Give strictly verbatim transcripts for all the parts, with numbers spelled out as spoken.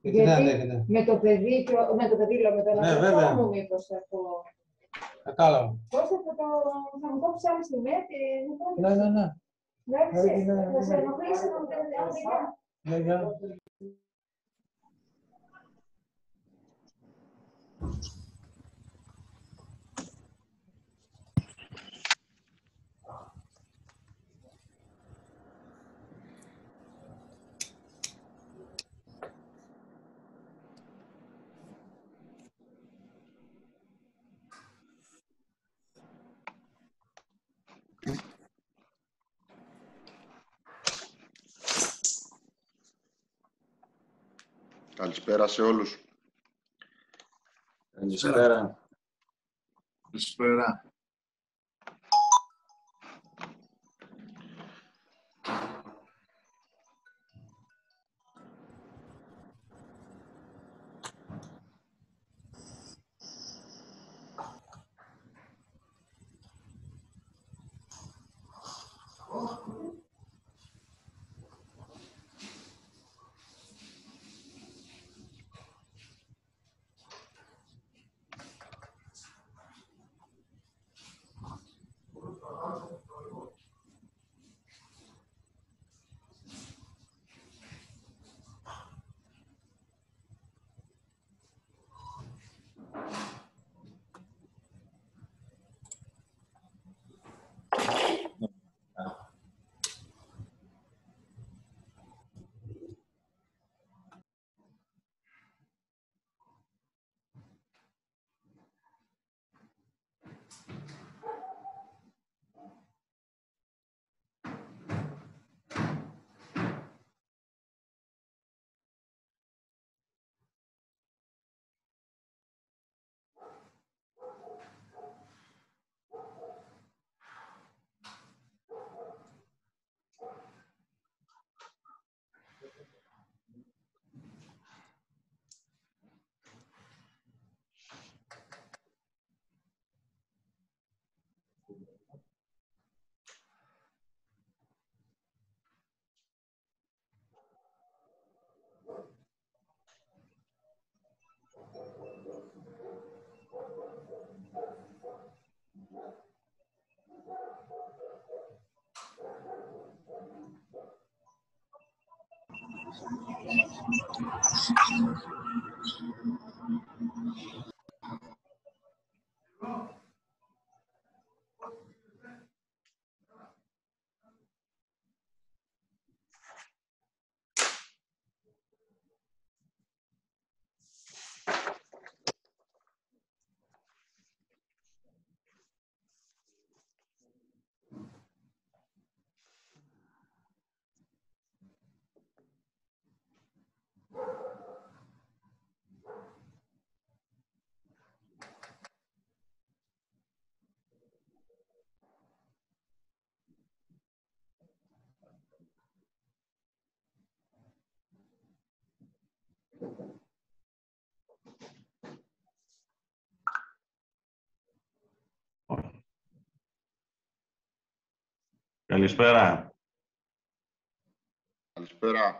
Γιατί δεν Γιατί αντέχετε. με το παιδί, και ο- με το παιδί λέω, με τον Ναι, αδερφό βέβαια. μου μήπως θα πω. Κατάλαβα. Πώς θα το, θα μου κόψει άλλη στιγμή και μου πω. Ναι, ναι, ναι. Εντάξει, Ναι, ναι, θα σε ναι. ενοχλήσει να μου πει. Ναι, γεια. Καλησπέρα σε όλους. Καλησπέρα. Καλησπέρα. Καλησπέρα. Καλησπέρα.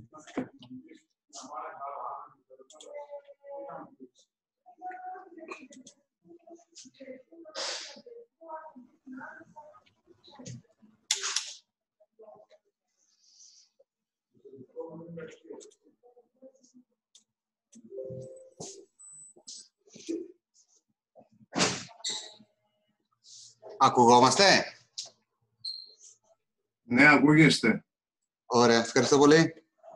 Ακουγόμαστε. Ναι, ακούγεστε. Ωραία, ευχαριστώ πολύ.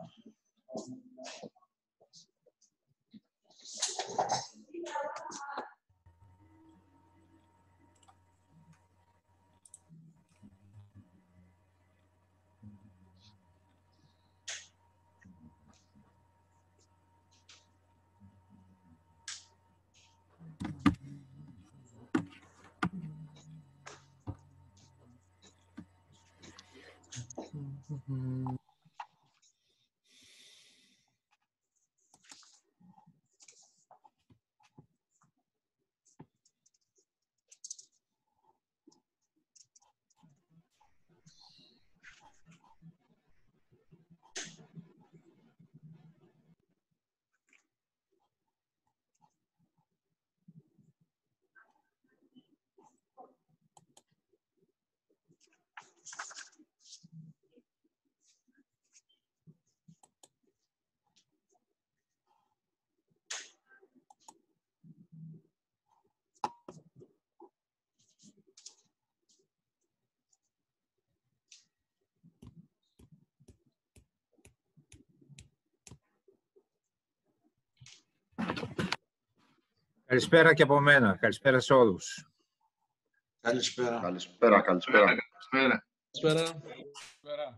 Καλησπέρα και από μένα. Καλησπέρα σε όλους. Καλησπέρα. Καλησπέρα, καλησπέρα. Καλησπέρα. Καλησπέρα. Καλησπέρα.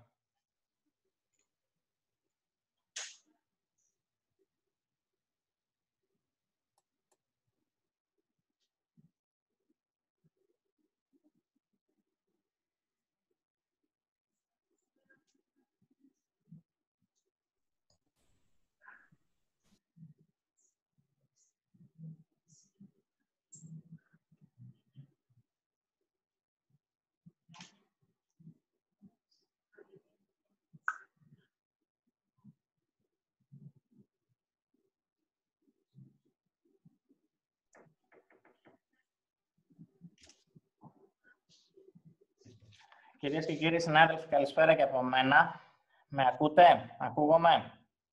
Κυρίες και κύριοι συνάδελφοι, καλησπέρα και από μένα. Με ακούτε, ακούγομαι?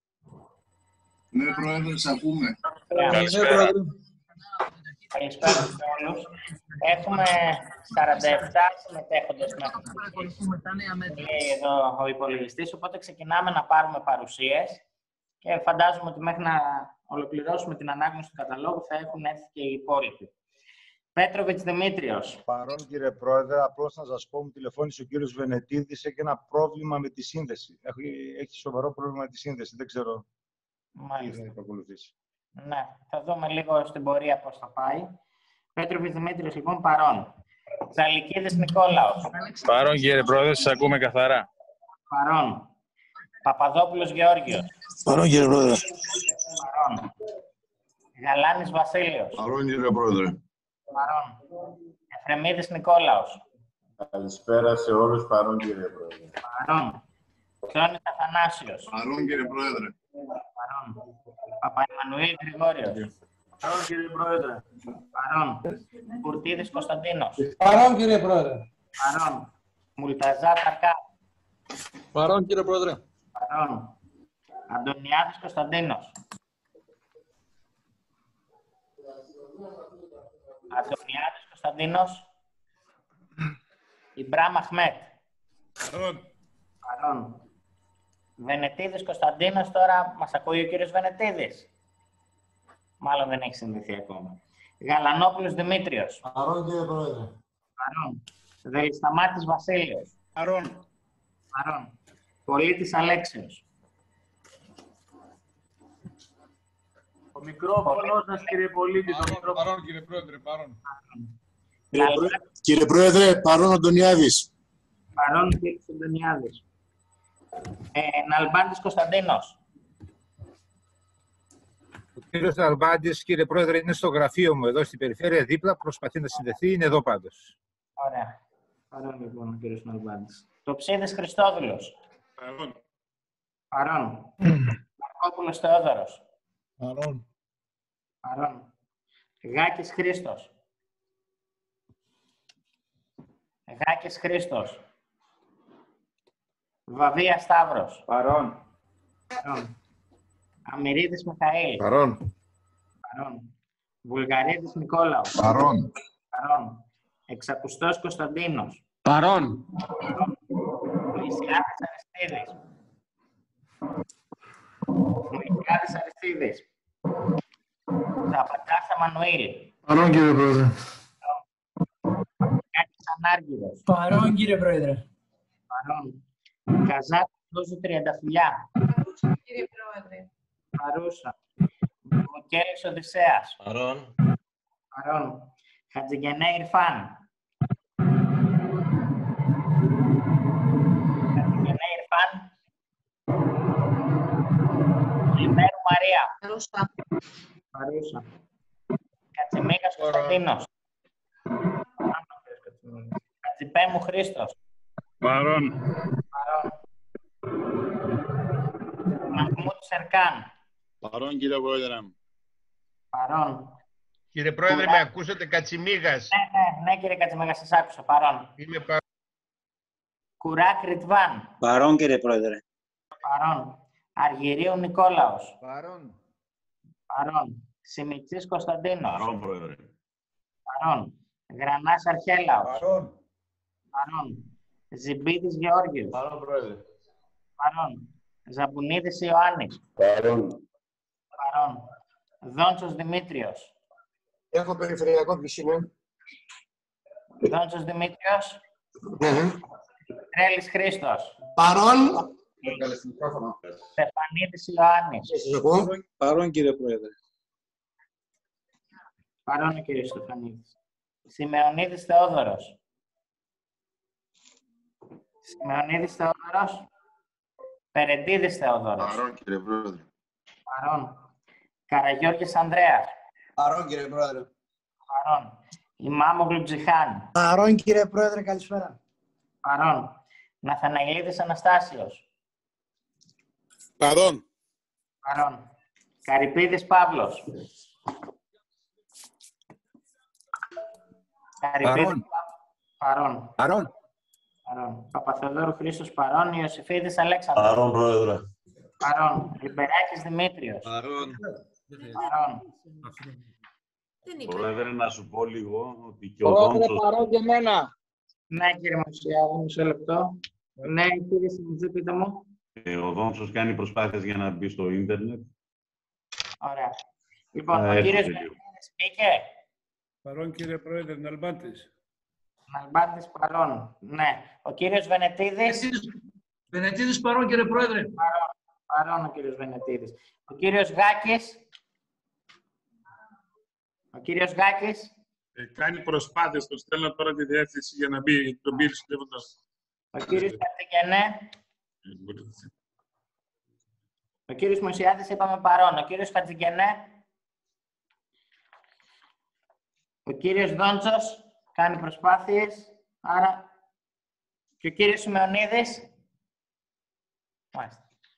Ναι, Πρόεδρε, σε ακούμε. Καλησπέρα. Καλησπέρα σε όλους. Έχουμε σαράντα επτά συμμετέχοντες μέχρι στιγμή, λέει εδώ ο υπολογιστής, οπότε ξεκινάμε να πάρουμε παρουσίες και φαντάζομαι ότι μέχρι να ολοκληρώσουμε την ανάγνωση του καταλόγου θα έχουν έρθει και οι υπόλοιποι. Πέτροβιτς Δημήτριος. Παρόν, κύριε Πρόεδρε, απλώς να σας πω, μου τηλεφώνησε ο κύριος Βενετίδης, έχει ένα πρόβλημα με τη σύνδεση. Έχει, έχει σοβαρό πρόβλημα με τη σύνδεση, δεν ξέρω τι θα υπακολουθήσει. Ναι, θα δούμε λίγο στην πορεία πώς θα πάει. Πέτροβιτς Δημήτριος, λοιπόν, παρόν. Τσαλικίδης Νικόλαος. Παρόν, κύριε Πρόεδρε, σας ακούμε καθαρά. Παρόν. Παπαδόπουλος Γεώργιος. Παρόν, κύριε Πρόεδρε. Παρόν. Γαλάνης Βασίλειος. Παρόν, κύριε Πρόεδρε. Παρόν. Εφρεμίδης Νικόλαος. Καλησπέρα σε όλους. Παρόν, κύριε Πρόεδρε. Παρόν. Ξώνης Αθανάσιος. Παρόν, κύριε Πρόεδρε. Παρόν. Παπαϊμανουήλ Γρηγόριος. Παρόν, κύριε Πρόεδρε. Παρόν. Κουρτίδης Κωνσταντίνος. Παρόν, κύριε Πρόεδρε. Παρόν. Μουλταζά Ταρκά. Παρόν, κύριε Πρόεδρε. Παρόν. Αντωνιάδης Κωνσταντίνος. Αντωνιάδης Κωνσταντίνος. Ιμπράμ Αχμέτ. Παρόν. Παρόν. Βενετίδης Κωνσταντίνος, τώρα μας ακούει ο κύριος Βενετίδης. Μάλλον δεν έχει συνδεθεί ακόμα. Γαλανόπουλος Δημήτριος. Παρόν, κύριε Πρόεδρε. Παρόν. Δελισταμάτης Βασίλειος. Παρόν. Παρόν. Πολίτης Αλέξιος. Ο μικρόφωνος σας, κύριε Πολίτη. Το Παρόν, μικρόφωνο. παρόν, κύριε Πρόεδρε. Παρόν. Κύριε Πρόεδρε, παρόν Αντωνιάδης. Παρόν, κύριος Αντωνιάδης. Ε, Ναλμπάντης Κωνσταντίνος. Ο κύριος Ναλμπάντης, κύριε Πρόεδρε, είναι στο γραφείο μου εδώ στην περιφέρεια δίπλα. Προσπαθεί να συνδεθεί, είναι εδώ πάντως. Ωραία. Παρόν, λοιπόν, ο κύριος Ναλμπάντης. Τοψίδης Χριστόδουλος. Παρόν. Παρόν. Μαρκόπουλος Θεόδωρος. Παρόν. Παρόν. Γάκης Χρήστος. Γάκης Χρήστος. Βαβία Σταύρος. Παρόν. Παρόν. Αμυρίδης Μιχαήλ. Παρόν. Παρόν. Βουλγαρίδης Νικόλαος. Παρόν. Παρόν. Εξακουστός Κωνσταντίνος. Παρόν. Μισιάδης Αριστίδης. Μισιάδης Αριστίδης. Ζαπατάς Αμανουήλ. Παρόν, κύριε Πρόεδρε. Κάκης Ανάργυρος. Παρόν, κύριε Πρόεδρε. Παρόν. Καζάκ Δόζου Τριανταφυλλιά. Κύριε Πρόεδρε. Παρούσα. Μουκέλης Οδυσσέας. Παρόν. Παρόν. Χατζηγενέ Ιρφάν. Χατζηγενέ Ιρφάν. Λιμέρου Μαρία. Παρούσα. Παρούσα. Κατσιμίγας Κωνσταντίνος. Κατσιπέμου Χρήστος. Παρόν. Παρόν. Μαχμούτ Σερκάν. Παρόν, κύριε Πρόεδρε. Παρόν. Κύριε Πρόεδρε, με ακούσατε Κατσιμίγας. Ναι, ναι, ναι, κύριε Κατσιμίγα, σας άκουσα. Παρόν. Είμαι παρόν. Κουράκ Ριτβάν. Παρόν, κύριε Πρόεδρε. Παρόν. Αργυρίου Νικόλαος. Παρόν. Παρόν. Σιμιτσής Κωνσταντίνος. Παρόν, Πρόεδρε. Παρόν. Γρανάς Αρχέλαος. Παρόν. Παρόν. Ζιμπίδης Γεώργιος. Παρόν, Πρόεδρε. Παρόν. Ζαμπουνίδης Ιωάννης. Παρόν. Παρόν. Δόντσος Δημήτριος. Έχω περιφερειακό, ποιος είναι. Δόντσος Δημήτριος. Ναι, ναι. Τρέλης Χρήστος. Παρόν. Στεφανίδης Ιωάννης. Σας ακούω. Παρόν, κύριε Πρόεδρε. Παρόν ο κύριος Στεφανίδης. Σημεωνίδης Θεόδωρος. Σημεωνίδης Θεόδωρος. Περεντίδης Θεόδωρος. Παρόν, κύριε Πρόεδρε. Παρόν. Καραγιώργης Ανδρέας. Παρόν, κύριε Πρόεδρε. Παρόν. Ημάμογλου Τζιχάν. Παρόν, κύριε Πρόεδρε, καλησπέρα. Παρόν. Ναθαναηλίδης Αναστάσιος. Παρόν. Παρόν. Καρυπίδης Παύλος. Καρυπίδης Παρόν. Παρόν. Παρόν. Παρόν. Παπαθεοδόρου Χρήστος παρόν. Ιωσήφιδης Αλέξανδρος. Παρόν, Πρόεδρε. Παρόν. Λιμπεράκης Δημήτριος. Παρόν. Παρόν. Πρόεδρε, να σου πω λίγο ότι και ο Δόντσος... Παρόν και εμένα. Ναι, κύριε Μουσιάδη, μισό λεπτό. Ναι, κύριε Σιμιτζή, πείτε μου. ε, ο Δόντσος κάνει προσπάθειες για να μπει στο ίντερνετ. Ωραία. Λοιπόν, Ε, ο έρχεται κύριος λίγο. Βενετίδης μπήκε. Παρόν, κύριε Πρόεδρε, Ναλμπάντης. Ναλμπάντης παρόν. Ναι. Ο κύριος Βενετίδης. Βενετίδης παρόν, κύριε Πρόεδρε. Παρόν. Παρόν ο κύριος Βενετίδης. Ο κύριος Γάκης. Ο κύριος Γάκης. Ε, κάνει προσπάθειες, το στέλνω τώρα τη διεύθυνση για να μπει τον πύλη σου λέγοντας. Ο κύριος Χατζηγενέ. Ο κύριος Μουσιάδης είπαμε παρόν. Ο κύριος Χατζηγενέ. Ο κύριος Δόντσος κάνει προσπάθειες. Άρα και ο κύριος Σημεωνίδης. Μάλιστα.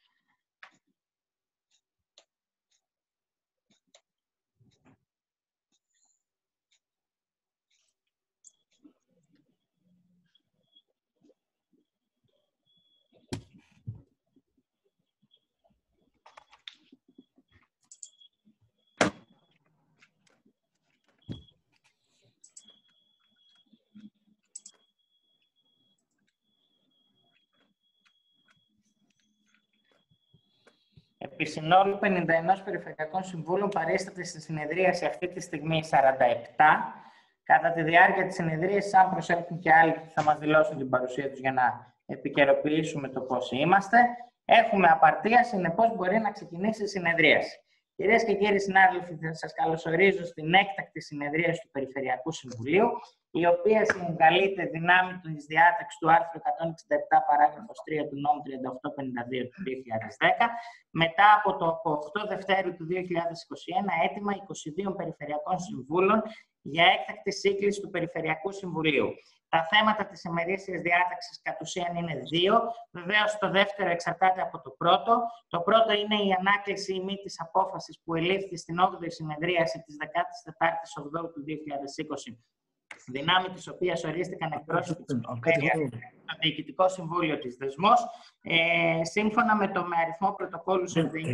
Επί συνόλου πενήντα ένα περιφερειακών συμβούλων παρίσταται στη συνεδρίαση αυτή τη στιγμή σαράντα επτά. Κατά τη διάρκεια της συνεδρίας, αν προσέλθουν και άλλοι που θα μας δηλώσουν την παρουσία τους για να επικαιροποιήσουμε το πώς είμαστε, έχουμε απαρτία, συνεπώς μπορεί να ξεκινήσει η συνεδρίαση. Κυρίες και κύριοι συνάδελφοι, θα σας καλωσορίζω στην έκτακτη συνεδρίαση του Περιφερειακού Συμβουλίου. η οποία συγκαλείται δυνάμει της διάταξης του άρθρου εκατόν εξήντα επτά παράγραφος τρία του νόμου τριάντα οκτώ πενήντα δύο του δύο χιλιάδες δέκα, μετά από το οκτώ Δευτέρου του δύο χιλιάδες είκοσι ένα αίτημα είκοσι δύο Περιφερειακών Συμβούλων για έκτακτη σύγκληση του Περιφερειακού Συμβουλίου. Τα θέματα της ημερήσιας διάταξης κατ' ουσίαν είναι δύο. Βεβαίως, το δεύτερο εξαρτάται από το πρώτο. Το πρώτο είναι η ανάκληση ή μη της απόφασης που ελήφθη στην όγδοη συνεδρίαση της δεκάτης τετάρτης Οκτωβρίου του δύο χιλιάδες είκοσι, δυνάμει της οποίας ορίστηκαν εκπρόσωποι της Περιφέρειας στο Διοικητικό Συμβούλιο της Δεσμός, ε, σύμφωνα με το με αριθμό πρωτοκόλλου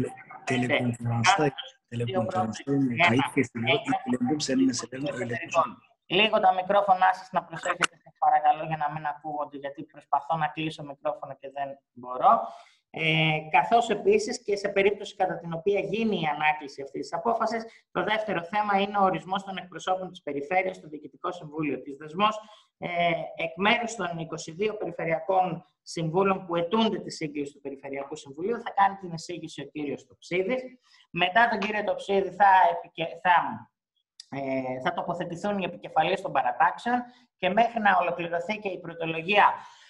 Λίγο τα μικρόφωνά σας να προσέχετε, παρακαλώ, για να μην ακούγονται, γιατί προσπαθώ να κλείσω μικρόφωνο και δεν μπορώ. Ε, καθώς επίσης και σε περίπτωση κατά την οποία γίνει η ανάκληση αυτής της απόφασης, το δεύτερο θέμα είναι ο ορισμός των εκπροσώπων της Περιφέρειας στο Διοικητικό Συμβούλιο της Δεσμός, ε, εκ μέρους των είκοσι δύο Περιφερειακών Συμβούλων που αιτούνται τη σύγκληση του Περιφερειακού Συμβουλίου. Θα κάνει την εισήγηση ο κύριος Τοψίδης. Μετά τον κύριο Τοψίδη θα, επικε... θα, ε, θα τοποθετηθούν οι επικεφαλείς των παρατάξεων και μέχρι να ολοκληρωθεί και η πρωτολογία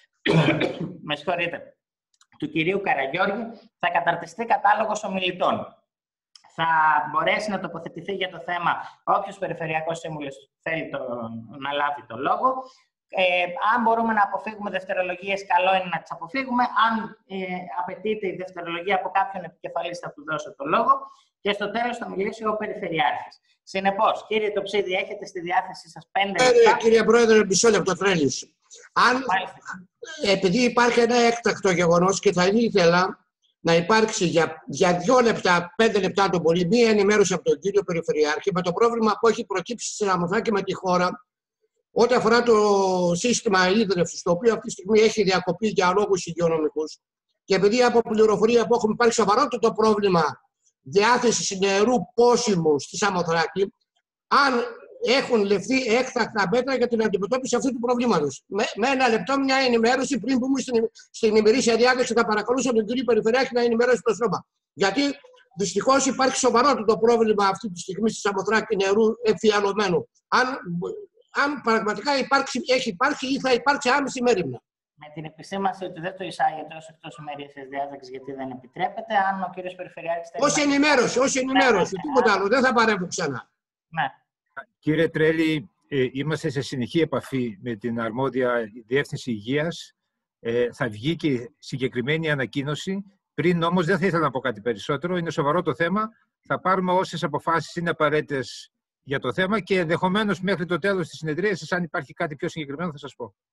με συγχωρείτε, του κυρίου Καραγιώργη, θα καταρτιστεί κατάλογος ομιλητών. Θα μπορέσει να τοποθετηθεί για το θέμα όποιος περιφερειακός σύμβουλος θέλει το, να λάβει το λόγο. Ε, αν μπορούμε να αποφύγουμε δευτερολογίες, καλό είναι να τις αποφύγουμε. Αν ε, απαιτείται η δευτερολογία από κάποιον επικεφαλής, θα του δώσω το λόγο. Και στο τέλος θα μιλήσει ο Περιφερειάρχης. Συνεπώς, κύριε Τοψίδη, έχετε στη διάθεσή σας πέντε λεπτά. Κύριε Πρόεδρε, μισό λεπτό, Τρέλης. Αν, επειδή υπάρχει ένα έκτακτο γεγονός και θα ήθελα να υπάρξει για, για δύο λεπτά, πέντε λεπτά το πολύ, μία ενημέρωση από τον κύριο Περιφερειάρχη με το πρόβλημα που έχει προκύψει στην Αμοθράκη με τη χώρα ό,τι αφορά το σύστημα ίδρυυσης, το οποίο αυτή τη στιγμή έχει διακοπεί για λόγους υγειονομικούς. Και επειδή από πληροφορία που έχουμε υπάρχει σοβαρότερο πρόβλημα διάθεσης νερού πόσιμου στη Σαμοθράκη, αν έχουν ληφθεί έκτακτα μέτρα για την αντιμετώπιση αυτού του προβλήματος. Με, με ένα λεπτό, μια ενημέρωση πριν που ήμουν στην, στην ημερήσια διάταξη, θα παρακαλούσα τον κύριο Περιφερειάρχη να ενημερώσει το σώμα. Γιατί δυστυχώς υπάρχει σοβαρότερο πρόβλημα αυτή τη στιγμή στη Σαμοθράκη νερού εμφιαλωμένου. Αν, αν πραγματικά υπάρξει, έχει υπάρξει ή θα υπάρξει άμεση μέρημνα. Με την επισήμανση ότι δεν το εισάγεται ως εκτός ημερήσιας διάταξης, γιατί δεν επιτρέπεται, αν ο κύριος Περιφερειάρχης. Ως ενημέρωση, ως ενημέρωση, τίποτα άλλο. Δεν θα παρέμβω ξανά. Ναι. Κύριε Τρέλη, ε, είμαστε σε συνεχή επαφή με την αρμόδια Διεύθυνση Υγείας. Ε, θα βγει και συγκεκριμένη ανακοίνωση. Πριν όμως δεν θα ήθελα να πω κάτι περισσότερο. Είναι σοβαρό το θέμα. Θα πάρουμε όσες αποφάσεις είναι απαραίτητες για το θέμα και ενδεχομένως μέχρι το τέλος της συνεδρίας, αν υπάρχει κάτι πιο συγκεκριμένο, θα σας πω.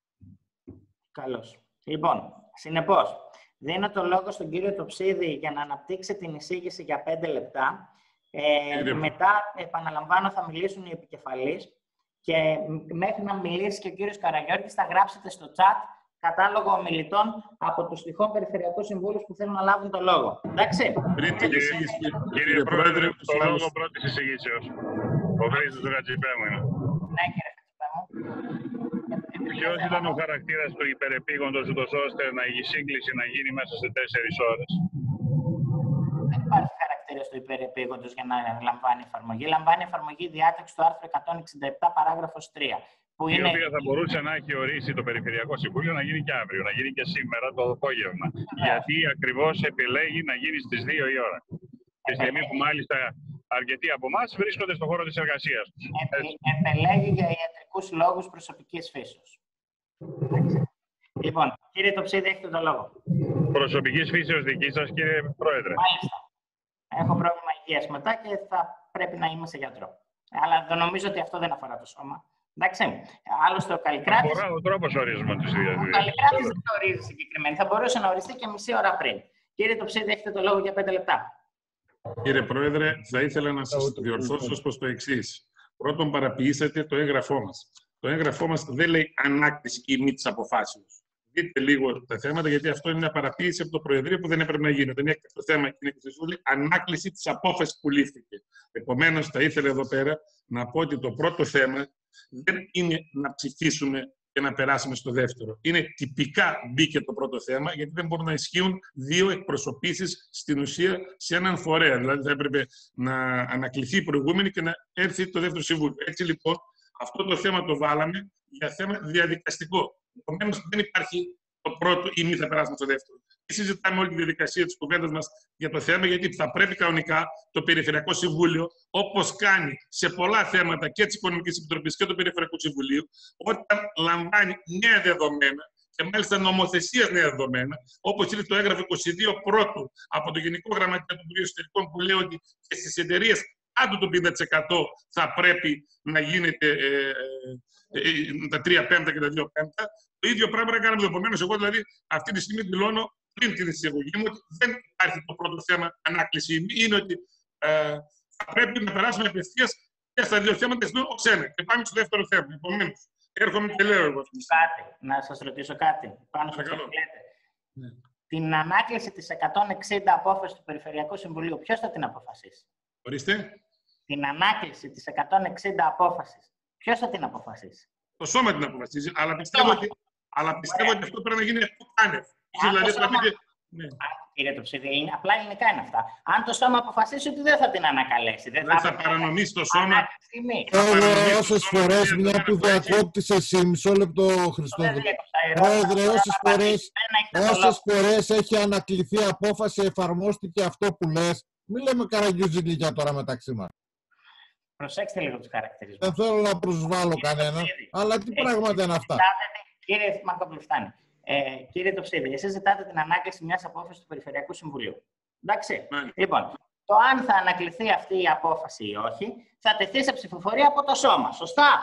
Καλώς. Λοιπόν, συνεπώς, δίνω το λόγο στον κύριο Τοψίδη για να αναπτύξει την εισήγηση για πέντε λεπτά. Ε, μετά, επαναλαμβάνω, θα μιλήσουν οι επικεφαλείς και μέχρι να μιλήσει και ο κύριος Καραγιώργης θα γράψετε στο chat κατάλογο ομιλητών από τους τυχόν περιφερειακούς συμβούλους που θέλουν να λάβουν το λόγο. Εντάξει. Πριν την εισήγηση, κύριε Πρόεδρε, το λόγο πρώτης εισηγήσεως. Ο Χρήστος Ρατζιπέμου είναι. Ναι, κύριε Ρατζιπέμου. Ποιος ήταν ο χαρακτήρας του υπερεπίγοντος, ούτως ώστε να η σύγκληση να γίνει μέσα σε τέσσερις ώρες? Δεν υπάρχει χαρακτήρας του υπερεπίγοντος για να λαμβάνει εφαρμογή. Λαμβάνει εφαρμογή διάταξη του άρθρου εκατόν εξήντα επτά παράγραφος τρία. Που η είναι... οποία θα μπορούσε να έχει ορίσει το Περιφερειακό Συμβούλιο να γίνει και αύριο, να γίνει και σήμερα το απόγευμα. Yeah. Γιατί ακριβώς επιλέγει να γίνει στις δύο η ώρα. Τη στιγμή που μάλιστα αρκετοί από εμάς βρίσκονται στον χώρο της εργασίας. Επι... Επελέγει για ιατρικούς λόγους προσωπικής φύσεως. Λοιπόν, κύριε Τοψίδη, έχετε το λόγο. Προσωπικής φύσεως δική σας, κύριε Πρόεδρε. Μάλιστα. Έχω πρόβλημα υγείας μετά και θα πρέπει να είμαι σε γιατρό. Αλλά δεν νομίζω ότι αυτό δεν αφορά το σώμα. Εντάξει. Άλλωστε, ο Καλλικράτης. Αφορά ο τρόπος ορισμού της διαδικασίας. Ο Καλλικράτης δεν το ορίζει συγκεκριμένα. Θα μπορούσε να οριστεί και μισή ώρα πριν. Κύριε Τοψίδη, έχετε το λόγο για πέντε λεπτά. Κύριε Πρόεδρε, θα ήθελα να σας διορθώσω προς το εξής. Πρώτον, παραποιήσατε το έγγραφό μας. Το έγγραφό μας δεν λέει ανάκτηση ή μη της αποφάσεως. Δείτε λίγο τα θέματα, γιατί αυτό είναι μια παραποίηση από το Προεδρείο που δεν έπρεπε να γίνει. Είναι το θέμα και είναι ανάκληση της απόφασης που λήφθηκε. Επομένως, θα ήθελα εδώ πέρα να πω ότι το πρώτο θέμα δεν είναι να ψηφίσουμε και να περάσουμε στο δεύτερο. Είναι τυπικά μπήκε το πρώτο θέμα, γιατί δεν μπορούν να ισχύουν δύο εκπροσωπήσεις στην ουσία σε έναν φορέα. Δηλαδή, θα έπρεπε να ανακληθεί η προηγούμενη και να έρθει το δεύτερο συμβούλιο. Έτσι λοιπόν, αυτό το θέμα το βάλαμε για θέμα διαδικαστικό. Επομένως, δεν υπάρχει το πρώτο ή μη θα περάσουμε στο δεύτερο. Και συζητάμε όλη τη διαδικασία της κουβέντας μας για το θέμα, γιατί θα πρέπει κανονικά το Περιφερειακό Συμβούλιο, όπως κάνει σε πολλά θέματα και της Οικονομικής Επιτροπής και του Περιφερειακού Συμβουλίου, όταν λαμβάνει νέα δεδομένα, και μάλιστα νομοθεσίας νέα δεδομένα, όπως είναι το έγγραφο είκοσι δύο πρώτου από το Γενικό Γραμματέα του Υπουργείου Εσωτερικών, που λέει ότι και στις εταιρείες κάτω το πενήντα τοις εκατό θα πρέπει να γίνεται ε, ε, ε, τα τρία πέμπτα και τα δύο πέμπτα. Το ίδιο πράγμα να κάνουμε. Επομένως, εγώ δηλαδή αυτή τη στιγμή δηλώνω πριν την εισαγωγή μου ότι δεν υπάρχει το πρώτο θέμα ανάκληση. Είναι ότι ε, θα πρέπει να περάσουμε απευθείας και στα δύο θέματα ως ένα. Και πάμε στο δεύτερο θέμα. Επομένως, έρχομαι και λέω εγώ. Κάτι, να σας ρωτήσω κάτι. Πάνω στο αυτό που λέτε. Ναι. Την ανάκληση της εκατόν εξήντα απόφασης του Περιφερειακού Συμβουλίου, ποιος θα την αποφασίσει? Ορίστε. Την ανάκληση της εκατόν εξήντα απόφασης, ποιος θα την αποφασίσει? Το σώμα την αποφασίζει, αλλά πιστεύω, ότι, αλλά πιστεύω ότι αυτό πρέπει να γίνει άνευ. Δηλαδή, σώμα... πρέπει... ναι. Κύριε Τοψίδη, απλά ελληνικά είναι αυτά. Αν το σώμα αποφασίσει ότι δεν θα την ανακαλέσει. Δεν, δεν θα, θα παρανομήσει το σώμα. Πρόεδρε, όσες φορές, μια που διακόπτεις εσύ, μισό λεπτό, Χριστόδουλο. Πρόεδρε, όσες φορές, όσες φορές έχει ανακληθεί απόφαση, εφαρμόστηκε αυτό που λες. Μην λέμε καραγκιουζιλίκια τώρα μεταξύ μας. Προσέξτε λίγο τους χαρακτηρισμούς. Δεν θέλω να προσβάλλω κανέναν, αλλά τι πράγματα είναι αυτά? Κύριε Μαρκόπουλο, φτάνει. Ε, κύριε Τοψίδη, εσείς ζητάτε την ανάκληση μιας απόφασης του Περιφερειακού Συμβουλίου. Εντάξει. Mm. Λοιπόν, το αν θα ανακληθεί αυτή η απόφαση ή όχι, θα τεθεί σε ψηφοφορία από το σώμα. Σωστά.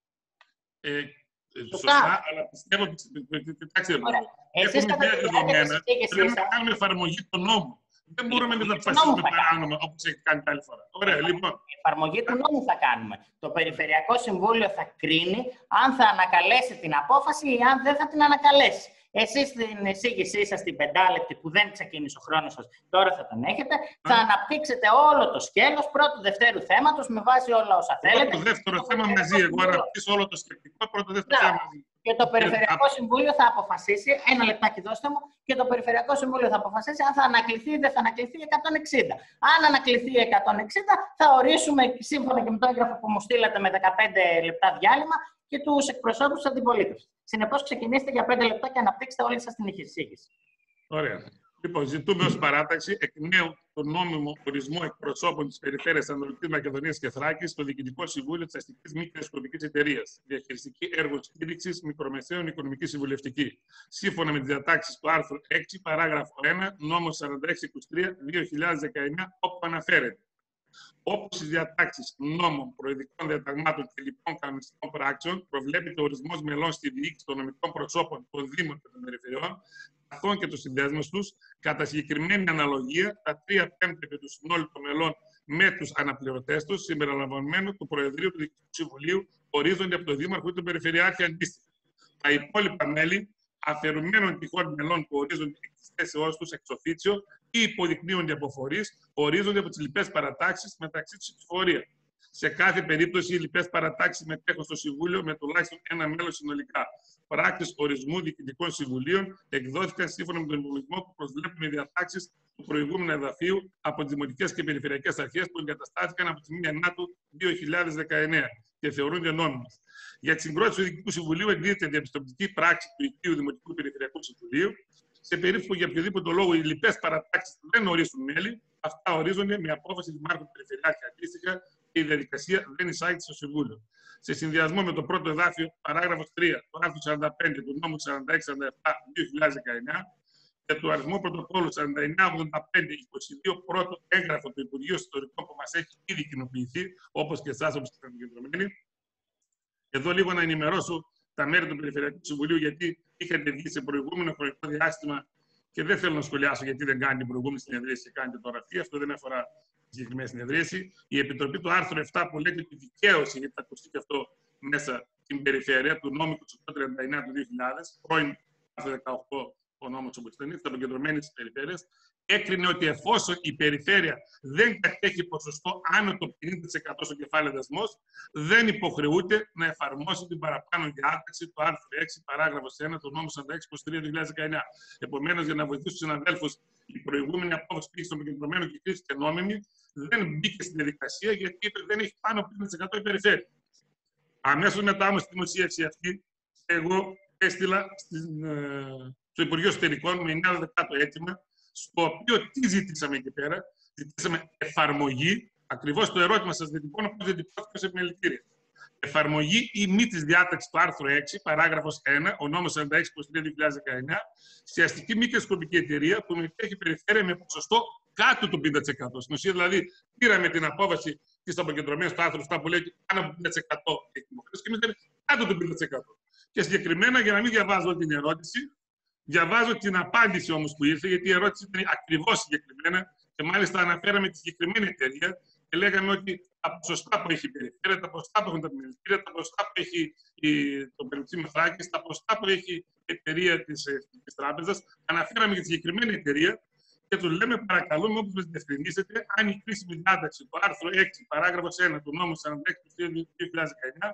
Ε, σωστά. Σωστά, αλλά πιστεύω ότι. Κοιτάξτε, έχουμε νέα δεδομένα. Πρέπει να κάνουμε εφαρμογή των νόμων. Δεν μπορούμε να αποφασίσουμε παράνομα όπως έχει κάνει την άλλη φορά. Ωραία, λοιπόν. Η εφαρμογή του νόμου θα κάνουμε. Το Περιφερειακό Συμβούλιο θα κρίνει αν θα ανακαλέσει την απόφαση ή αν δεν θα την ανακαλέσει. Εσείς στην εισήγησή σας, την πεντάλεπτη που δεν ξεκίνησε ο χρόνος σας, τώρα θα τον έχετε, θα αναπτύξετε όλο το σκέλος πρώτου δευτέρου θέματος με βάση όλα όσα θέλετε. Το δεύτερο θέμα μαζί, εγώ αναπτύσσω όλο το σκεπτικό, πρώτο δεύτερο θέμα μαζί. Και το Περιφερειακό Συμβούλιο θα αποφασίσει, ένα λεπτάκι δώστε μου, και το Περιφερειακό Συμβούλιο θα αποφασίσει αν θα ανακληθεί ή δεν θα ανακληθεί εκατόν εξήντα. Αν ανακληθεί εκατόν εξήντα, θα ορίσουμε σύμφωνα και με το έγγραφο που μου στείλατε με δεκαπέντε λεπτά διάλειμμα και τους εκπροσώπους της αντιπολίτευσης. Συνεπώς, ξεκινήστε για πέντε λεπτά και αναπτύξτε όλη σας την εισήγηση. Ωραία. Λοιπόν, ζητούμε ως παράταξη εκ νέου τον νόμιμο ορισμό εκπροσώπων της Περιφέρειας Ανατολικής Μακεδονίας και Θράκης στο Διοικητικό Συμβούλιο της Αστικής Μη Κερδοσκοπικής Εταιρείας, διαχειριστική έργων στήριξης μικρομεσαίων οικονομική συμβουλευτική, σύμφωνα με τις διατάξεις του άρθρου έξι, παράγραφο ένα, νόμος σαράντα έξι είκοσι τρία δύο χιλιάδες δεκαεννιά, όπου αναφέρεται. Όπως οι διατάξεις νόμων, προεδρικών διαταγμάτων και λοιπών κανονιστικών πράξεων, προβλέπεται ο ορισμός μελών στη διοίκηση των νομικών προσώπων των Δήμων και των Περιφερειών, καθώς και του συνδέσμους τους, κατά συγκεκριμένη αναλογία, τα τρία πέμπτα και του συνόλου των μελών με τους αναπληρωτές τους, συμπεριλαμβανομένου του Προεδρείου του Διοικητικού Συμβουλίου, ορίζονται από τον Δήμαρχο ή τον Περιφερειάρχη αντίστοιχα. Τα υπόλοιπα μέλη, αφαιρουμένων τυχόν μελών που ορίζονται τις θέσεώς τους εξ οφίτσιο ή υποδεικνύονται από φορείς, ορίζονται από τις λοιπές παρατάξεις μεταξύ τους ψηφοφορία. Σε κάθε περίπτωση, οι λοιπές παρατάξεις μετέχουν στο Συμβούλιο με τουλάχιστον ένα μέλος συνολικά. Πράκτης ορισμού διοικητικών συμβουλίων εκδόθηκαν σύμφωνα με τον υπολογισμό που προσβλέπουν οι διατάξεις του προηγούμενου εδαφείου από τις δημοτικές και περιφερειακές αρχές που εγκαταστάθηκαν από τη μία Ενάτου δύο χιλιάδες δεκαεννέα και θεωρούνται νόμιμες. Για τη συγκρότηση του Διοικητικού Συμβουλίου εγκρίνεται διαπιστωτική πράξη του Οικείου Δημοτικού Περιφερειακού Συμβουλίου. Σε περίπτωση που για οποιοδήποτε λόγο οι λοιπές παρατάξεις δεν ορίσουν μέλη, αυτά ορίζονται με απόφαση του Δημάρχου του Περιφερειάρχη αντίστοιχα και η διαδικασία δεν εισάγεται στο Συμβούλιο. Σε συνδυασμό με το πρώτο εδάφιο, παράγραφος τρία του άρθρου σαράντα πέντε του νόμου σαράντα έξι σαράντα επτά δύο χιλιάδες δεκαεννέα και του αριθμού πρωτοκόλλου σαράντα εννέα ογδόντα πέντε είκοσι δύο πρώτο έγγραφο του Υπουργείου Ιστορικών που μας έχει ήδη κοινοποιηθεί, όπως και εσάς όπως είστε επικεντρωμένοι. Εδώ λίγο να ενημερώσω τα μέρη του Περιφερειακού Συμβουλίου, γιατί είχατε βγει σε προηγούμενο χρονικό διάστημα και δεν θέλω να σχολιάσω γιατί δεν κάνει την προηγούμενη συνεδρίαση και κάνετε τώρα αυτή. Αυτό δεν αφορά τη συγκεκριμένη συνεδρίαση. Η Επιτροπή του άρθρου επτά που λέγεται τη δικαίωση, γιατί θα ακουστεί και αυτό μέσα στην περιφέρεια του νόμου είκοσι οκτώ τριάντα εννέα του δύο χιλιάδες, πρώην άρθρο δεκαοκτώ ο νόμος όπως ήταν, ήταν επικεντρωμένη στις περιφέρειες, έκρινε ότι εφόσον η περιφέρεια δεν κατέχει ποσοστό άνω το πενήντα τοις εκατό στο κεφάλαιο δεσμός, δεν υποχρεούται να εφαρμόσει την παραπάνω διάταξη του άρθρου έξι, παράγραφος ένα του νόμου σαράντα έξι είκοσι τρία του δύο χιλιάδες δεκαεννέα. Επομένως, για να βοηθήσει τους συναδέλφους, η προηγούμενη απόφαση που είχε στον επικεντρωμένο και κρίθηκε νόμιμη, δεν μπήκε στην διαδικασία γιατί δεν έχει πάνω από πενήντα τοις εκατό η περιφέρεια. Αμέσως μετά όμως στη δημοσίευση αυτή, εγώ έστειλα στην, ε, στο Υπουργείο Εσωτερικών με εννιά δεκάτο έτοιμα, στο οποίο τι ζητήσαμε εκεί πέρα. Ζητήσαμε εφαρμογή, ακριβώς το ερώτημα σας διατυπώνω, πώς διατυπώθηκε σε επιμελητήρια. Εφαρμογή ή μη της διάταξης του άρθρου έξι, παράγραφος ένα, ο νόμος σαράντα έξι είκοσι τρία δύο χιλιάδες δεκαεννιά, σε αστική μη κερδοσκοπική εταιρεία που μετέχει περιφέρεια με ποσοστό κάτω του πενήντα τοις εκατό. Στην ουσία, δηλαδή, πήραμε την απόβαση της αποκεντρωμένης του άρθρου αυτά που λέει πάνω από πενήντα τοις εκατό και εμείς λέμε κάτω του πενήντα τοις εκατό. Και συγκεκριμένα, για να μην διαβάζω την ερώτηση, διαβάζω την απάντηση όμως που ήρθε, γιατί η ερώτηση ήταν ακριβώς συγκεκριμένα και μάλιστα αναφέραμε τη συγκεκριμένη εταιρεία και λέγαμε ότι τα ποσοστά που έχει η περιφέρεια, τα ποσοστά που έχουν τα επιμελητήρια, τα ποσοστά που έχει η, το Πανεπιστήμιο Θράκης, τα ποσοστά που έχει η εταιρεία της, της τράπεζας, αναφέραμε για τη συγκεκριμένη εταιρεία και του λέμε, παρακαλούμε, όπως μας διευκρινίσετε, αν η κρίσιμη διάταξη του άρθρου έξι, παράγραφος ένα του νόμου σαράντα έξι δύο χιλιάδες δεκαεννιά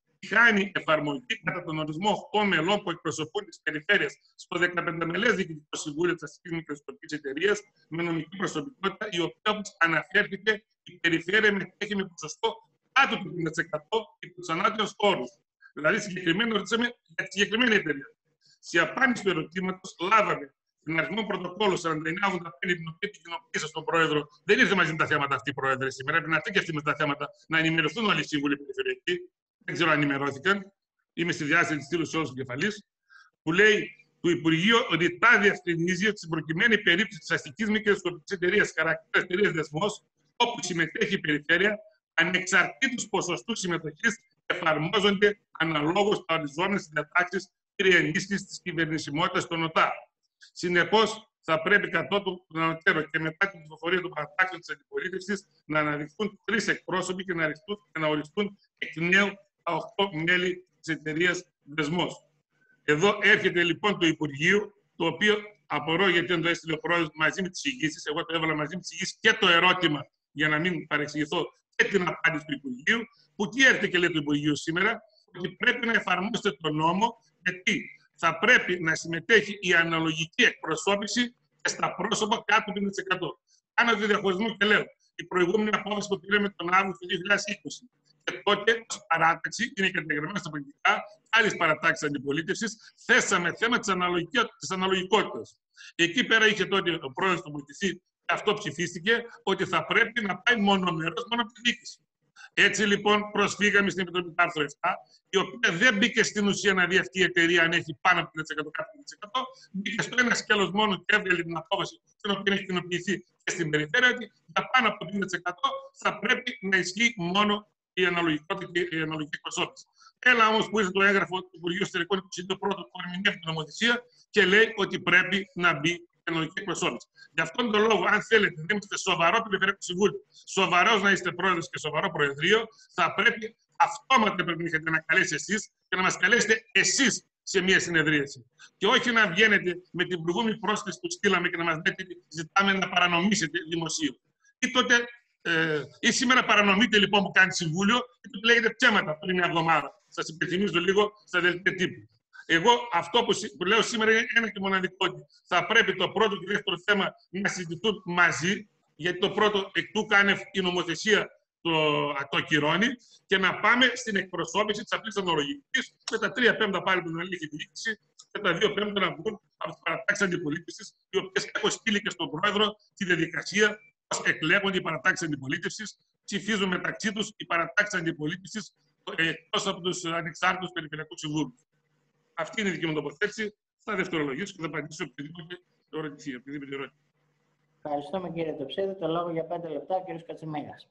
χάνει εφαρμογή κατά τον ορισμό οκτώ μελών που εκπροσωπούν τις περιφέρειες στο δεκαπέντε μελές Διοικητικό Συμβούλιο της Αστικής Μικροσκοπικής Εταιρείας με νομική προσωπικότητα, η οποία, όπως αναφέρθηκε, η περιφέρεια μετέχει με ποσοστό κάτω του πενήντα τοις εκατό υπό τους ανώτατους όρους. Δηλαδή, συγκεκριμένα ρωτήσαμε για τη συγκεκριμένη εταιρεία. Σε απάντηση του ερωτήματος, λάβαμε την αριθμό πρωτοκόλλου σαράντα εννιά ογδόντα πέντε, την οποία επικοινωνήσα στον Πρόεδρο. Δεν ήρθε μαζί με τα θέματα αυτή, Πρόεδρε, σήμερα. Πρέπει να έρθει και αυτή με τα θέματα, να ενημερωθούν όλοι οι σύμβουλοι περιφερειακοί. Δεν ξέρω αν ενημερώθηκαν. Είμαι στη διάθεση τη στήλου σε όλου του κεφαλής. Που λέει το Υπουργείο ότι τα διευκρινίζει ότι στην προκειμένη περίπτωση τη αστική μη κερδοσκοπική εταιρεία χαρακτήρα εταιρεία δεσμός, όπου συμμετέχει η περιφέρεια, ανεξαρτήτως ποσοστού συμμετοχής, εφαρμόζονται αναλόγως τα οριζόμενες διατάξεις και ενίσχυση της κυβερνησιμότητας των ΟΤΑ. Συνεπώς, θα πρέπει κατόπιν του ανωτέρω και μετά την ψηφοφορία των παρατάξεων της αντιπολίτευσης να αναδειχθούν τρεις εκπρόσωποι και να, αριστούν, και να οριστούν εκ νέου τα οχτώ μέλη της εταιρείας δεσμός. Εδώ έρχεται λοιπόν το Υπουργείο, το οποίο απορώ γιατί δεν το έστειλε ο Πρόεδρος μαζί με τις εισηγήσεις. Εγώ το έβαλα μαζί με τις εισηγήσεις και το ερώτημα για να μην παρεξηγηθώ και την απάντηση του Υπουργείου, που τι έρχεται και λέει το Υπουργείο σήμερα, ότι πρέπει να εφαρμόσετε τον νόμο, γιατί θα πρέπει να συμμετέχει η αναλογική εκπροσώπηση και στα πρόσωπα κάτω του πενήντα τοις εκατό. Κάνω το διαχωρισμό και λέω: η προηγούμενη απόφαση που πήραμε τον Αύγουστο του δύο χιλιάδες είκοσι, και τότε ως παράταξη, είναι καταγεγραμμένα στα πολιτικά, άλλες παρατάξεις αντιπολίτευσης, θέσαμε θέμα της αναλογικότητας. Εκεί πέρα είχε τότε ο πρόεδρος του βοηθηθεί και αυτό ψηφίστηκε, ότι θα πρέπει να πάει μονομερός μόνο από τη διοίκηση. Έτσι λοιπόν προσφύγαμε στην Επιτροπή του άρθρου επτά, η οποία δεν μπήκε στην ουσία να δει αυτή η εταιρεία αν έχει πάνω από πενήντα τοις εκατό, κάτω από πενήντα τοις εκατό, μπήκε στο ένα σκέλος μόνο και έβγαλε την απόφαση, την οποία έχει κοινοποιηθεί και στην περιφέρεια, ότι για πάνω από πενήντα τοις εκατό θα πρέπει να ισχύει μόνο η αναλογικότητα και η αναλογική εκπροσώπηση. Έλα όμως που ήρθε το έγγραφο του Υπουργείου Εσωτερικών είκοσι δύο πρώτο που ερμηνεύει την νομοθεσία και λέει ότι πρέπει να μπει η αναλογική εκπροσώπηση. Γι' αυτόν τον λόγο, αν θέλετε να είστε σοβαρό Περιφερειακό Συμβούλιο, σοβαρός να είστε πρόεδρος και σοβαρό Προεδρείο, θα πρέπει αυτόματα πρέπει να έχετε να καλέσετε εσείς και να μας καλέσετε εσείς σε μια συνεδρίαση. Και όχι να βγαίνετε με την προηγούμενη πρόσκληση που στείλαμε και να μας λέτε ότι ζητάμε να παρανομήσετε δημοσίου. Ή τότε. Ε, ή σήμερα παρανομείτε λοιπόν που κάνει συμβούλιο και του λέγεται ψέματα πριν μια εβδομάδα. Σας υπενθυμίζω λίγο στα δελτία τύπου. Εγώ αυτό που, που λέω σήμερα είναι ένα και μοναδικό, ότι θα πρέπει το πρώτο και δεύτερο θέμα να συζητηθούν μαζί, γιατί το πρώτο εκ του κάνει η νομοθεσία το, το ακυρώνει, και να πάμε στην εκπροσώπηση της απλής αναλογικής, με τα τρία πέμπτα πάλι που να λέει η διοίκηση και τα δύο πέμπτα να βγουν από τις παρατάξεις αντιπολίτευσης, οι οποίες έχω στείλει και στον Πρόεδρο τη διαδικασία. Εκλέγονται οι παρατάξεις αντιπολίτευσης, ψηφίζουν μεταξύ τους οι παρατάξεις αντιπολίτευσης εκτός από τους ανεξάρτητους περιφερειακούς συμβούλους. Αυτή είναι η δική μου τοποθέτηση. Θα δευτερολογήσω και θα απαντήσω οποιοδήποτε ερωτηθεί, οποιοδήποτε ερώτηση. Ευχαριστούμε κύριε Τοψίδη. Το λόγο για πέντε λεπτά ο κύριος Κατσιμέγας.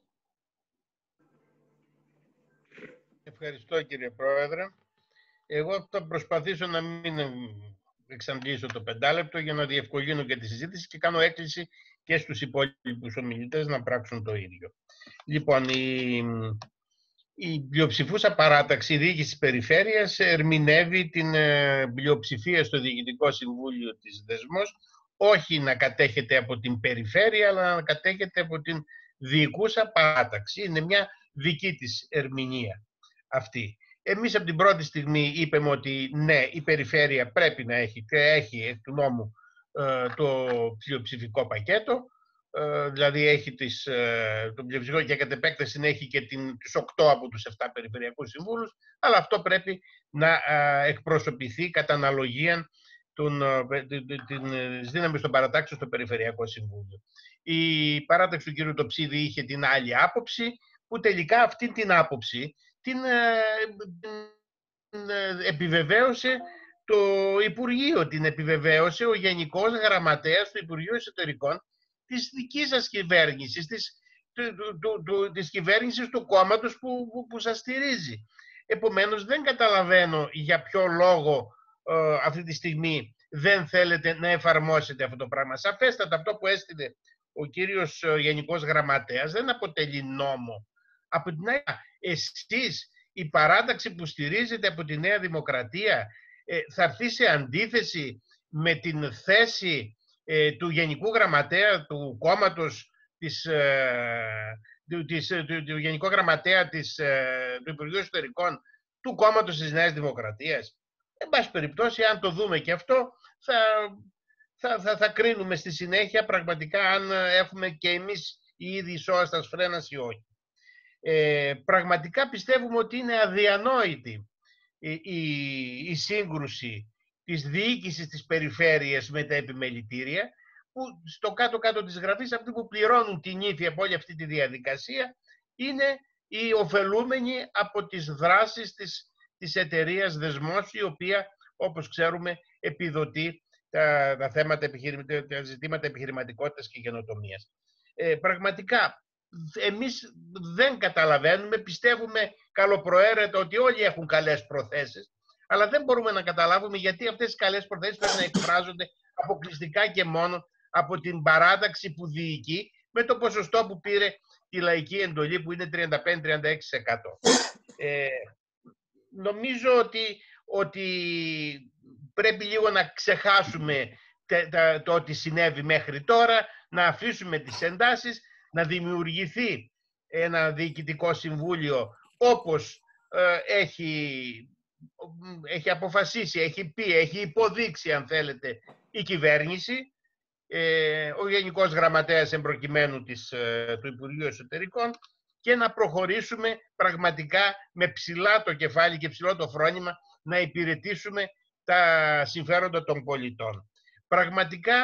Ευχαριστώ κύριε Πρόεδρε. Εγώ θα προσπαθήσω να μην εξαντλήσω το πεντάλεπτο για να διευκολύνω και τη συζήτηση και κάνω έκκληση και στους υπόλοιπους ομιλητές να πράξουν το ίδιο. Λοιπόν, η, η πλειοψηφούσα παράταξη, η διοίκηση της περιφέρειας ερμηνεύει την ε, πλειοψηφία στο Διοικητικό Συμβούλιο της Δεσμός, όχι να κατέχεται από την περιφέρεια, αλλά να κατέχεται από την διοικούσα παράταξη. Είναι μια δική της ερμηνεία αυτή. Εμείς από την πρώτη στιγμή είπαμε ότι ναι, η περιφέρεια πρέπει να έχει και έχει εκ του νόμου το πλειοψηφικό πακέτο, δηλαδή έχει τις, τον πλειοψηφικό και κατ' επέκταση έχει και την, τους οκτώ από τους επτά περιφερειακούς συμβούλους, αλλά αυτό πρέπει να εκπροσωπηθεί κατά αναλογία της δύναμης των παρατάξεων στο Περιφερειακό Συμβούλιο. Η παράταξη του κ. Τοψίδη είχε την άλλη άποψη, που τελικά αυτή την άποψη την, την επιβεβαίωσε το Υπουργείο, την επιβεβαίωσε ο Γενικός Γραμματέας του Υπουργείου Εσωτερικών της δικής σας κυβέρνησης, της, του, του, του, της κυβέρνησης του κόμματος που, που, που σας στηρίζει. Επομένως, δεν καταλαβαίνω για ποιο λόγο ε, αυτή τη στιγμή δεν θέλετε να εφαρμόσετε αυτό το πράγμα. Σαφέστατα αυτό που έστειλε ο κύριος Γενικός Γραμματέας δεν αποτελεί νόμο. Από την άλλη, εσείς, η παράταξη που στηρίζετε από τη Νέα Δημοκρατία, ε, θα έρθει σε αντίθεση με την θέση ε, του Γενικού Γραμματέα του κόμματος, της, ε, του, της, του, του Γενικού Γραμματέα της, ε, του Υπουργείου Εσωτερικών του κόμματος της Νέας Δημοκρατίας. Εν πάση περιπτώσει, αν το δούμε και αυτό, θα, θα, θα, θα κρίνουμε στη συνέχεια πραγματικά αν έχουμε και εμείς ήδη ισόαστας φρένας ή όχι. Ε, πραγματικά πιστεύουμε ότι είναι αδιανόητη η, η, η σύγκρουση της διοίκησης της περιφέρειας με τα επιμελητήρια, που στο κάτω-κάτω της γραφής αυτοί που πληρώνουν την ύφη από όλη αυτή τη διαδικασία είναι οι ωφελούμενοι από τις δράσεις της, της εταιρείας Δεσμός, η οποία, όπως ξέρουμε, επιδοτεί τα, τα, θέματα, τα ζητήματα επιχειρηματικότητας και καινοτομίας. Ε, πραγματικά, εμείς δεν καταλαβαίνουμε, πιστεύουμε καλοπροαίρετα ότι όλοι έχουν καλές προθέσεις, αλλά δεν μπορούμε να καταλάβουμε γιατί αυτές οι καλές προθέσεις πρέπει να εκφράζονται αποκλειστικά και μόνο από την παράταξη που διοικεί με το ποσοστό που πήρε τη λαϊκή εντολή, που είναι τριάντα πέντε με τριάντα έξι τοις εκατό. Ε, νομίζω ότι, ότι πρέπει λίγο να ξεχάσουμε το ότι συνέβη μέχρι τώρα, να αφήσουμε τις εντάσεις, να δημιουργηθεί ένα διοικητικό συμβούλιο όπως ε, έχει, έχει αποφασίσει, έχει πει, έχει υποδείξει αν θέλετε η κυβέρνηση, ε, ο Γενικός Γραμματέας εμπροκειμένου της, ε, του Υπουργείου Εσωτερικών, και να προχωρήσουμε πραγματικά με ψηλά το κεφάλι και ψηλό το φρόνημα να υπηρετήσουμε τα συμφέροντα των πολιτών. Πραγματικά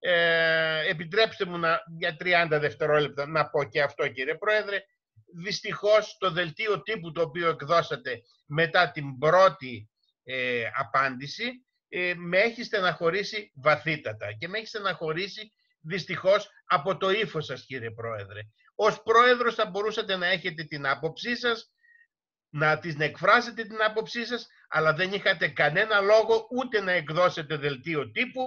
Ε, επιτρέψτε μου να, για τριάντα δευτερόλεπτα να πω και αυτό, κύριε Πρόεδρε. Δυστυχώς το δελτίο τύπου το οποίο εκδώσατε μετά την πρώτη ε, απάντηση ε, με έχει στεναχωρήσει βαθύτατα και με έχει στεναχωρήσει δυστυχώς από το ύφος σας, κύριε Πρόεδρε. Ως Πρόεδρος θα μπορούσατε να έχετε την άποψή σας, να την εκφράσετε την άποψή σας, αλλά δεν είχατε κανένα λόγο ούτε να εκδώσετε δελτίο τύπου,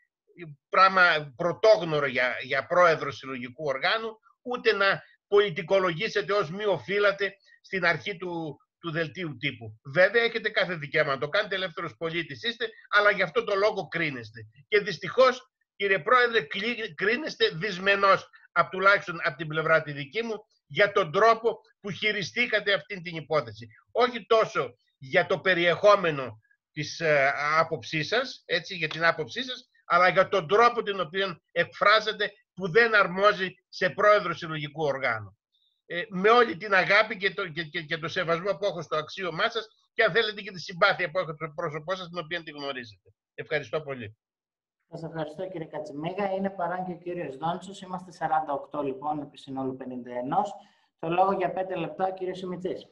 πράγμα πρωτόγνωρο για, για πρόεδρο συλλογικού οργάνου, ούτε να πολιτικολογήσετε ως μη οφείλατε στην αρχή του, του δελτίου τύπου. Βέβαια έχετε κάθε δικαίωμα να το κάνετε, ελεύθερος πολίτης είστε, αλλά γι' αυτό το λόγο κρίνεστε. Και δυστυχώς, κύριε Πρόεδρε, κρίνεστε δυσμενώς, απ' τουλάχιστον από την πλευρά τη δική μου, για τον τρόπο που χειριστήκατε αυτή την υπόθεση. Όχι τόσο για το περιεχόμενο της ε, άποψής σας, έτσι, για την άποψή σας, αλλά για τον τρόπο την οποίο εκφράζεται, που δεν αρμόζει σε πρόεδρο συλλογικού οργάνου. Ε, με όλη την αγάπη και το, και, και, και το σεβασμό που έχω στο αξίωμά σας και αν θέλετε και τη συμπάθεια που έχω στο πρόσωπό σας, την οποία τη γνωρίζετε. Ευχαριστώ πολύ. Σας ευχαριστώ, κύριε Κατσιμίγα. Είναι παρόν και ο κύριος Δόντσος. Είμαστε σαράντα οκτώ λοιπόν επί συνόλου πενήντα ένα. Το λόγο για πέντε λεπτά, κύριε Σιμιτσής.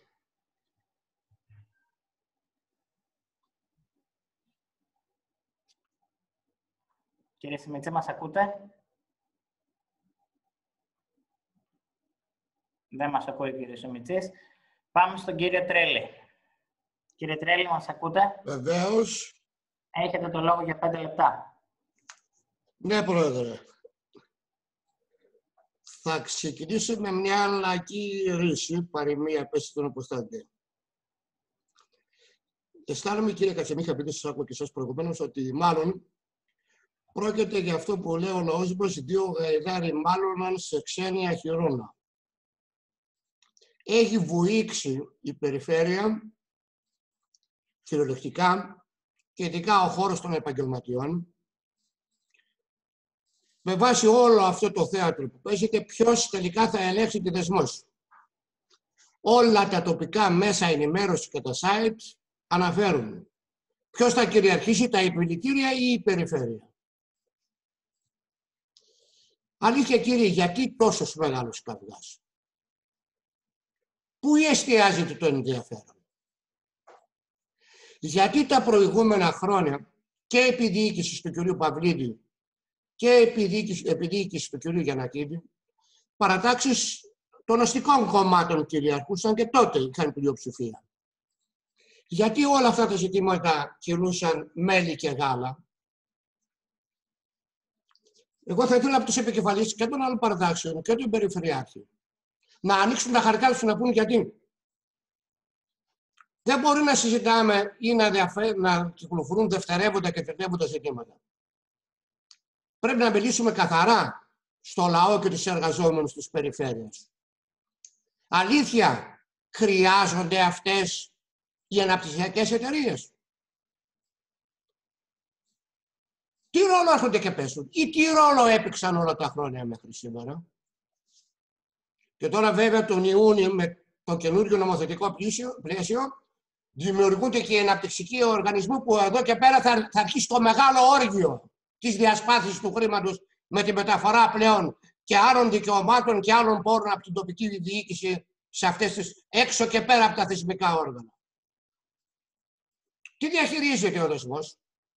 Κύριε Σιμιτσή, μας ακούτε? Δεν μας ακούει, κύριε Σιμιτσής. Πάμε στον κύριο Τρέλη. Κύριε Τρέλη, μας ακούτε? Βεβαίως. Έχετε το λόγο για πέντε λεπτά. Ναι, Πρόεδρε. Θα ξεκινήσω με μια λαϊκή ρίση, παροιμία, πέστε τον όπως θέλετε. Αισθάνομαι, κύριε Κατσιμίχα, επειδή σας άκουγα και εσάς προηγουμένως, ότι μάλλον πρόκειται για αυτό που λέει ο λαός μας, δύο γαϊδάροι μάλλον σε ξένη αχυρώνα. Έχει βουήξει η περιφέρεια κυριολεκτικά και ειδικά ο χώρος των επαγγελματιών με βάση όλο αυτό το θέατρο που παίζεται, ποιος τελικά θα ελέγξει τη δεσμός. Όλα τα τοπικά μέσα ενημέρωση και τα site αναφέρουν ποιος θα κυριαρχήσει, τα επιλυτήρια ή η περιφέρεια. Αλήθεια κύριε, γιατί τόσος μεγάλος καυγάς? Πού εστιάζεται το ενδιαφέρον? Γιατί τα προηγούμενα χρόνια και επί διοίκησης του κ. Παυλίδη και επί διοίκησης του κ. Γιαννακίδη, παρατάξεις των αστικών κομμάτων κυριαρχούσαν και τότε είχαν πλειοψηφία. Γιατί όλα αυτά τα ζητήματα κυλούσαν μέλι και γάλα? Εγώ θα ήθελα από τους επικεφαλείς και των άλλων παρατάξεων και των περιφερειάρχη να ανοίξουν τα χαρτιά τους να πούν γιατί. Δεν μπορεί να συζητάμε ή να, διαφε... να κυκλοφορούν δευτερεύοντα και τετεύοντα ζητήματα. Πρέπει να μιλήσουμε καθαρά στο λαό και τους εργαζόμενους της περιφέρειας. Αλήθεια, χρειάζονται αυτές οι αναπτυξιακές εταιρείες? Τι ρόλο έρχονται και πέσουν ή τι ρόλο έπαιξαν όλα τα χρόνια μέχρι σήμερα? Και τώρα βέβαια τον Ιούνιο με το καινούργιο νομοθετικό πλαίσιο δημιουργούνται και οι αναπτυξικοί οργανισμοί που εδώ και πέρα θα, θα αρχίσει το μεγάλο όργιο της διασπάθησης του χρήματος με τη μεταφορά πλέον και άλλων δικαιωμάτων και άλλων πόρων από την τοπική διοίκηση σε αυτές τις έξω και πέρα από τα θεσμικά όργανα. Τι διαχειρίζεται ο δεσμός?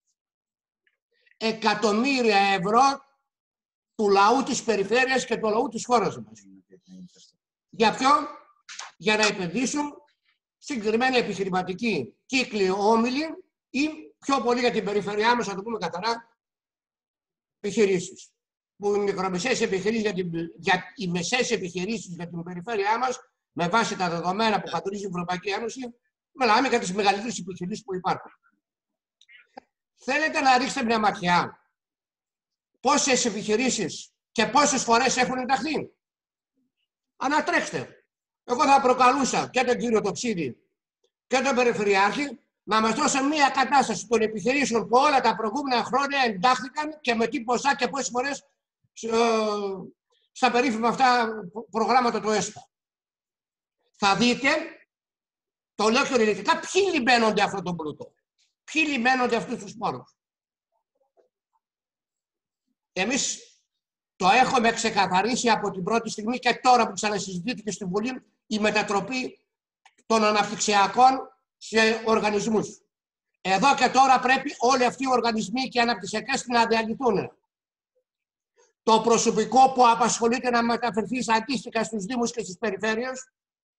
Εκατομμύρια ευρώ του λαού της περιφέρειας και του λαού της χώρας μας. Για ποιο? Για να επενδύσουν συγκεκριμένη επιχειρηματική κύκλη όμιλη ή πιο πολύ για την περιφερειά μας, να το πούμε καθαρά, επιχειρήσεις. Που οι μικρομεσαίες επιχειρήσεις για, την, για οι μεσαίες επιχειρήσεις για την περιφέρειά μας, με βάση τα δεδομένα που πατρίζει η Ευρωπαϊκή Ένωση, μιλάμε για τις μεγαλύτερες επιχειρήσεις που υπάρχουν. Θέλετε να ρίξετε μια ματιά πόσες επιχειρήσεις και πόσες φορές έχουν ενταχθεί? Ανατρέξτε. Εγώ θα προκαλούσα και τον κύριο Τοξίδη και τον Περιφερειάρχη να μας δώσουν μια κατάσταση των επιχειρήσεων που όλα τα προηγούμενα χρόνια εντάχθηκαν και με τι ποσά και πόσες φορές ε, στα περίφημα αυτά προγράμματα του ΕΣΠΑ. Θα δείτε, το λέω και ελληνικά, ποιοι λιμένονται αυτόν τον πλούτο. Ποιοι λιμένονται αυτούς τους πόρους. Εμείς το έχουμε ξεκαθαρίσει από την πρώτη στιγμή και τώρα που ξανασυζητήθηκε στην Βουλή η μετατροπή των αναπτυξιακών σε οργανισμούς. Εδώ και τώρα πρέπει όλοι αυτοί οι οργανισμοί και οι αναπτυξιακές να διαλυθούν. Το προσωπικό που απασχολείται να μεταφερθεί αντίστοιχα στους Δήμους και στις περιφέρειες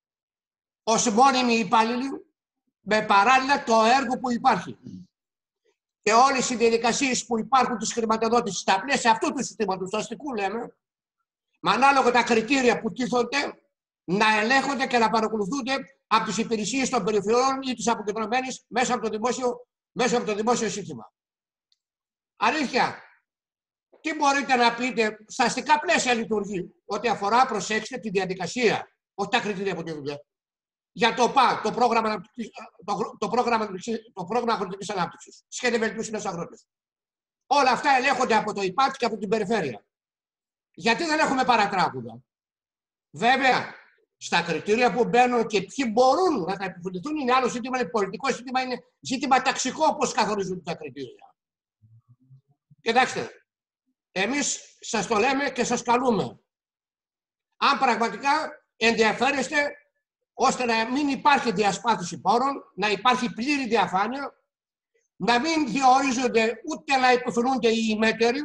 ως μόνιμοι υπάλληλοι με παράλληλα το έργο που υπάρχει. Και όλες οι διαδικασίες που υπάρχουν της χρηματοδότησης στα πλαίσια αυτού του συστήματος, του αστικού λέμε, με ανάλογα τα κριτήρια που τίθονται, να ελέγχονται και να παρακολουθούνται από τις υπηρεσίες των περιφερειών ή τις αποκεντρωμένες μέσα από το δημόσιο, μέσα από το δημόσιο σύστημα. Αλήθεια, τι μπορείτε να πείτε, στα αστικά πλαίσια λειτουργεί, ό,τι αφορά, προσέξτε, τη διαδικασία, όχι τα κριτήρια που τη δουλειά. Για το ΠΑ, το πρόγραμμα, το, το πρόγραμμα, το πρόγραμμα αγροτικής ανάπτυξης, σχέδιο βελτίωσης στους αγρότες. Όλα αυτά ελέγχονται από το ΙΠΑΤ και από την περιφέρεια. Γιατί δεν έχουμε παρατράγουδα? Βέβαια, στα κριτήρια που μπαίνουν και ποιοι μπορούν να τα επιβληθούν είναι άλλο ζήτημα, είναι πολιτικό ζήτημα, είναι ζήτημα ταξικό πώς καθορίζονται τα κριτήρια. Κοιτάξτε, εμείς σας το λέμε και σας καλούμε. Αν πραγματικά ενδιαφέρεστε ώστε να μην υπάρχει διασπάθηση πόρων, να υπάρχει πλήρη διαφάνεια, να μην διορίζονται ούτε να υποφελούνται οι ημέτεροι,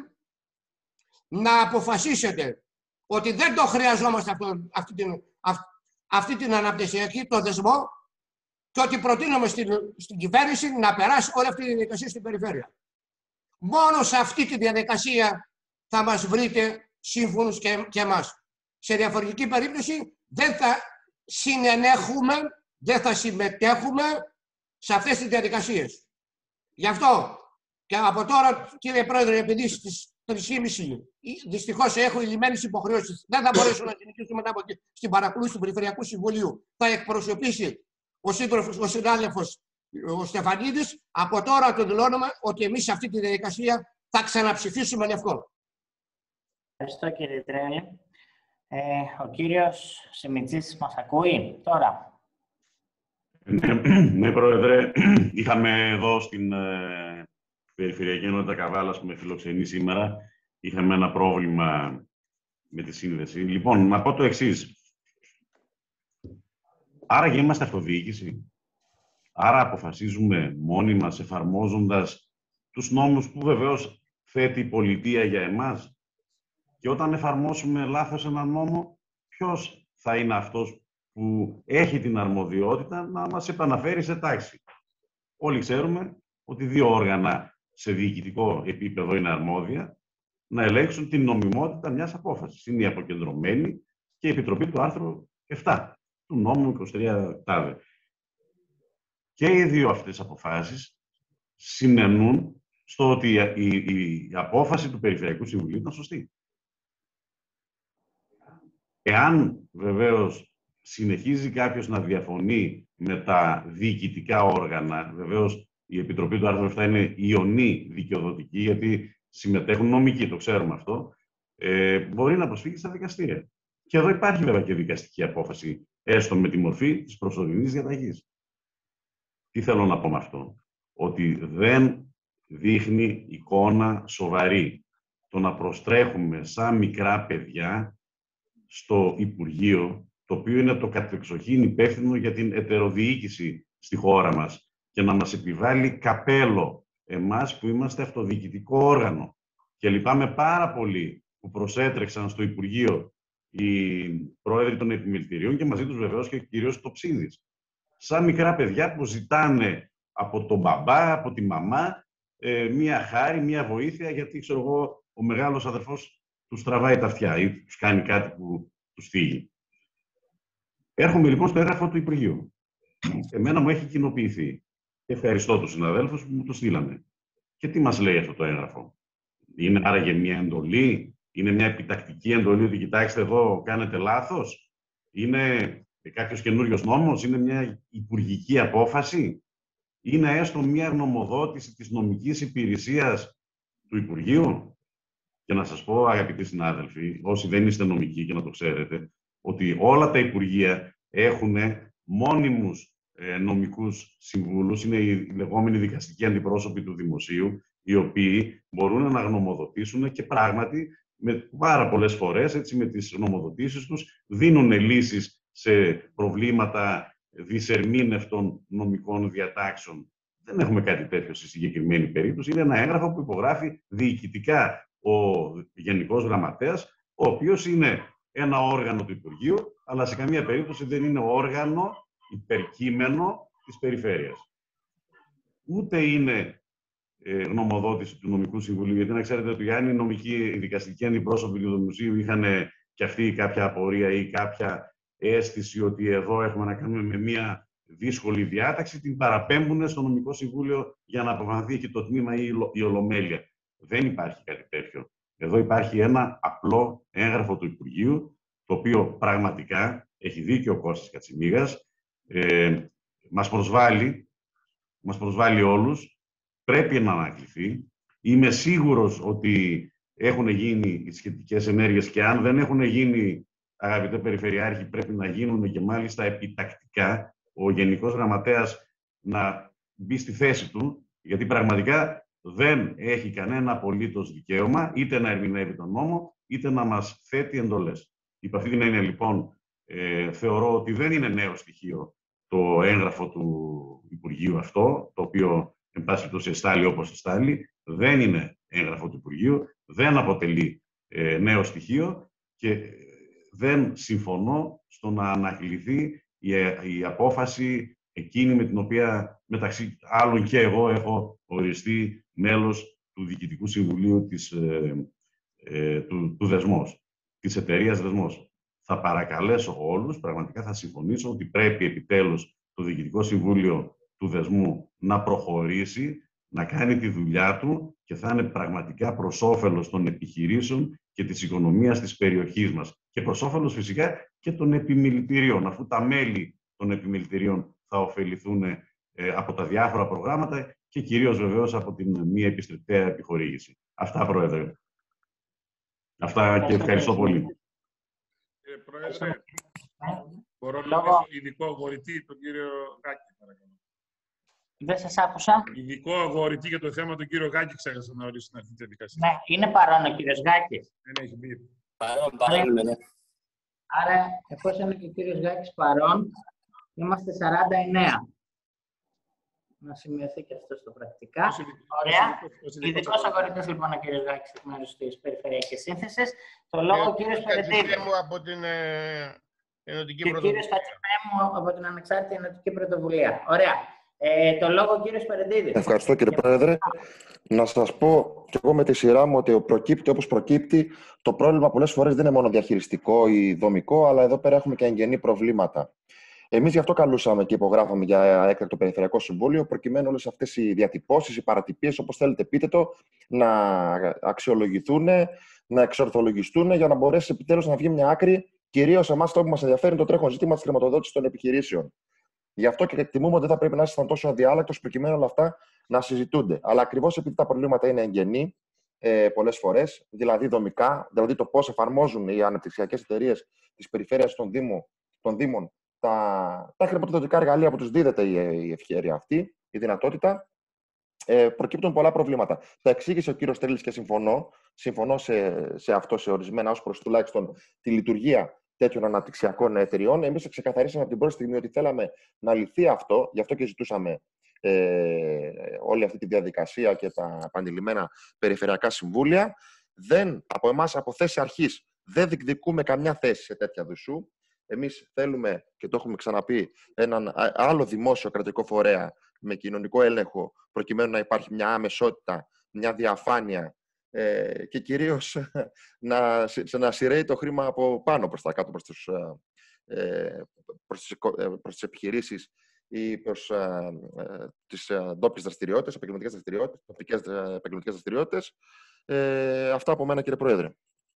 να αποφασίσετε ότι δεν το χρειαζόμαστε αυτό, αυτή, την, αυ, αυτή την αναπτυξιακή, το δεσμό, και ότι προτείνουμε στην, στην κυβέρνηση να περάσει όλη αυτή τη διαδικασία στην περιφέρεια. Μόνο σε αυτή τη διαδικασία θα μας βρείτε σύμφωνους και, και εμάς. Σε διαφορετική περίπτωση δεν θα συνενέχουμε, δεν θα συμμετέχουμε σε αυτές τις διαδικασίες. Γι' αυτό και από τώρα, κύριε Πρόεδρε, επειδή στις τρεις και μισή δυστυχώς έχω λυμμένες υποχρεώσεις, δεν θα μπορέσω να συνεχίσω μετά από στην παρακολούθηση του Περιφερειακού Συμβουλίου. Θα εκπροσωπήσει ο σύντροφος, ο συνάδελφος ο Στεφανίδης. Από τώρα το δηλώνουμε ότι εμείς σε αυτή τη διαδικασία θα ξαναψηφίσουμε λευκό. Ευχαριστώ, κύριε Τρέλη. Ε, ο κύριος Σιμιτζής μας ακούει τώρα? Ναι, ναι, Πρόεδρε. Είχαμε εδώ στην ε, Περιφερειακή Ενότητα Καβάλας που με φιλοξενεί σήμερα, είχαμε ένα πρόβλημα με τη σύνδεση. Λοιπόν, να πω το εξής. Άρα είμαστε αυτοδιοίκηση. Άρα αποφασίζουμε μόνοι μας εφαρμόζοντας τους νόμους που βεβαίως θέτει η πολιτεία για εμάς. Και όταν εφαρμόσουμε λάθος έναν νόμο, ποιος θα είναι αυτός που έχει την αρμοδιότητα να μας επαναφέρει σε τάξη? Όλοι ξέρουμε ότι δύο όργανα σε διοικητικό επίπεδο είναι αρμόδια να ελέγξουν την νομιμότητα μιας απόφασης. Είναι η αποκεντρωμένη και η Επιτροπή του άρθρου επτά του νόμου είκοσι τρία τάδε. Και οι δύο αυτές αποφάσεις συνενούν στο ότι η, η, η απόφαση του Περιφερειακού Συμβουλίου ήταν σωστή. Εάν βεβαίως συνεχίζει κάποιος να διαφωνεί με τα διοικητικά όργανα, βεβαίως η Επιτροπή του άρθρου επτά είναι ιονή δικαιοδοτική, γιατί συμμετέχουν νομικοί, το ξέρουμε αυτό, ε, μπορεί να προσφύγει στα δικαστήρια. Και εδώ υπάρχει βέβαια και δικαστική απόφαση, έστω με τη μορφή της προσωρινής διαταγής. Τι θέλω να πω με αυτό? Ότι δεν δείχνει εικόνα σοβαρή το να προστρέχουμε σαν μικρά παιδιά στο Υπουργείο, το οποίο είναι το κατεξοχήν υπεύθυνο για την ετεροδιοίκηση στη χώρα μας, και να μας επιβάλλει καπέλο εμάς που είμαστε αυτοδιοικητικό όργανο. Και λυπάμαι πάρα πολύ που προσέτρεξαν στο Υπουργείο οι πρόεδροι των επιμελητηρίων και μαζί τους βεβαίως και κυρίως το Ψίδης. Σαν μικρά παιδιά που ζητάνε από τον μπαμπά, από τη μαμά, ε, μία χάρη, μία βοήθεια, γιατί ξέρω εγώ, ο μεγάλος αδερφός τους τραβάει τα αυτιά ή τους κάνει κάτι που τους φύγει. Έρχομαι λοιπόν στο έγγραφο του Υπουργείου. Εμένα μου έχει κοινοποιηθεί. Ευχαριστώ τους συναδέλφους που μου το στείλανε. Και τι μας λέει αυτό το έγγραφο? Είναι άραγε μια εντολή? Είναι μια επιτακτική εντολή ότι κοιτάξτε εδώ κάνετε λάθος? Είναι κάποιος καινούριος νόμος? Είναι μια υπουργική απόφαση? Είναι έστω μια γνωμοδότηση της νομικής υπηρεσίας του Υπουργείου? Και να σας πω, αγαπητοί συνάδελφοι, όσοι δεν είστε νομικοί και να το ξέρετε, ότι όλα τα Υπουργεία έχουν μόνιμους ε, νομικούς συμβούλους, είναι οι λεγόμενοι δικαστικοί αντιπρόσωποι του Δημοσίου, οι οποίοι μπορούν να γνωμοδοτήσουν και πράγματι με πάρα πολλές φορές, έτσι, με τις γνωμοδοτήσεις τους, δίνουν λύσεις σε προβλήματα δυσερμήνευτων νομικών διατάξεων. Δεν έχουμε κάτι τέτοιο στη συγκεκριμένη περίπτωση. Είναι ένα έγγραφο που υπογράφει διοικητικά ο Γενικός Γραμματέας, ο οποίος είναι ένα όργανο του Υπουργείου, αλλά σε καμία περίπτωση δεν είναι όργανο υπερκείμενο της περιφέρειας. Ούτε είναι ε, γνωμοδότηση του Νομικού Συμβουλίου, γιατί να ξέρετε ότι αν οι νομικοί, οι δικαστικοί αντιπρόσωποι του Δημοσίου είχαν και αυτοί κάποια απορία ή κάποια αίσθηση ότι εδώ έχουμε να κάνουμε με μια δύσκολη διάταξη, την παραπέμπουν στο Νομικό Συμβούλιο για να αποφανθεί και το τμήμα ή η Ολομέλεια. Δεν υπάρχει κάτι τέτοιο. Εδώ υπάρχει ένα απλό έγγραφο του Υπουργείου, το οποίο πραγματικά έχει δίκιο ο Κώστας Κατσιμίγας, ε, μας προσβάλλει, μας προσβάλλει όλους, πρέπει να ανακληθεί. Είμαι σίγουρος ότι έχουν γίνει οι σχετικές ενέργειες και αν δεν έχουν γίνει, αγαπητέ Περιφερειάρχη, πρέπει να γίνουν και μάλιστα επιτακτικά, ο Γενικός Γραμματέας να μπει στη θέση του, γιατί πραγματικά δεν έχει κανένα απολύτως δικαίωμα είτε να ερμηνεύει τον νόμο, είτε να μας θέτει εντολές. Υπ' αυτή την έννοια, λοιπόν, ε, θεωρώ ότι δεν είναι νέο στοιχείο το έγγραφο του Υπουργείου αυτό, το οποίο, εν πάση περιπτώσει, εστάλει όπως εστάλει. Δεν είναι έγγραφο του Υπουργείου, δεν αποτελεί ε, νέο στοιχείο και δεν συμφωνώ στο να ανακληθεί η, η απόφαση εκείνη με την οποία, μεταξύ άλλων και εγώ, έχω οριστεί μέλος του Διοικητικού Συμβουλίου της, ε, ε, του, του Δεσμός, της εταιρείας Δεσμός. Θα παρακαλέσω όλους, πραγματικά θα συμφωνήσω ότι πρέπει επιτέλους το Διοικητικό Συμβούλιο του Δεσμού να προχωρήσει, να κάνει τη δουλειά του και θα είναι πραγματικά προς όφελος των επιχειρήσεων και της οικονομίας της περιοχής μας. Και προς όφελος φυσικά και των επιμελητηρίων, αφού τα μέλη των επιμελητηρίων θα ωφεληθούν ε, από τα διάφορα προγράμματα και κυρίως βεβαίως από την μία επιστρεπτέα επιχορήγηση. Αυτά, Πρόεδρε. Αυτά και ευχαριστώ πολύ. Κύριε Πρόεδρε, μπορώ να ρωτήσω ειδικό αγορητή, τον κύριο Γάκη, παρακαλώ. Δεν σας άκουσα. Ειδικό αγορητή για το θέμα, τον κύριο Γάκη, ξέχασα να ορίσω στην αρχή της διαδικασίας. Ναι, είναι παρόν ο κύριος Γάκης. Δεν έχει μπει. Παρόν, παρόν, ναι. Άρα, εφόσον είναι και ο κύριος Γάκης παρόν, είμαστε σαράντα εννέα. Να σημειωθεί και αυτό στο πρακτικά. Ωραία. Ειδικός αγορητής, λοιπόν, ο κύριος Γάκης, εκ μέρους της Περιφερειακής Σύνθεσης. Το λόγο ο κύριος Περετίδη. από την ε, Ενωτική Και ο Πρωτοβουλία. κύριος Χατζηπέμου από την Ανεξάρτητη Ενωτική Πρωτοβουλία. Ωραία. Ε, το λόγο ο κύριος Περετίδη. Ευχαριστώ, κύριε Πρόεδρε. Να σας πω και εγώ με τη σειρά μου ότι προκύπτει όπως προκύπτει. Το πρόβλημα πολλές φορές δεν είναι μόνο διαχειριστικό ή δομικό, αλλά εδώ πέρα έχουμε και εγγενή προβλήματα. Εμείς γι' αυτό καλούσαμε και υπογράφαμε για έκτακτο Περιφερειακό Συμβούλιο, προκειμένου όλες αυτές οι διατυπώσεις, οι παρατυπίες, όπως θέλετε πείτε το, να αξιολογηθούν, να εξορθολογιστούν, για να μπορέσει επιτέλους να βγει μια άκρη, κυρίως εμάς το που μας ενδιαφέρει το τρέχον ζήτημα της χρηματοδότησης των επιχειρήσεων. Γι' αυτό και εκτιμούμε ότι δεν θα πρέπει να ήσασταν τόσο αδιάλακτος, προκειμένου όλα αυτά να συζητούνται. Αλλά ακριβώς επειδή τα προβλήματα είναι εγγενή ε, πολλές φορές, δηλαδή δομικά, δηλαδή το πώς εφαρμόζουν οι αναπτυξιακές εταιρείες της περιφέρειας των, Δήμων, των Δήμων τα, τα χρηματοδοτικά εργαλεία που τους δίδεται η, η ευκαιρία αυτή, η δυνατότητα, ε, προκύπτουν πολλά προβλήματα. Τα εξήγησε ο κύριος Τρέλης και συμφωνώ, συμφωνώ σε, σε αυτό σε ορισμένα, ως προς τουλάχιστον τη λειτουργία τέτοιων αναπτυξιακών εταιριών. Εμείς ξεκαθαρίσαμε από την πρώτη στιγμή ότι θέλαμε να λυθεί αυτό, γι' αυτό και ζητούσαμε ε, όλη αυτή τη διαδικασία και τα επανειλημμένα περιφερειακά συμβούλια. Δεν, από εμάς, από θέση αρχής, δεν διεκδικούμε καμιά θέση σε τέτοια δουσού. Εμείς θέλουμε, και το έχουμε ξαναπεί, έναν άλλο δημόσιο κρατικό φορέα με κοινωνικό έλεγχο, προκειμένου να υπάρχει μια αμεσότητα, μια διαφάνεια ε, και κυρίως να, να σειραίει το χρήμα από πάνω προς τα κάτω, προς, τους, ε, προς, τις, προς τις επιχειρήσεις ή προς ε, ε, τις ντόπιες δραστηριότητες, επαγγελματικές δραστηριότητες, τοπικές επαγγελματικές δραστηριότητες. Ε, αυτά από μένα, κύριε Πρόεδρε.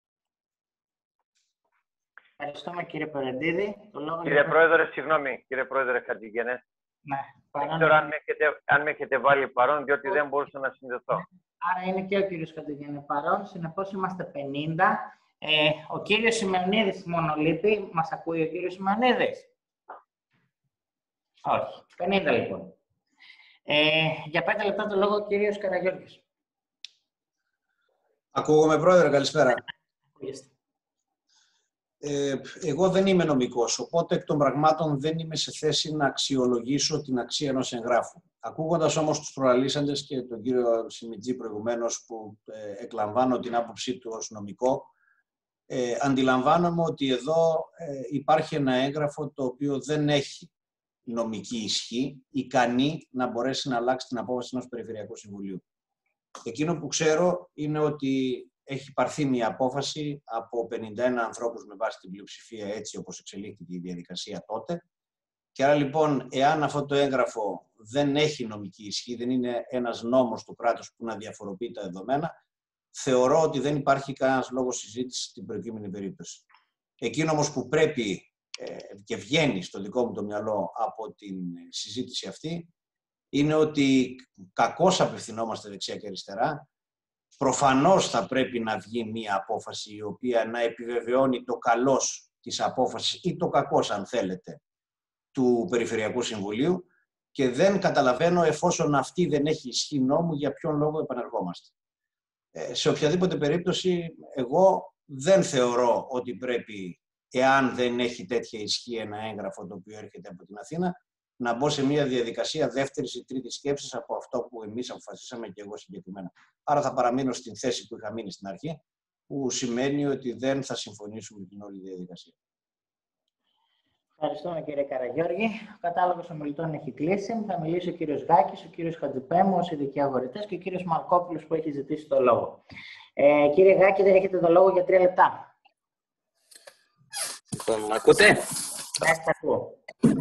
Ευχαριστούμε, κύριε Περετίδη. Το λόγο Κύριε είναι... Πρόεδρε, συγγνώμη, κύριε Πρόεδρε Χατζηγενέ. Ναι, δεν ξέρω αν με, έχετε, αν με έχετε βάλει παρόν, διότι δεν μπορούσα να συνδεθώ. Άρα είναι και ο κύριος Χατζηγενέ παρόν, συνεπώς είμαστε πενήντα. Ε, ο κύριος Σημεωνίδης μόνο λείπει. Μας ακούει ο κύριος Σημεωνίδης? Όχι. πενήντα λοιπόν. Ε, για πέντε λεπτά το λόγο ο κύριος Καραγιώργης. Ακούγομαι, Πρόεδρε, καλησπέρα. Ε, εγώ δεν είμαι νομικός, οπότε εκ των πραγμάτων δεν είμαι σε θέση να αξιολογήσω την αξία ενός εγγράφου. Ακούγοντας όμως τους προαλήσαντες και τον κύριο Σιμιτζή προηγουμένως, που ε, εκλαμβάνω την άποψή του ως νομικό, ε, αντιλαμβάνομαι ότι εδώ ε, υπάρχει ένα έγγραφο το οποίο δεν έχει νομική ισχύ, ικανή να μπορέσει να αλλάξει την απόφαση ενός Περιφερειακού Συμβουλίου. Εκείνο που ξέρω είναι ότι έχει πάρθει μια απόφαση από πενήντα ένα ανθρώπους με βάση την πλειοψηφία, έτσι όπως εξελίχθηκε η διαδικασία τότε. Και άρα λοιπόν, εάν αυτό το έγγραφο δεν έχει νομική ισχύ, δεν είναι ένας νόμος του κράτους που να διαφοροποιεί τα δεδομένα, θεωρώ ότι δεν υπάρχει κανένας λόγος συζήτησης στην προκείμενη περίπτωση. Εκείνο όμως που πρέπει ε, και βγαίνει στο δικό μου το μυαλό από την συζήτηση αυτή, είναι ότι κακώς απευθυνόμαστε δεξιά και αριστερά. Προφανώς θα πρέπει να βγει μία απόφαση η οποία να επιβεβαιώνει το καλός της απόφασης ή το κακός, αν θέλετε, του Περιφερειακού Συμβουλίου, και δεν καταλαβαίνω, εφόσον αυτή δεν έχει ισχύ νόμου, για ποιον λόγο επανερχόμαστε. Ε, σε οποιαδήποτε περίπτωση, εγώ δεν θεωρώ ότι πρέπει, εάν δεν έχει τέτοια ισχύ ένα έγγραφο το οποίο έρχεται από την Αθήνα, να μπω σε μια διαδικασία δεύτερης ή τρίτης σκέψης από αυτό που εμείς αποφασίσαμε και εγώ συγκεκριμένα. Άρα θα παραμείνω στην θέση που είχα μείνει στην αρχή, που σημαίνει ότι δεν θα συμφωνήσουμε με την όλη διαδικασία. Ευχαριστούμε, κύριε Καραγιώργη. Ο κατάλογος ομιλητών έχει κλείσει. Θα μιλήσει ο κύριος Γάκης, ο κύριος Χατζηπέμου ως ειδικοί αγορητές και ο κύριος Μαρκόπουλος που έχει ζητήσει το λόγο. Ε, κύριε Γάκη, δεν έχετε το λόγο για τρία λεπτά. Λοιπόν, ακούτε? Ναι, σας ακούω.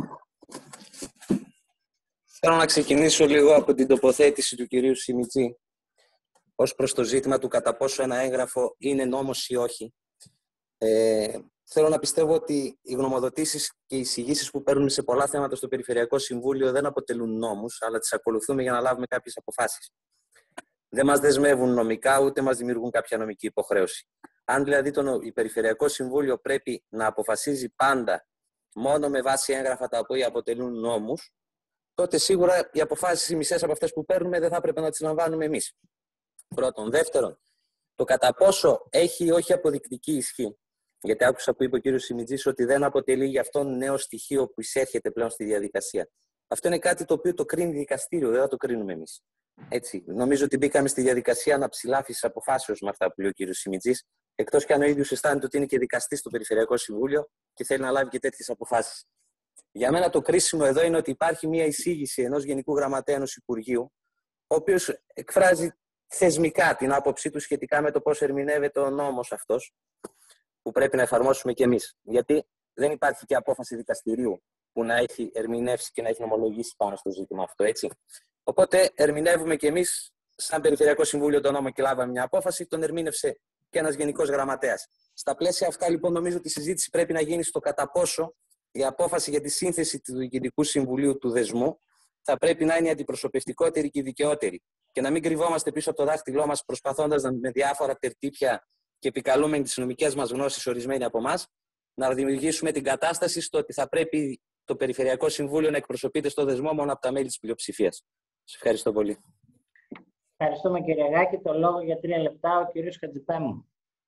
Θέλω να ξεκινήσω λίγο από την τοποθέτηση του κυρίου Σιμιτζή ως προς το ζήτημα του κατά πόσο ένα έγγραφο είναι νόμος ή όχι. Ε, θέλω να πιστεύω ότι οι γνωμοδοτήσεις και οι εισηγήσεις που παίρνουμε σε πολλά θέματα στο Περιφερειακό Συμβούλιο δεν αποτελούν νόμους, αλλά τις ακολουθούμε για να λάβουμε κάποιες αποφάσεις. Δεν μας δεσμεύουν νομικά, ούτε μας δημιουργούν κάποια νομική υποχρέωση. Αν δηλαδή το Περιφερειακό Συμβούλιο πρέπει να αποφασίζει πάντα μόνο με βάση έγγραφα τα οποία αποτελούν νόμους, τότε σίγουρα οι αποφάσεις οι μισές από αυτές που παίρνουμε δεν θα έπρεπε να τις λαμβάνουμε εμείς. Πρώτον. Δεύτερον, το κατά πόσο έχει ή όχι αποδεικτική ισχύ. Γιατί άκουσα που είπε ο κύριος Σιμιτζής ότι δεν αποτελεί γι' αυτόν νέο στοιχείο που εισέρχεται πλέον στη διαδικασία. Αυτό είναι κάτι το οποίο το κρίνει δικαστήριο, δεν θα το κρίνουμε εμείς. Έτσι, νομίζω ότι μπήκαμε στη διαδικασία αναψηλάφισης αποφάσεως με αυτά που λέει ο κύριος Σιμιτζής, εκτός και αν ο ίδιος αισθάνεται ότι είναι και δικαστής στο Περιφερειακό Συμβούλιο και θέλει να λάβει και τέτοιες αποφάσεις. Για μένα το κρίσιμο εδώ είναι ότι υπάρχει μια εισήγηση ενός Γενικού Γραμματέα ενός Υπουργείου, ο οποίος εκφράζει θεσμικά την άποψή του σχετικά με το πώς ερμηνεύεται ο νόμος αυτός, που πρέπει να εφαρμόσουμε κι εμείς. Γιατί δεν υπάρχει και απόφαση δικαστηρίου που να έχει ερμηνεύσει και να έχει νομολογήσει πάνω στο ζήτημα αυτό, έτσι. Οπότε ερμηνεύουμε κι εμείς, σαν Περιφερειακό Συμβούλιο, τον νόμο και λάβαμε μια απόφαση, τον ερμήνευσε και ένας Γενικός Γραμματέας. Στα πλαίσια αυτά, λοιπόν, νομίζω ότι η συζήτηση πρέπει να γίνει στο κατά πόσο η απόφαση για τη σύνθεση του Διοικητικού Συμβουλίου του δεσμού θα πρέπει να είναι η αντιπροσωπευτικότερη και η δικαιότερη. Και να μην κρυβόμαστε πίσω από το δάχτυλό μας προσπαθώντας με διάφορα τερτύπια και επικαλούμενοι τις νομικές μας γνώσεις, ορισμένοι από εμάς, να δημιουργήσουμε την κατάσταση στο ότι θα πρέπει το Περιφερειακό Συμβούλιο να εκπροσωπείται στο δεσμό μόνο από τα μέλη της πλειοψηφίας. Σας ευχαριστώ πολύ. Ευχαριστούμε, κύριε Γάκη. Το λόγο για τρία λεπτά ο κύριος Χατζηπέμου.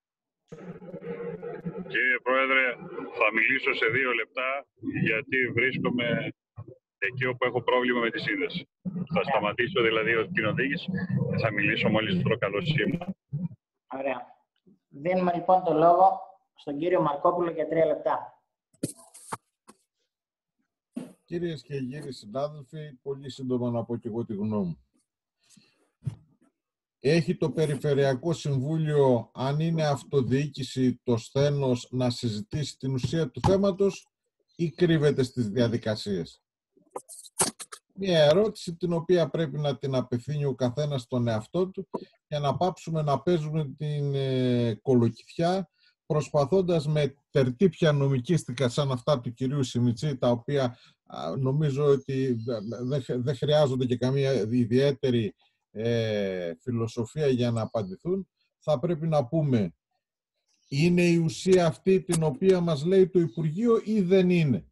Κύριε Πρόεδρε, θα μιλήσω σε δύο λεπτά γιατί βρίσκομαι εκεί όπου έχω πρόβλημα με τη σύνδεση. Θα σταματήσω δηλαδή ως κοινοδίκης και θα μιλήσω μόλις βρω καλό σήμα. Ωραία. Δίνουμε λοιπόν το λόγο στον κύριο Μαρκόπουλο για τρία λεπτά. Κυρίες και κύριοι συνάδελφοι, πολύ σύντομα να πω και εγώ τη γνώμη μου. Έχει το Περιφερειακό Συμβούλιο, αν είναι αυτοδιοίκηση, το σθένος να συζητήσει την ουσία του θέματος ή κρύβεται στις διαδικασίες? Μια ερώτηση την οποία πρέπει να την απευθύνει ο καθένας στον εαυτό του για να πάψουμε να παίζουμε την ε, κολοκυθιά προσπαθώντας με τερτύπια νομικίστικα σαν αυτά του κυρίου Σιμιτζή, τα οποία α, νομίζω ότι δεν δε χρειάζονται και καμία ιδιαίτερη ε, φιλοσοφία για να απαντηθούν. Θα πρέπει να πούμε, είναι η ουσία αυτή την οποία μας λέει το Υπουργείο ή δεν είναι?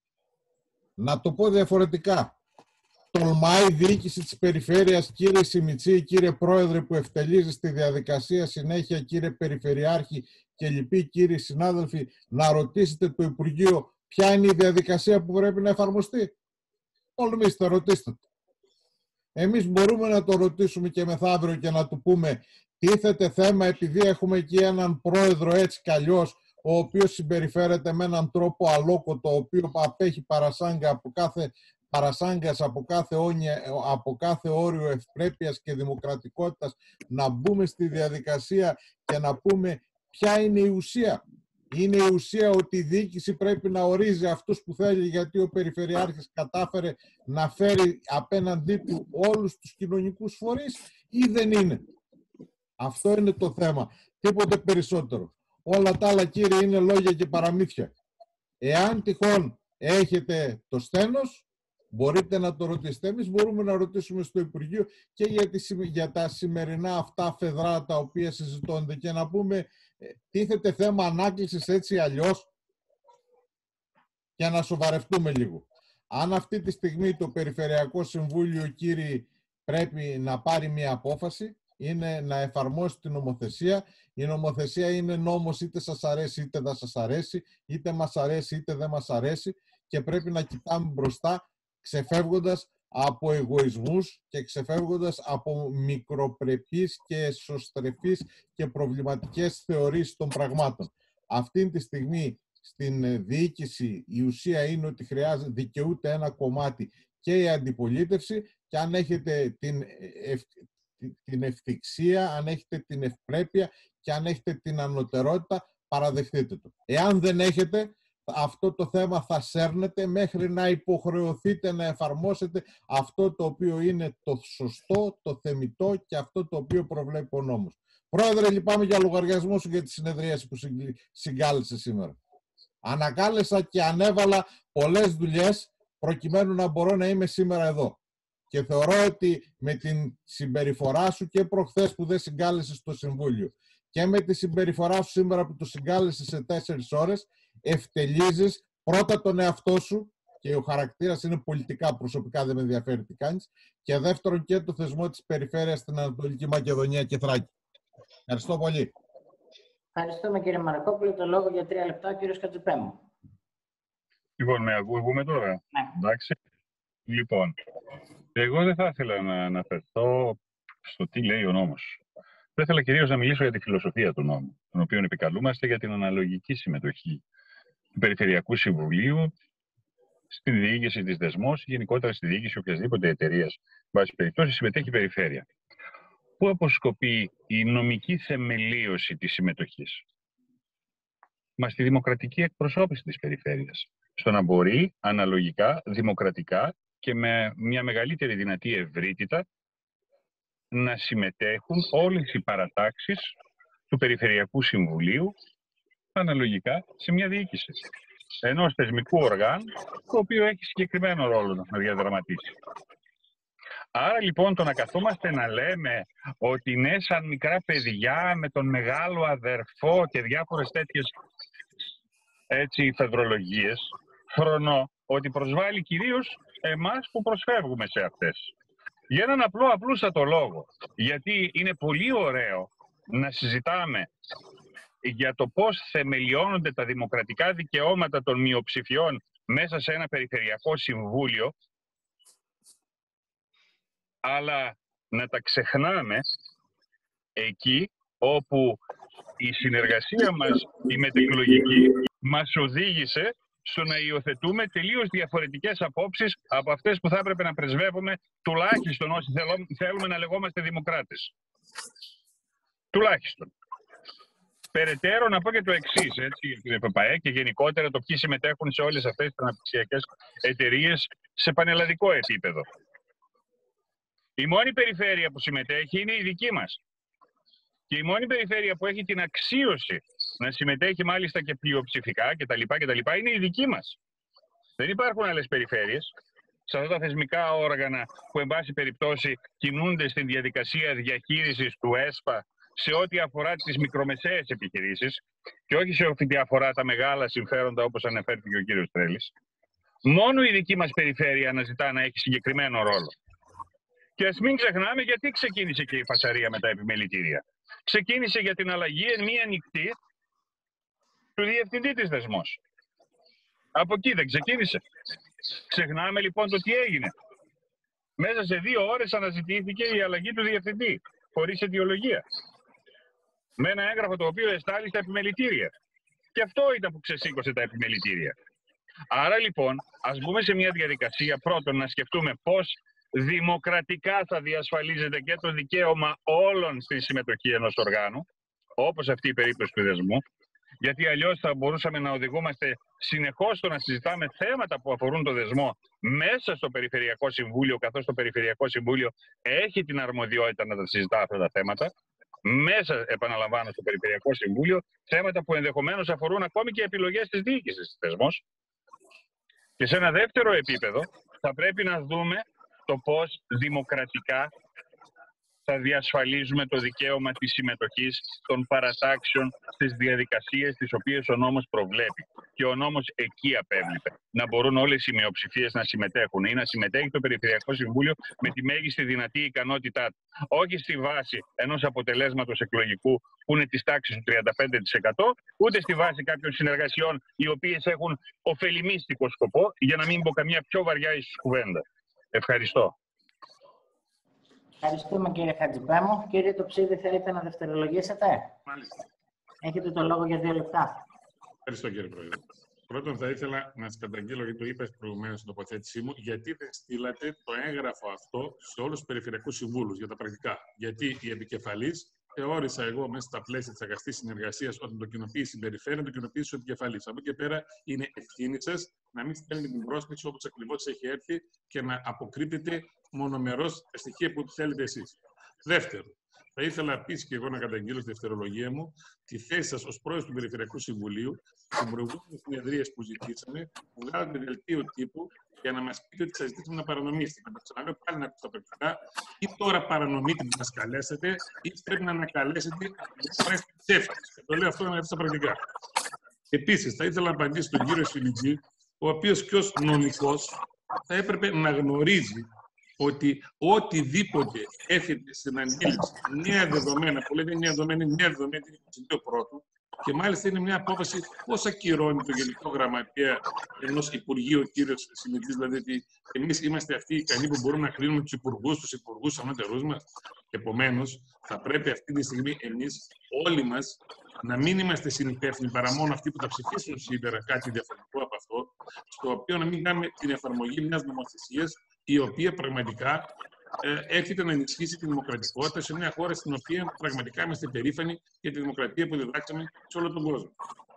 Να το πω διαφορετικά. Τολμάει η διοίκηση της περιφέρειας, κύριε Σιμιτζή, κύριε Πρόεδρε που ευτελίζει στη διαδικασία συνέχεια, κύριε Περιφερειάρχη και λοιποί κύριοι συνάδελφοι, να ρωτήσετε το Υπουργείο ποια είναι η διαδικασία που πρέπει να εφαρμοστεί? Τολμήστε, ρωτήστε το. Εμείς μπορούμε να το ρωτήσουμε και μεθαύριο και να του πούμε τίθεται θέμα επειδή έχουμε εκεί έναν πρόεδρο έτσι κι αλλιώς, ο οποίος συμπεριφέρεται με έναν τρόπο αλόκοτο, ο οποίος απέχει παρασάγκα από κάθε παρασάγκας από κάθε, όνια, από κάθε όριο ευπρέπειας και δημοκρατικότητας, να μπούμε στη διαδικασία και να πούμε ποια είναι η ουσία. Είναι η ουσία ότι η διοίκηση πρέπει να ορίζει αυτούς που θέλει, γιατί ο Περιφερειάρχης κατάφερε να φέρει απέναντί του όλους τους κοινωνικούς φορείς, ή δεν είναι? Αυτό είναι το θέμα. Τίποτε περισσότερο. Όλα τα άλλα, κύριε, είναι λόγια και παραμύθια. Εάν τυχόν έχετε το σθένος, μπορείτε να το ρωτήσετε. Εμείς μπορούμε να ρωτήσουμε στο Υπουργείο και για, τη, για τα σημερινά αυτά φεδρά τα οποία συζητώνται και να πούμε τίθεται θέμα ανάκλησης έτσι αλλιώς, για να σοβαρευτούμε λίγο. Αν αυτή τη στιγμή το Περιφερειακό Συμβούλιο, κύριοι, πρέπει να πάρει μια απόφαση, είναι να εφαρμόσει την νομοθεσία. Η νομοθεσία είναι νόμος, είτε σας αρέσει είτε δεν σας αρέσει, είτε μας αρέσει είτε δεν μας αρέσει, και πρέπει να κοιτάμε μπροστά, ξεφεύγοντας από εγωισμούς και ξεφεύγοντας από μικροπρεπείς και εσωστρεφείς και προβληματικές θεωρίες των πραγμάτων. Αυτή τη στιγμή στην διοίκηση η ουσία είναι ότι χρειάζεται, δικαιούται ένα κομμάτι και η αντιπολίτευση, και αν έχετε την, ευ, την ευθυξία, αν έχετε την ευπρέπεια και αν έχετε την ανωτερότητα, παραδεχτείτε το. Εάν δεν έχετε, αυτό το θέμα θα σέρνετε μέχρι να υποχρεωθείτε να εφαρμόσετε αυτό το οποίο είναι το σωστό, το θεμιτό και αυτό το οποίο προβλέπει ο νόμος. Πρόεδρε, λυπάμαι για λογαριασμό σου για τη συνεδρίαση που συγκάλεσε σήμερα. Ανακάλεσα και ανέβαλα πολλές δουλειές προκειμένου να μπορώ να είμαι σήμερα εδώ. Και θεωρώ ότι με την συμπεριφορά σου και προχθές που δεν συγκάλεσες στο Συμβούλιο και με τη συμπεριφορά σου σήμερα που τους συγκάλεσες σε τέσσερις ώρες, ευτελίζεις πρώτα τον εαυτό σου, και ο χαρακτήρας είναι πολιτικά, προσωπικά δεν με ενδιαφέρει τι κάνεις, και δεύτερον και το θεσμό της περιφέρειας στην Ανατολική Μακεδονία και Θράκη. Ευχαριστώ πολύ. Ευχαριστούμε κύριε Μαρκόπουλο. Το λόγο για τρία λεπτά ο κύριος Χατζηπέμου. Λοιπόν, με ακούγουμε τώρα. Ναι. Εντάξει. Λοιπόν, εγώ δεν θα ήθελα να αναφερθώ στο τι λέει ο νόμος. Θα ήθελα κυρίως να μιλήσω για τη φιλοσοφία του νόμου, τον οποίο επικαλούμαστε για την αναλογική συμμετοχή του Περιφερειακού Συμβουλίου στην διοίκηση της δεσμός, γενικότερα στη διοίκηση οποιασδήποτε εταιρείας. Βάσει περιπτώσει, συμμετέχει η περιφέρεια. Πού αποσκοπεί η νομική θεμελίωση της συμμετοχής? Μα στη δημοκρατική εκπροσώπηση της περιφέρειας. Στο να μπορεί αναλογικά, δημοκρατικά και με μια μεγαλύτερη δυνατή ευρύτητα να συμμετέχουν όλες οι παρατάξεις του Περιφερειακού Συμβουλίου αναλογικά σε μια διοίκηση ενός θεσμικού οργάνου, το οποίο έχει συγκεκριμένο ρόλο να διαδραματίσει. Άρα λοιπόν το να καθόμαστε να λέμε ότι είναι σαν μικρά παιδιά με τον μεγάλο αδερφό και διάφορες τέτοιες έτσι φεδρολογίες, φρονώ ότι προσβάλλει κυρίως εμάς που προσφεύγουμε σε αυτές. Για έναν απλό απλούστατο λόγο. Γιατί είναι πολύ ωραίο να συζητάμε για το πώς θεμελιώνονται τα δημοκρατικά δικαιώματα των μειοψηφιών μέσα σε ένα περιφερειακό συμβούλιο, αλλά να τα ξεχνάμε εκεί όπου η συνεργασία μας, η μετεκλογική, μας οδήγησε στο να υιοθετούμε τελείως διαφορετικές απόψεις από αυτές που θα έπρεπε να πρεσβεύουμε, τουλάχιστον όσοι θέλουμε να λεγόμαστε δημοκράτες. Τουλάχιστον. Περαιτέρω να πω και το εξής, έτσι, για την ΕΠΠΑΕ και γενικότερα το ποιοι συμμετέχουν σε όλες αυτές τις αναπτυξιακές εταιρείες σε πανελλαδικό επίπεδο. Η μόνη περιφέρεια που συμμετέχει είναι η δική μας. Και η μόνη περιφέρεια που έχει την αξίωση να συμμετέχει μάλιστα και πλειοψηφικά κτλ. κτλ. Είναι η δική μας. Δεν υπάρχουν άλλες περιφέρειες σε αυτά τα θεσμικά όργανα που εν πάση περιπτώσει κινούνται στην διαδικασία διαχείρισης του ΕΣΠΑ σε ό,τι αφορά τις μικρομεσαίες επιχειρήσεις και όχι σε ό,τι αφορά τα μεγάλα συμφέροντα όπως αναφέρθηκε ο κύριος Τρέλης. Μόνο η δική μας περιφέρεια αναζητά να έχει συγκεκριμένο ρόλο. Και ας μην ξεχνάμε γιατί ξεκίνησε και η φασαρία με τα επιμελητήρια. Ξεκίνησε για την αλλαγή εν μία νυχτή του διευθυντή της δεσμός. Από εκεί δεν ξεκίνησε. Ξεχνάμε λοιπόν το τι έγινε. Μέσα σε δύο ώρες αναζητήθηκε η αλλαγή του διευθυντή, χωρίς αιτιολογία. Με ένα έγγραφο το οποίο εστάλει στα επιμελητήρια. Και αυτό ήταν που ξεσήκωσε τα επιμελητήρια. Άρα λοιπόν, ας μπούμε σε μια διαδικασία πρώτον να σκεφτούμε πώς δημοκρατικά θα διασφαλίζεται και το δικαίωμα όλων στη συμμετοχή ενός οργάνου, όπως αυτή η περίπτωση του δεσμού, γιατί αλλιώς θα μπορούσαμε να οδηγούμαστε συνεχώς στο να συζητάμε θέματα που αφορούν το δεσμό μέσα στο Περιφερειακό Συμβούλιο, καθώς το Περιφερειακό Συμβούλιο έχει την αρμοδιότητα να τα συζητά αυτά τα θέματα, μέσα, επαναλαμβάνω, στο Περιφερειακό Συμβούλιο, θέματα που ενδεχομένως αφορούν ακόμη και επιλογές της διοίκησης της θεσμός. Και σε ένα δεύτερο επίπεδο θα πρέπει να δούμε το πώς δημοκρατικά θα διασφαλίζουμε το δικαίωμα της συμμετοχής των παρατάξεων στις διαδικασίες τις οποίες ο νόμος προβλέπει. Και ο νόμος εκεί απέβλεπε. Να μπορούν όλες οι μειοψηφίες να συμμετέχουν ή να συμμετέχει το Περιφερειακό Συμβούλιο με τη μέγιστη δυνατή ικανότητά του. Όχι στη βάση ενός αποτελέσματος εκλογικού που είναι της τάξης του τριάντα πέντε τοις εκατό, ούτε στη βάση κάποιων συνεργασιών οι οποίες έχουν ωφελημίστικο σκοπό, για να μην πω καμία πιο βαριά εις κουβέντα. Ευχαριστώ. Ευχαριστούμε κύριε Χατζηπέμου. Κύριε Τοψίδη, θέλετε να δευτερολογήσετε? Μάλιστα. Έχετε το λόγο για δύο λεπτά. Ευχαριστώ κύριε Πρόεδρε. Πρώτον, θα ήθελα να σας καταγγείλω, γιατί το είπα προηγουμένως στην τοποθέτησή μου, γιατί δεν στείλατε το έγγραφο αυτό σε όλους τους περιφερειακούς συμβούλους για τα πρακτικά. Γιατί η επικεφαλής θεώρησα εγώ μέσα στα πλαίσια της αγαστής συνεργασίας, όταν το κοινοποιήσει η περιφέρεια, να το κοινοποιήσει ο επικεφαλής. Από εκεί και πέρα είναι ευθύνη σας να μην στέλνει την πρόσκληση όπως ακριβώς έχει έρθει και να αποκρύπτεται μονομερώς τα στοιχεία που θέλετε εσείς. Δεύτερον, Θα ήθελα επίσης και εγώ να καταγγείλω στη δευτερολογία μου τη θέση σας ως πρόεδρος του Περιφερειακού Συμβουλίου στην προηγούμενη συνεδρία που ζητήσαμε, που βγάλατε δελτίο τύπου για να μας πείτε ότι σας ζητήσαμε να παρανομήσετε. Να παρακαλώ πάλι να ακούσω τα πρακτικά. Ή τώρα παρανομείτε που μας καλέσετε, ή πρέπει να ανακαλέσετε να ψεύτες. Και το λέω αυτό να έρθει στα πρακτικά. Επίσης, θα ήθελα να απαντήσω στον κύριο Σιμιτζή, ο οποίος και ως νομικός θα έπρεπε να γνωρίζει ότι οτιδήποτε έρχεται στην αντίληψη νέα δεδομένα, που λέτε νέα δεδομένα, νέα δεδομένα είναι είκοσι δύο πρώτου, και μάλιστα είναι μια απόφαση πώς ακυρώνει το Γενικό Γραμματέα ενός Υπουργείου, ο κύριος Σιμιτζής, δηλαδή ότι εμείς είμαστε αυτοί οι ικανοί που μπορούμε να κρίνουμε τους υπουργούς, τους υπουργούς ανώτερούς μας. Επομένως, θα πρέπει αυτή τη στιγμή εμείς όλοι μας να μην είμαστε συνυπεύθυνοι παρά μόνο αυτοί που θα ψηφίσουν σήμερα κάτι διαφορετικό από αυτό, στο οποίο να μην κάνουμε την εφαρμογή μιας νομοθεσίας η οποία πραγματικά ε, έρχεται να ενισχύσει τη δημοκρατικότητα σε μια χώρα στην οποία πραγματικά είμαστε περήφανοι για τη δημοκρατία που διδάξαμε σε όλο τον κόσμο.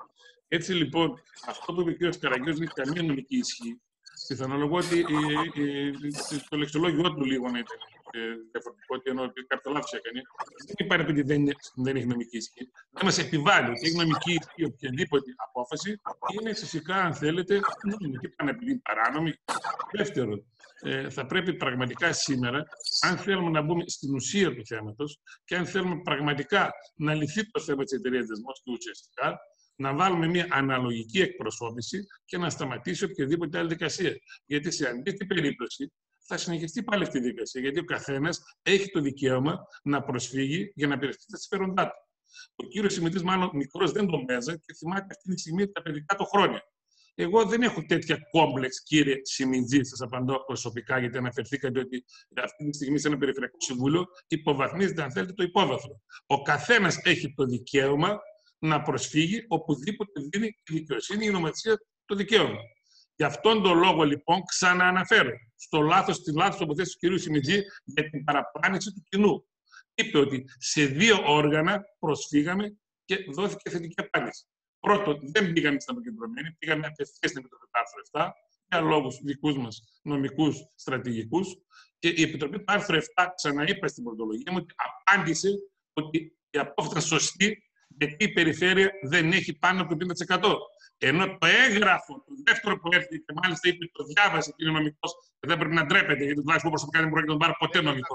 Έτσι λοιπόν, αυτό που είπε ο κ. Καραγιώζης δεν έχει καμία νομική ισχύ. Πιθανολογώ ότι ε, ε, ε, το λεξιλόγιο του λίγο να ήταν ε, διαφορετικό, ότι ενώ κάποιο λάθος έκανε. Δεν υπάρχει επειδή δεν, δεν έχει νομική ισχύ. Δεν μας επιβάλλει ότι έχει νομική ισχύ οποιαδήποτε απόφαση. Είναι φυσικά, αν θέλετε, νομική πάνω επειδή είναι παράνομη. Δεύτερον, ε, θα πρέπει πραγματικά σήμερα, αν θέλουμε να μπούμε στην ουσία του θέματος και αν θέλουμε πραγματικά να λυθεί το θέμα της εταιρείας Δεσμός του ουσιαστικά, να βάλουμε μια αναλογική εκπροσώπηση και να σταματήσει οποιαδήποτε άλλη δικασία. Γιατί σε αντίθετη περίπτωση θα συνεχιστεί πάλι αυτή η δικασία. Γιατί ο καθένας έχει το δικαίωμα να προσφύγει για να υπερασπιστεί τα συμφέροντά του. Ο κύριος Σιμιτζής, μάλλον μικρός, δεν τον παίζα και θυμάται αυτή τη στιγμή τα παιδικά του χρόνια. Εγώ δεν έχω τέτοια κόμπλεξ, κύριε Σιμιτζή, σας απαντώ προσωπικά, γιατί αναφερθήκατε ότι αυτή τη στιγμή σε ένα Περιφερειακό Συμβούλιο υποβαθμίζεται, αν θέλετε, το υπόβαθρο. Ο καθένας έχει το δικαίωμα να προσφύγει οπουδήποτε δίνει η δικαιοσύνη, η νομοθεσία, το δικαίωμα. Γι' αυτόν τον λόγο, λοιπόν, ξανααναφέρω στο λάθος, στη λάθος τοποθέτηση του κ. Σιμιτζή για την παραπλάνηση του κοινού. Είπε ότι σε δύο όργανα προσφύγαμε και δόθηκε θετική απάντηση. Πρώτον, δεν πήγαμε στην αποκεντρωμένη, πήγαμε απευθείας στην Επιτροπή του άρθρου επτά για λόγους δικούς μας νομικούς, στρατηγικούς. Και η Επιτροπή του άρθρου επτά, ξαναείπα στην πρωτολογία μου, ότι απάντησε ότι η απόφαση ήταν σωστή, γιατί η περιφέρεια δεν έχει πάνω από το πενήντα τοις εκατό. Ενώ το έγγραφο, το δεύτερο που έρθει και μάλιστα είπε το διάβασε και είναι νομικός, και δεν πρέπει να ντρέπεται, γιατί τουλάχιστον προσωπικά δεν μπορεί να τον πάρει ποτέ νομικό.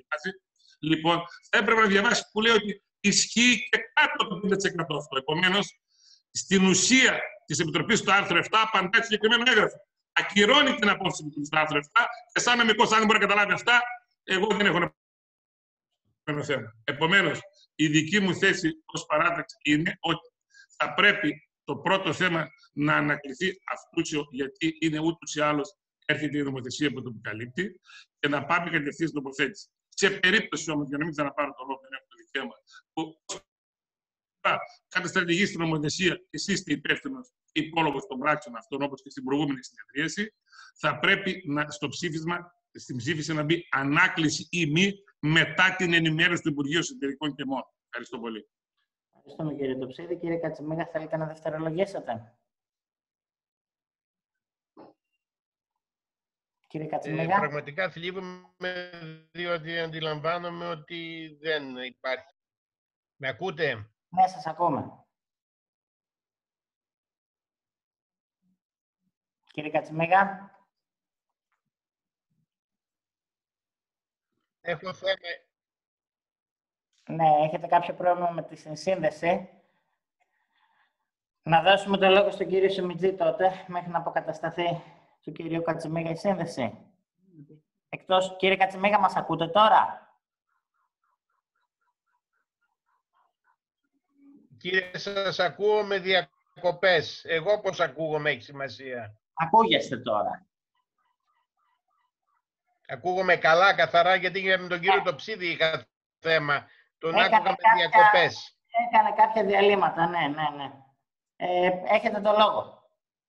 Λοιπόν, θα έπρεπε να διαβάσει που λέει ότι ισχύει και κάτω από το πενήντα τοις εκατό αυτό. Επομένως, στην ουσία της Επιτροπής του άρθρου επτά απαντάει συγκεκριμένο έγγραφο. Ακυρώνει την απόφαση του άρθρου επτά και σαν νομικός, αν δεν μπορεί να καταλάβει αυτά, εγώ δεν έχω να θέμα. Επομένως, η δική μου θέση ως παράταξη είναι ότι θα πρέπει το πρώτο θέμα να ανακληθεί αυτούσιο, γιατί είναι ούτως ή άλλως έρχεται η νομοθεσία που το επικαλύπτει, και να πάμε κατευθείαν στην τοποθέτηση. Σε περίπτωση όμως, για να μην ξαναπάρω το λόγο, δεν έχω το δικαίωμα, που καταστρατηγεί στην νομοθεσία, εσείς είστε υπεύθυνος υπόλογος των πράξεων αυτών, όπως και στην προηγούμενη συνεδρίαση, θα πρέπει να, στο ψήφισμα, στην ψήφιση να μπει ανάκληση ή μη μετά την ενημέρωση του Υπουργείου Εσωτερικών και μόνο. Ευχαριστώ πολύ. Ευχαριστούμε κύριε Τοψίδη. Κύριε Κατσιμίγα, θέλετε να δευτερολογήσετε? Κύριε Κατσιμίγα. Ε, πραγματικά θλίβομαι, διότι αντιλαμβάνομαι ότι δεν υπάρχει. Με ακούτε? Ναι, σας ακούμε. Κύριε Κατσιμίγα. Έχω θέμα. Ναι, έχετε κάποιο πρόβλημα με τη σύνδεση. Να δώσουμε το λόγο στον κύριο Σιμιτζή τότε, μέχρι να αποκατασταθεί του κυρίου Κατσιμίγα η σύνδεση. Εκτός, κύριε Κατσιμίγα, μας ακούτε τώρα? Κύριε, σας ακούω με διακοπές. Εγώ πώς ακούγομαι έχει σημασία. Ακούγεστε τώρα. Ακούγομαι καλά, καθαρά, γιατί με τον κύριο Τοψίδη είχα θέμα. Τον Έκανε άκουγα με κάποια, διακοπές. Έκανε κάποια διαλύματα, ναι, ναι, ναι. Ε, έχετε το λόγο.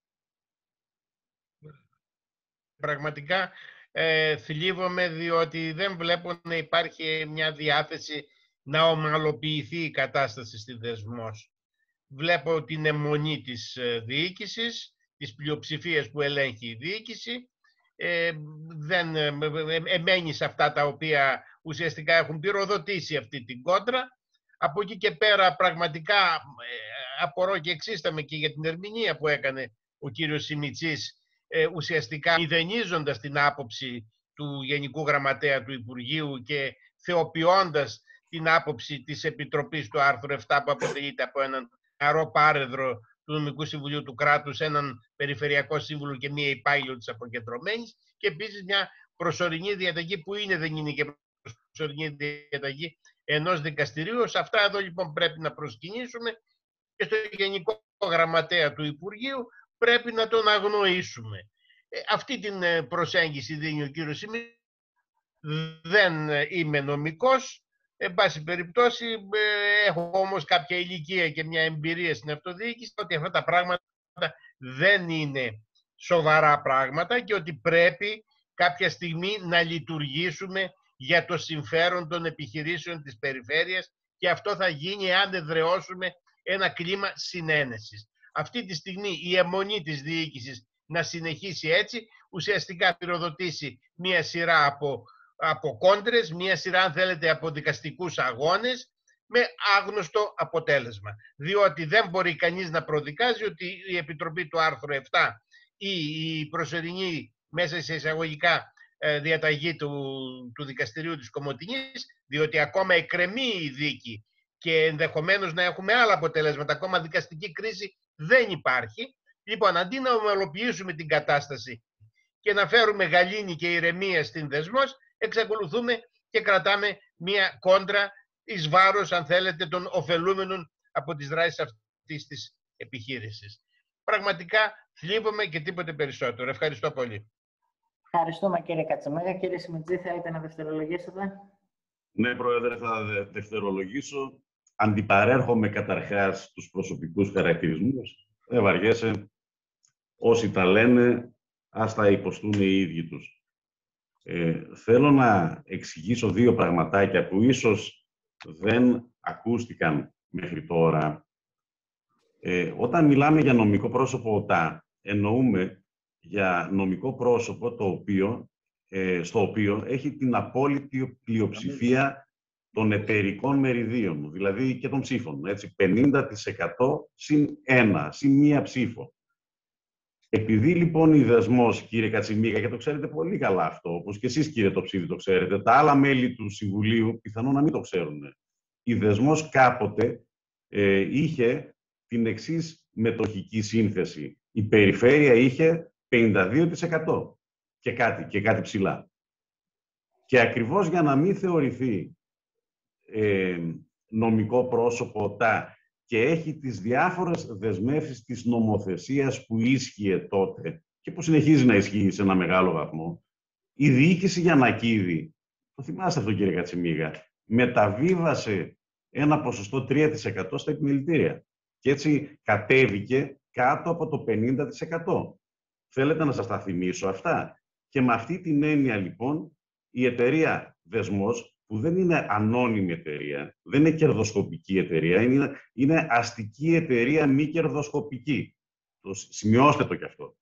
Πραγματικά ε, θλίβομαι, διότι δεν βλέπω να υπάρχει μια διάθεση να ομαλοποιηθεί η κατάσταση στη Δεσμός. Βλέπω την αιμονή της διοίκησης, της πλειοψηφίας που ελέγχει η διοίκηση, ε, δεν ε, εμένει σε αυτά τα οποία ουσιαστικά έχουν πυροδοτήσει αυτή την κόντρα. Από εκεί και πέρα πραγματικά ε, απορώ και εξίσταμαι και για την ερμηνεία που έκανε ο κύριος Σιμιτσής, ε, ουσιαστικά μηδενίζοντας την άποψη του Γενικού Γραμματέα του Υπουργείου και θεοποιώντας την άποψη της Επιτροπής του άρθρου επτά, που αποτελείται από έναν νεαρό πάρεδρο του Νομικού Συμβουλίου του Κράτους, έναν Περιφερειακό Σύμβουλο και μία υπάλληλο της αποκεντρωμένης, και επίσης μια προσωρινή διαταγή που είναι, δεν είναι και προσωρινή διαταγή ενός δικαστηρίου. Σε αυτά εδώ λοιπόν πρέπει να προσκυνήσουμε και στο Γενικό Γραμματέα του Υπουργείου πρέπει να τον αγνοήσουμε. Ε, αυτή την προσέγγιση δίνει ο κύριος Σιμιτσής. Δεν είμαι νομικός, εν πάση περιπτώσει ε, έχω όμως κάποια ηλικία και μια εμπειρία στην αυτοδιοίκηση, ότι αυτά τα πράγματα δεν είναι σοβαρά πράγματα και ότι πρέπει κάποια στιγμή να λειτουργήσουμε για το συμφέρον των επιχειρήσεων της περιφέρειας, και αυτό θα γίνει αν εδραιώσουμε ένα κλίμα συνένεσης. Αυτή τη στιγμή η αιμονή της διοίκησης να συνεχίσει έτσι, ουσιαστικά πυροδοτήσει μία σειρά από, από κόντρες, μία σειρά αν θέλετε από δικαστικούς αγώνες, με άγνωστο αποτέλεσμα. Διότι δεν μπορεί κανείς να προδικάζει ότι η Επιτροπή του άρθρου επτά ή η προσωρινή μέσα σε εισαγωγικά διαταγή του, του δικαστηρίου της Κομοτηνής, διότι ακόμα εκκρεμεί η δίκη και ενδεχομένως να έχουμε άλλα αποτελέσματα, ακόμα δικαστική κρίση δεν υπάρχει. Λοιπόν, αντί να ομαλοποιήσουμε την κατάσταση και να φέρουμε γαλήνη και ηρεμία στην Δεσμός, εξακολουθούμε και κρατάμε μία κόντρα εις βάρος, αν θέλετε, των ωφελούμενων από τις δράσεις αυτής της επιχείρησης. Πραγματικά θλίβομαι και τίποτε περισσότερο. Ευχαριστώ πολύ. Ευχαριστούμε κύριε Κατσιμέγα. Κύριε Σιμιτζή, θέλετε να δευτερολογήσετε? Ναι, Πρόεδρε, θα δευτερολογήσω. Αντιπαρέρχομαι καταρχάς στους προσωπικούς χαρακτηρισμούς. Δεν βαριέσαι. Όσοι τα λένε, ας τα υποστούν οι ίδιοι τους. Ε, θέλω να εξηγήσω δύο πραγματάκια που ίσως δεν ακούστηκαν μέχρι τώρα. Ε, όταν μιλάμε για νομικό πρόσωπο ΟΤΑ, εννοούμε για νομικό πρόσωπο το οποίο, ε, στο οποίο έχει την απόλυτη πλειοψηφία των εταιρικών μεριδίων, δηλαδή και των ψήφων, έτσι, πενήντα τοις εκατό συν ένα, συν μία ψήφο. Επειδή λοιπόν η Δεσμός, κύριε Κατσιμίγα, και το ξέρετε πολύ καλά αυτό, όπως και εσείς κύριε Τοψίδη το ξέρετε, τα άλλα μέλη του Συμβουλίου πιθανόν να μην το ξέρουν. Η Δεσμός κάποτε ε, είχε την εξής μετοχική σύνθεση. Η περιφέρεια είχε πενήντα δύο τοις εκατό και κάτι, και κάτι ψηλά. Και ακριβώς για να μην θεωρηθεί ε, νομικό πρόσωπο ΟΤΑ και έχει τις διάφορες δεσμεύσεις της νομοθεσίας που ίσχυε τότε και που συνεχίζει να ισχύει σε ένα μεγάλο βαθμό, η διοίκηση Γιαννακίδη, το θυμάστε αυτό κύριε Κατσιμίγα, μεταβίβασε ένα ποσοστό τρία τοις εκατό στα επιμελητήρια και έτσι κατέβηκε κάτω από το πενήντα τοις εκατό. Θέλετε να σας τα θυμίσω αυτά? Και με αυτή την έννοια λοιπόν η εταιρεία Δεσμός, που δεν είναι ανώνυμη εταιρεία, δεν είναι κερδοσκοπική εταιρεία, είναι, είναι αστική εταιρεία μη κερδοσκοπική. Το, σημειώστε το κι αυτό.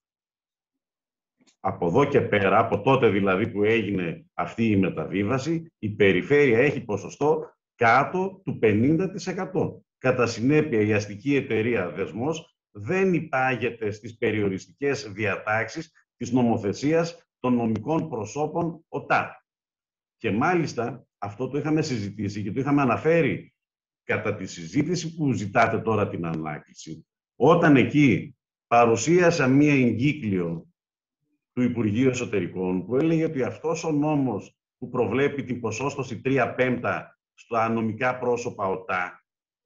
Από εδώ και πέρα, από τότε δηλαδή που έγινε αυτή η μεταβίβαση, η περιφέρεια έχει ποσοστό κάτω του πενήντα τοις εκατό. Κατά συνέπεια, η αστική εταιρεία Δεσμός δεν υπάγεται στις περιοριστικές διατάξεις της νομοθεσίας των νομικών προσώπων ΟΤΑ. Και μάλιστα αυτό το είχαμε συζητήσει και το είχαμε αναφέρει κατά τη συζήτηση που ζητάτε τώρα την ανάκληση. Όταν εκεί παρουσίασα μία εγκύκλιο του Υπουργείου Εσωτερικών που έλεγε ότι αυτός ο νόμος που προβλέπει την ποσόστοση τρία πέμπτα στα νομικά πρόσωπα ΟΤΑ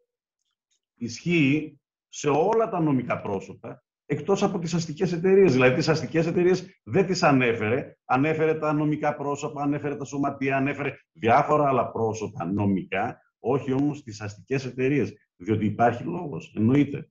ισχύει σε όλα τα νομικά πρόσωπα εκτός από τις αστικές εταιρείες. Δηλαδή, τις αστικές εταιρείες δεν τις ανέφερε. Ανέφερε τα νομικά πρόσωπα, ανέφερε τα σωματεία, ανέφερε διάφορα άλλα πρόσωπα νομικά, όχι όμως τις αστικές εταιρείες. Διότι υπάρχει λόγος, εννοείται.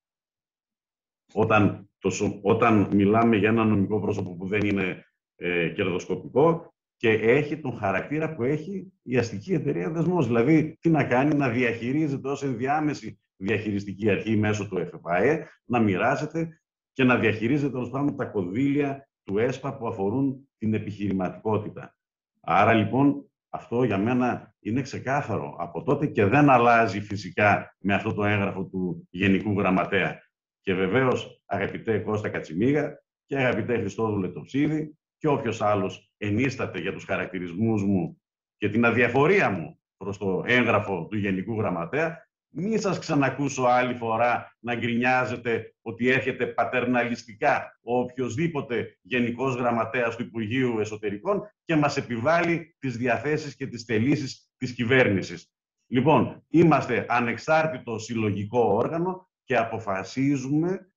Όταν, το, όταν μιλάμε για ένα νομικό πρόσωπο που δεν είναι ε, κερδοσκοπικό και έχει τον χαρακτήρα που έχει η αστική εταιρεία Δεσμός. Δηλαδή, τι να κάνει, να διαχειρίζεται ως ενδιάμεση διαχειριστική αρχή μέσω του ΕΦΠΑΕ, να μοιράζεται και να διαχειρίζεται τέλος πάντων τα κονδύλια του ΕΣΠΑ που αφορούν την επιχειρηματικότητα. Άρα λοιπόν Αυτό για μένα είναι ξεκάθαρο από τότε και δεν αλλάζει φυσικά με αυτό το έγγραφο του Γενικού Γραμματέα. Και βεβαίως, αγαπητέ Κώστα Κατσιμίγα και αγαπητέ Χριστόδουλε Τοψίδη και όποιος άλλος ενίσταται για τους χαρακτηρισμούς μου και την αδιαφορία μου προς το έγγραφο του Γενικού Γραμματέα, μη σας ξανακούσω άλλη φορά να γκρινιάζετε ότι έρχεται πατερναλιστικά ο οποιοσδήποτε Γενικός Γραμματέας του Υπουργείου Εσωτερικών και μας επιβάλλει τις διαθέσεις και τις θελήσεις της κυβέρνησης. Λοιπόν, είμαστε ανεξάρτητο συλλογικό όργανο και αποφασίζουμε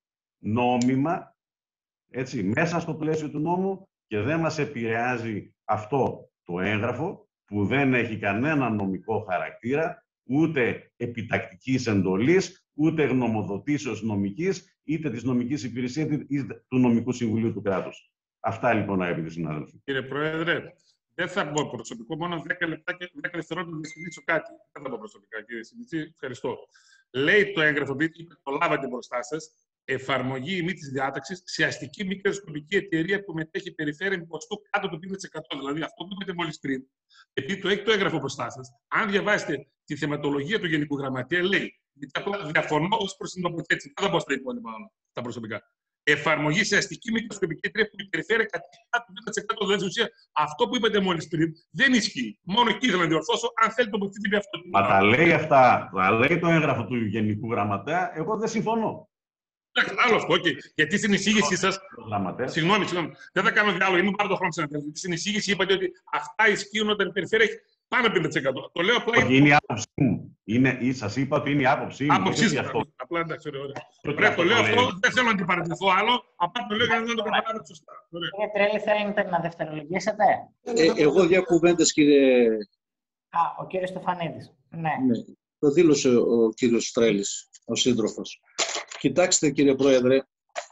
νόμιμα, έτσι, μέσα στο πλαίσιο του νόμου και δεν μας επηρεάζει αυτό το έγγραφο που δεν έχει κανένα νομικό χαρακτήρα, ούτε επιτακτικής εντολής, ούτε γνωμοδοτήσεως νομικής, είτε της νομικής υπηρεσίας, είτε του νομικού συμβουλίου του κράτους. Αυτά λοιπόν, αγαπητοί συνάδελφοι. Κύριε Πρόεδρε, δεν θα πω προσωπικό, μόνο δέκα λεπτά και δέκα δευτερόλεπτα να συζητήσω κάτι. Δεν θα πω προσωπικά, κύριε Σιμιτζή, ευχαριστώ. Λέει το έγγραφο, που το λάβατε μπροστά σας, εφαρμογή ή μη της διάταξης σε αστική μικροσκοπική εταιρεία που μετέχει περιφέρεια με ποσοστό κάτω του πενήντα τοις εκατό. Δηλαδή, αυτό που είπατε μόλις πριν, επειδή το έχει το έγγραφο μπροστά σας, αν διαβάσετε τη θεματολογία του Γενικού Γραμματέα, λέει, γιατί απλά διαφωνώ ως προς την τοποθέτηση. Δεν θα πω στα υπόλοιπα όλα, τα προσωπικά. Εφαρμογή σε αστική μικροσκοπική εταιρεία που περιφέρεια κατά του πενήντα τοις εκατό. Δηλαδή, ουσία, αυτό που είπατε μόλις πριν δεν ισχύει. Μόνο εκεί ήθελα να διορθώσω, αν θέλετε να το αυτό. Μα τα λέει αυτά, τα λέει το έγγραφο του Γενικού Γραμματέα, εγώ δεν συμφωνώ. Άλλο αυτό, okay. Γιατί στην εισήγησή σας. Συγγνώμη, συγγνώμη. Δεν θα κάνω διάλογο, μην πάρω το χρόνο συναντέλφου. Στην εισήγηση είπατε ότι αυτά ισχύουν όταν η περιφέρεια έχει πάνω από πενήντα τοις εκατό. Το λέω απλά. Όχι, είναι η άποψή μου. Είναι, σας είπα ότι είναι η άποψή μου. Άποψή σας. Απλά εντάξει, ωραία. Πρέπει το λέω αυτό, δεν θέλω να την παρατηθώ άλλο. Απλά το λέω για να το καταλάβετε σωστά. Κύριε Τρέλη, θέλετε να δευτερολογήσετε. Ε, εγώ δύο κουβέντες, κύριε. Α, ο κύριος Στεφανίδης. Ναι. ναι. Το δήλωσε ο κύριος Τρέλης, ο σύντροφος. Κοιτάξτε, κύριε Πρόεδρε,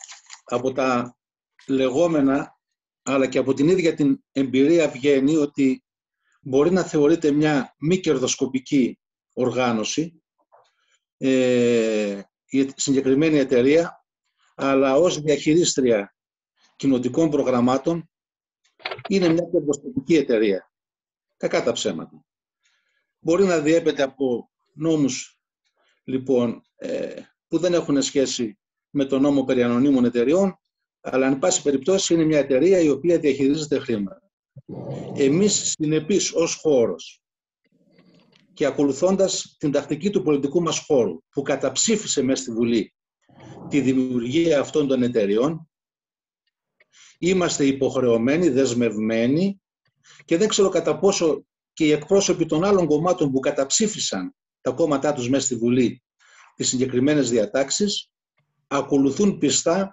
από τα λεγόμενα, αλλά και από την ίδια την εμπειρία βγαίνει ότι μπορεί να θεωρείται μια μη κερδοσκοπική οργάνωση ε, η συγκεκριμένη εταιρεία, αλλά ως διαχειρίστρια κοινοτικών προγραμμάτων είναι μια κερδοσκοπική εταιρεία. Κακά τα ψέματα. Μπορεί να διέπεται από νόμους, λοιπόν, ε, που δεν έχουν σχέση με τον νόμο περί ανωνύμων εταιριών, αλλά εν πάση περιπτώσει είναι μια εταιρεία η οποία διαχειρίζεται χρήματα. Εμείς συνεπείς ως χώρος και ακολουθώντας την τακτική του πολιτικού μας χώρου που καταψήφισε μέσα στη Βουλή τη δημιουργία αυτών των εταιριών, είμαστε υποχρεωμένοι, δεσμευμένοι και δεν ξέρω κατά πόσο και οι εκπρόσωποι των άλλων κομμάτων που καταψήφισαν τα κόμματά τους μέσα στη Βουλή τις συγκεκριμένες διατάξεις ακολουθούν πιστά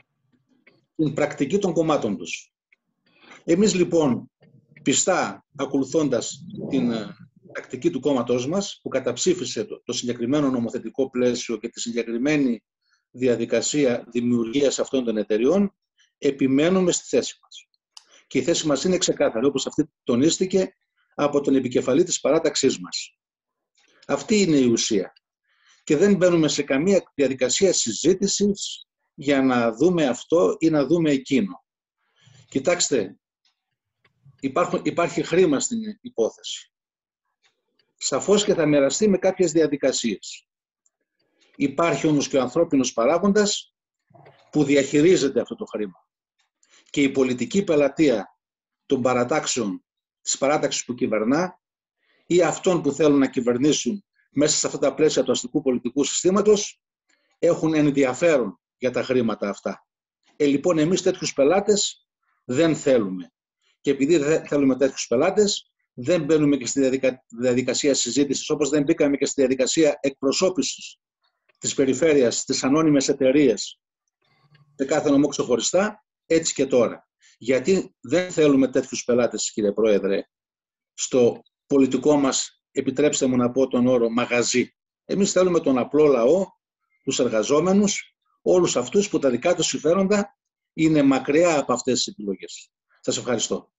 την πρακτική των κομμάτων τους. Εμείς λοιπόν πιστά ακολουθώντας την πρακτική του κόμματός μας που καταψήφισε το, το συγκεκριμένο νομοθετικό πλαίσιο και τη συγκεκριμένη διαδικασία δημιουργίας αυτών των εταιριών, επιμένουμε στη θέση μας. Και η θέση μας είναι ξεκάθαρη, όπως αυτή τονίστηκε από τον επικεφαλή της παράταξής μας. Αυτή είναι η ουσία. Και δεν μπαίνουμε σε καμία διαδικασία συζήτησης για να δούμε αυτό ή να δούμε εκείνο. Κοιτάξτε, υπάρχουν, υπάρχει χρήμα στην υπόθεση. Σαφώς και θα μοιραστεί με κάποιες διαδικασίες. Υπάρχει όμως και ο ανθρώπινος παράγοντας που διαχειρίζεται αυτό το χρήμα. Και η πολιτική πελατεία των παρατάξεων, της παράταξης που κυβερνά ή αυτών που θέλουν να κυβερνήσουν μέσα σε αυτά τα πλαίσια του αστικού πολιτικού συστήματος έχουν ενδιαφέρον για τα χρήματα αυτά. Ε, λοιπόν, εμείς τέτοιους πελάτες δεν θέλουμε. Και επειδή δεν θέλουμε τέτοιους πελάτες, δεν μπαίνουμε και στη διαδικα... διαδικασία συζήτησης, όπως δεν μπήκαμε και στη διαδικασία εκπροσώπησης της περιφέρειας, της ανώνυμες εταιρείες, σε κάθε νομό ξεχωριστά, έτσι και τώρα. Γιατί δεν θέλουμε τέτοιους πελάτες, κύριε Πρόεδρε, στο πολιτικό μας, επιτρέψτε μου να πω τον όρο, μαγαζί. Εμείς θέλουμε τον απλό λαό, τους εργαζόμενους, όλους αυτούς που τα δικά τους συμφέροντα είναι μακριά από αυτές τις επιλογές. Σας ευχαριστώ.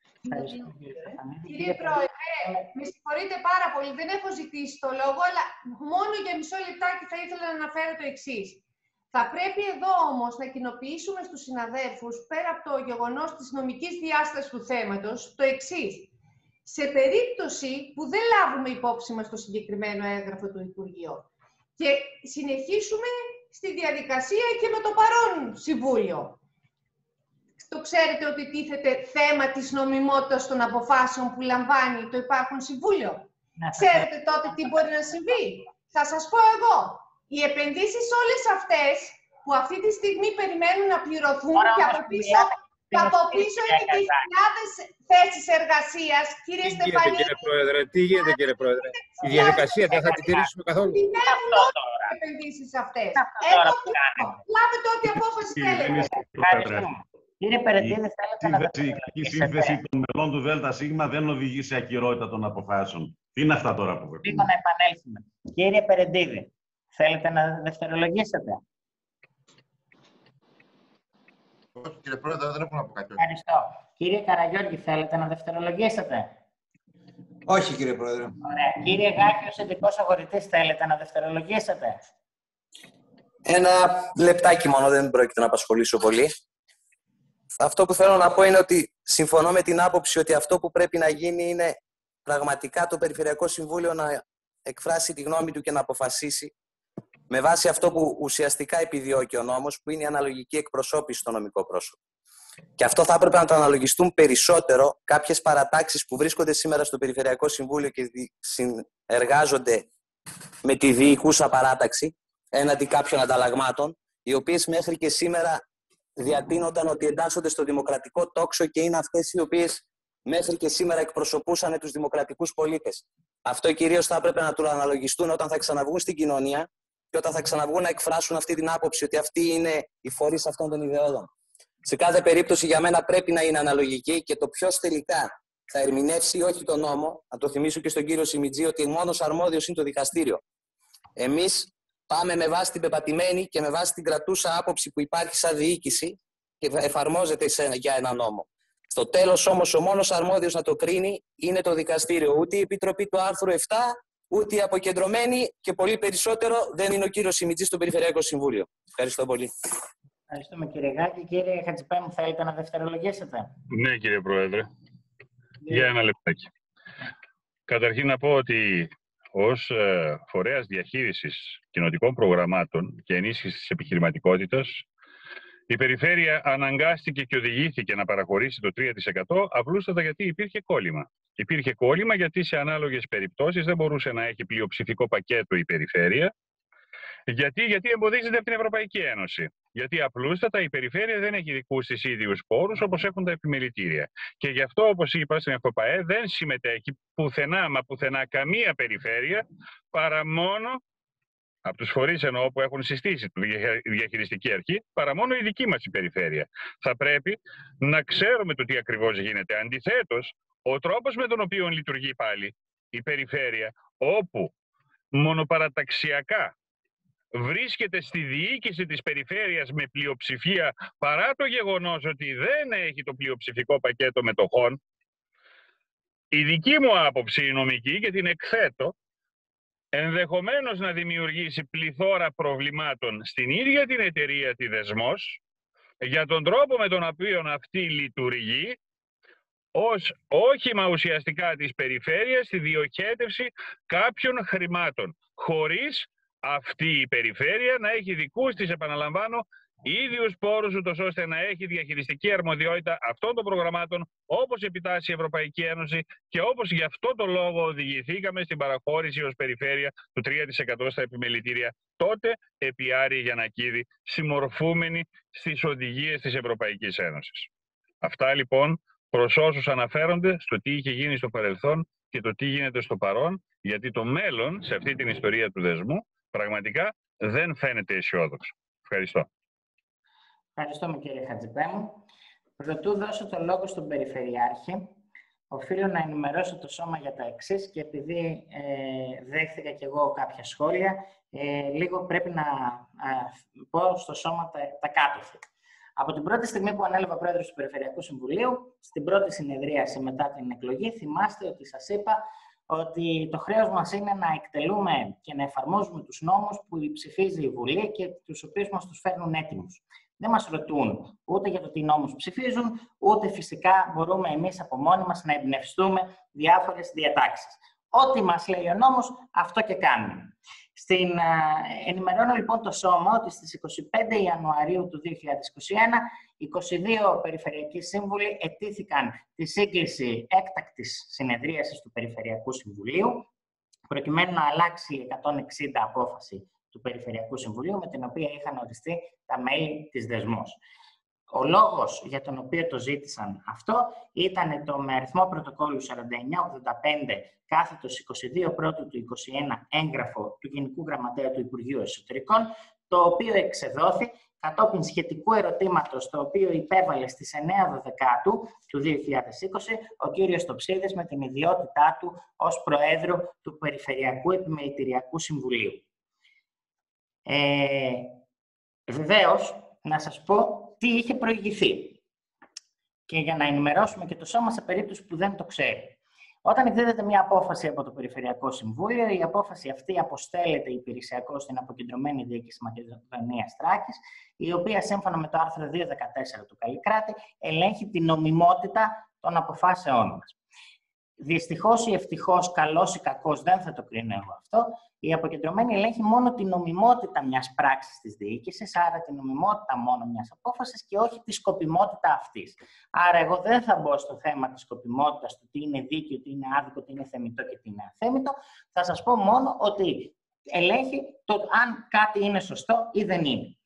Κύριε Πρόεδρε, με συγχωρείτε πάρα πολύ, δεν έχω ζητήσει το λόγο, αλλά μόνο για μισό λεπτάκι θα ήθελα να αναφέρω το εξής. Θα πρέπει εδώ όμως να κοινοποιήσουμε στους συναδέλφους, πέρα από το γεγονός της νομικής διάστασης του θέματος, το εξής. σε περίπτωση που δεν λάβουμε υπόψη μας το συγκεκριμένο έγγραφο του Υπουργείου και συνεχίσουμε στη διαδικασία και με το παρόν Συμβούλιο. Το ξέρετε ότι τίθεται θέμα της νομιμότητας των αποφάσεων που λαμβάνει το υπάρχον Συμβούλιο. Να, ξέρετε τότε τι μπορεί να συμβεί. Θα σας πω εγώ. Οι επενδύσεις όλες αυτές που αυτή τη στιγμή περιμένουν να πληρωθούν και από πίσω, και από πίσω είναι και οι χιλιάδες θέσεις εργασίας, κύριε Στεφανίδη. Κύριε Πρόεδρε, τι γίνεται κύριε Πρόεδρε. Η διαδικασία δεν θα τη τηρήσουμε καθόλου. Περιμένουν όλες οι επενδύσεις αυτές. Λάβετε ό,τι απόφαση θέλετε. Κύριε Περεντίδη, θέλετε να η κακή σύνθεση των μελών του ΔΣ δεν οδηγεί σε ακυρότητα των αποφάσεων. Τι είναι αυτά τώρα που πρέπει να επανέλθουμε. Κύριε Περεντίδη, θέλετε να δευτερολογήσετε. Όχι, κύριε Πρόεδρε, δεν έχω να πω κάτι. Ευχαριστώ. Κύριε Καραγιώργη, θέλετε να δευτερολογήσετε. Όχι, κύριε Πρόεδρε. Ωραία. Κύριε Γάκη, ως ειδικός αγορητής, θέλετε να δευτερολογήσετε. Ένα λεπτάκι μόνο, δεν πρόκειται να απασχολήσω πολύ. Αυτό που θέλω να πω είναι ότι συμφωνώ με την άποψη ότι αυτό που πρέπει να γίνει είναι πραγματικά το Περιφερειακό Συμβούλιο να εκφράσει τη γνώμη του και να αποφασίσει με βάση αυτό που ουσιαστικά επιδιώκει ο νόμος, που είναι η αναλογική εκπροσώπηση στο νομικό πρόσωπο. Και αυτό θα έπρεπε να το αναλογιστούν περισσότερο κάποιες παρατάξεις που βρίσκονται σήμερα στο Περιφερειακό Συμβούλιο και συνεργάζονται με τη διοικούσα παράταξη έναντι κάποιων ανταλλαγμάτων, οι οποίες μέχρι και σήμερα διατείνονταν ότι εντάσσονται στο δημοκρατικό τόξο και είναι αυτές οι οποίες μέχρι και σήμερα εκπροσωπούσαν τους δημοκρατικούς πολίτες. Αυτό κυρίως θα έπρεπε να του αναλογιστούν όταν θα ξαναβγούν στην κοινωνία και όταν θα ξαναβγούν να εκφράσουν αυτή την άποψη ότι αυτοί είναι οι φορείς αυτών των ιδεώδων. Σε κάθε περίπτωση για μένα πρέπει να είναι αναλογική και το ποιος τελικά θα ερμηνεύσει ή όχι τον νόμο, να το θυμίσω και στον κύριο Σιμιτζή ότι μόνος αρμόδιος είναι το δικαστήριο. Εμείς πάμε με βάση την πεπατημένη και με βάση την κρατούσα άποψη που υπάρχει σαν διοίκηση και εφαρμόζεται σε, για ένα νόμο. Στο τέλος όμως ο μόνος αρμόδιος να το κρίνει είναι το δικαστήριο. Ούτε η Επιτροπή του άρθρου επτά, ούτε η αποκεντρωμένη και πολύ περισσότερο δεν είναι ο κύριος Σιμιτζής στο Περιφερειακό Συμβούλιο. Ευχαριστώ πολύ. Ευχαριστούμε κύριε Γάκη. Κύριε Χατζηπέμου, θέλετε να δευτερολογήσετε. Ναι κύριε Πρόεδρε. Yeah. Για ένα λεπτάκι. Καταρχήν να πω ότι ως ε, φορέας διαχείρισης κοινοτικών προγραμμάτων και ενίσχυσης της επιχειρηματικότητας, η Περιφέρεια αναγκάστηκε και οδηγήθηκε να παραχωρήσει το τρία τοις εκατό απλούστατα γιατί υπήρχε κόλλημα. Υπήρχε κόλλημα γιατί σε ανάλογες περιπτώσεις δεν μπορούσε να έχει πλειοψηφικό πακέτο η Περιφέρεια. Γιατί, γιατί εμποδίζεται από την Ευρωπαϊκή Ένωση. Γιατί απλούστατα η Περιφέρεια δεν έχει δικούς της ίδιους πόρους όπως έχουν τα επιμελητήρια. Και γι' αυτό, όπως είπα στην ΕΦΟΠΑΕ, δεν συμμετέχει πουθενά μα πουθενά καμία περιφέρεια παρά μόνο από τους φορείς εννοώ που έχουν συστήσει τη διαχειριστική αρχή, παρά μόνο η δική μας η περιφέρεια. Θα πρέπει να ξέρουμε το τι ακριβώς γίνεται. Αντιθέτως, ο τρόπος με τον οποίο λειτουργεί πάλι η περιφέρεια, όπου μονοπαραταξιακά βρίσκεται στη διοίκηση της περιφέρειας με πλειοψηφία παρά το γεγονός ότι δεν έχει το πλειοψηφικό πακέτο μετοχών, η δική μου άποψη η νομική και την εκθέτω, ενδεχομένως να δημιουργήσει πληθώρα προβλημάτων στην ίδια την εταιρεία τη Δεσμός για τον τρόπο με τον οποίο αυτή λειτουργεί ως όχημα ουσιαστικά της περιφέρειας στη διοχέτευση κάποιων χρημάτων, χωρίς αυτή η περιφέρεια να έχει δικούς της, επαναλαμβάνω, ίδιους πόρους, ούτως ώστε να έχει διαχειριστική αρμοδιότητα αυτών των προγραμμάτων, όπως επιτάσσει η Ευρωπαϊκή Ένωση και όπως γι' αυτό το λόγο οδηγηθήκαμε στην παραχώρηση ως περιφέρεια του τρία τοις εκατό στα επιμελητήρια, τότε επί Άρη Γιαννακίδη, συμμορφούμενοι στις οδηγίες της Ευρωπαϊκής Ένωσης. Αυτά λοιπόν προς όσους αναφέρονται στο τι είχε γίνει στο παρελθόν και το τι γίνεται στο παρόν, γιατί το μέλλον σε αυτή την ιστορία του δεσμού πραγματικά δεν φαίνεται αισιόδοξο. Ευχαριστώ. Ευχαριστούμε κύριε Χατζηπέμου. Πρωτού δώσω το λόγο στον Περιφερειάρχη, οφείλω να ενημερώσω το σώμα για τα εξής και επειδή ε, δέχθηκα κι εγώ κάποια σχόλια, ε, λίγο πρέπει να ε, πω στο σώμα τα, τα κάτωθη. Από την πρώτη στιγμή που ανέλαβα πρόεδρος του Περιφερειακού Συμβουλίου, στην πρώτη συνεδρίαση μετά την εκλογή, θυμάστε ότι σας είπα ότι το χρέος μας είναι να εκτελούμε και να εφαρμόζουμε τους νόμους που ψηφίζει η Βουλή και τους οποίους μας τους φέρνουν έτοιμους. Δεν μας ρωτούν ούτε για το τι νόμους ψηφίζουν, ούτε φυσικά μπορούμε εμείς από μόνοι μας να εμπνευστούμε διάφορες διατάξεις. Ό,τι μας λέει ο νόμος, αυτό και κάνουμε. Στην, ε, ενημερώνω λοιπόν το Σώμα ότι στις είκοσι πέντε Ιανουαρίου του δύο χιλιάδες είκοσι ένα, είκοσι δύο Περιφερειακοί Σύμβουλοι ετήθηκαν τη σύγκληση έκτακτης συνεδρίασης του Περιφερειακού Συμβουλίου, προκειμένου να αλλάξει η εκατόν εξήντα απόφαση του Περιφερειακού Συμβουλίου, με την οποία είχαν οριστεί τα μέλη της Δεσμός. Ο λόγος για τον οποίο το ζήτησαν αυτό ήταν το με αριθμό πρωτοκόλλου σαράντα εννιά ογδόντα πέντε κάθετος είκοσι δύο πρώτου του είκοσι ένα έγγραφο του Γενικού Γραμματέα του Υπουργείου Εσωτερικών, το οποίο εξεδόθη κατόπιν σχετικού ερωτήματος, το οποίο υπέβαλε στις εννέα Δεκάτου του δύο χιλιάδες είκοσι ο κύριος Τοψίδης με την ιδιότητά του ως Προέδρου του Περιφερειακού Επιμελητηριακού Συμβουλίου. Ε, βεβαίως, να σας πω τι είχε προηγηθεί και για να ενημερώσουμε και το Σώμα σε περίπτωση που δεν το ξέρει. Όταν εκδίδεται μια απόφαση από το Περιφερειακό Συμβούλιο, η απόφαση αυτή αποστέλλεται υπηρεσιακώς στην Αποκεντρωμένη Διοίκηση Μακεδονίας Θράκης, η οποία σύμφωνα με το άρθρο δύο δεκατέσσερα του Καλλικράτη ελέγχει την νομιμότητα των αποφάσεών μας. Δυστυχώς ή ευτυχώς, καλός ή κακός, δεν θα το κρίνω εγώ αυτό, η αποκεντρωμένη ελέγχει μόνο την νομιμότητα μιας πράξης της διοίκησης, άρα την νομιμότητα μόνο μιας απόφασης και όχι τη σκοπιμότητα αυτής. Άρα, εγώ δεν θα μπω στο θέμα της σκοπιμότητας, του τι είναι δίκαιο, τι είναι άδικο, τι είναι θεμιτό και τι είναι αθέμιτο. Θα σας πω μόνο ότι ελέγχει το αν κάτι είναι σωστό ή δεν είναι.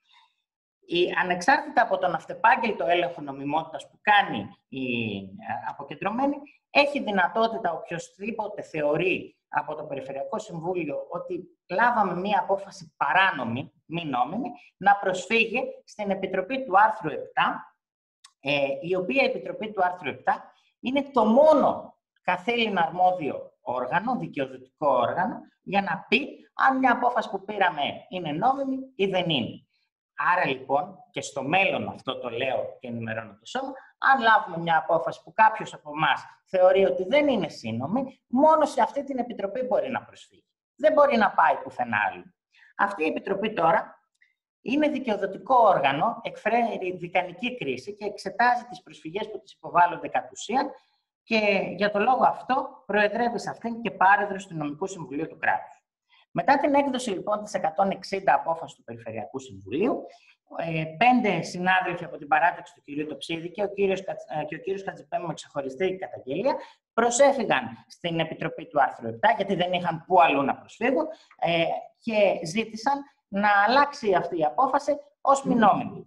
Η, ανεξάρτητα από τον αυτεπάγγελτο έλεγχο νομιμότητας που κάνει η αποκεντρωμένη, έχει δυνατότητα οποιοσδήποτε θεωρεί από το Περιφερειακό Συμβούλιο ότι λάβαμε μία απόφαση παράνομη, μη νόμιμη, να προσφύγει στην Επιτροπή του άρθρου επτά, ε, η οποία Επιτροπή του άρθρου επτά είναι το μόνο καθήλυνα αρμόδιο όργανο, δικαιοδοτικό όργανο, για να πει αν μια απόφαση που πήραμε είναι νόμιμη ή δεν είναι. Άρα λοιπόν, και στο μέλλον αυτό το λέω και ενημερώνω το Σώμα, αν λάβουμε μια απόφαση που κάποιος από εμάς θεωρεί ότι δεν είναι σύνομη, μόνο σε αυτή την Επιτροπή μπορεί να προσφύγει. Δεν μπορεί να πάει πουθενά άλλο. Αυτή η Επιτροπή τώρα είναι δικαιοδοτικό όργανο, εκφέρει δικανική κρίση και εξετάζει τις προσφυγές που της υποβάλλονται κατ' ουσίαν και για το λόγο αυτό προεδρεύει σε αυτήν και πάρεδρος του Νομικού Συμβουλίου του κράτους. Μετά την έκδοση λοιπόν της εκατόν εξήντα απόφασης του Περιφερειακού Συμβουλίου, ε, πέντε συνάδελφοι από την παράταξη του κ. Τοψίδη και ο κύριος, και ο κύριος Χατζηπέμου με ξεχωριστή καταγγελία προσέφηγαν στην Επιτροπή του άρθρου επτά, γιατί δεν είχαν πού αλλού να προσφύγουν, ε, και ζήτησαν να αλλάξει αυτή η απόφαση ως μη νόμιμη.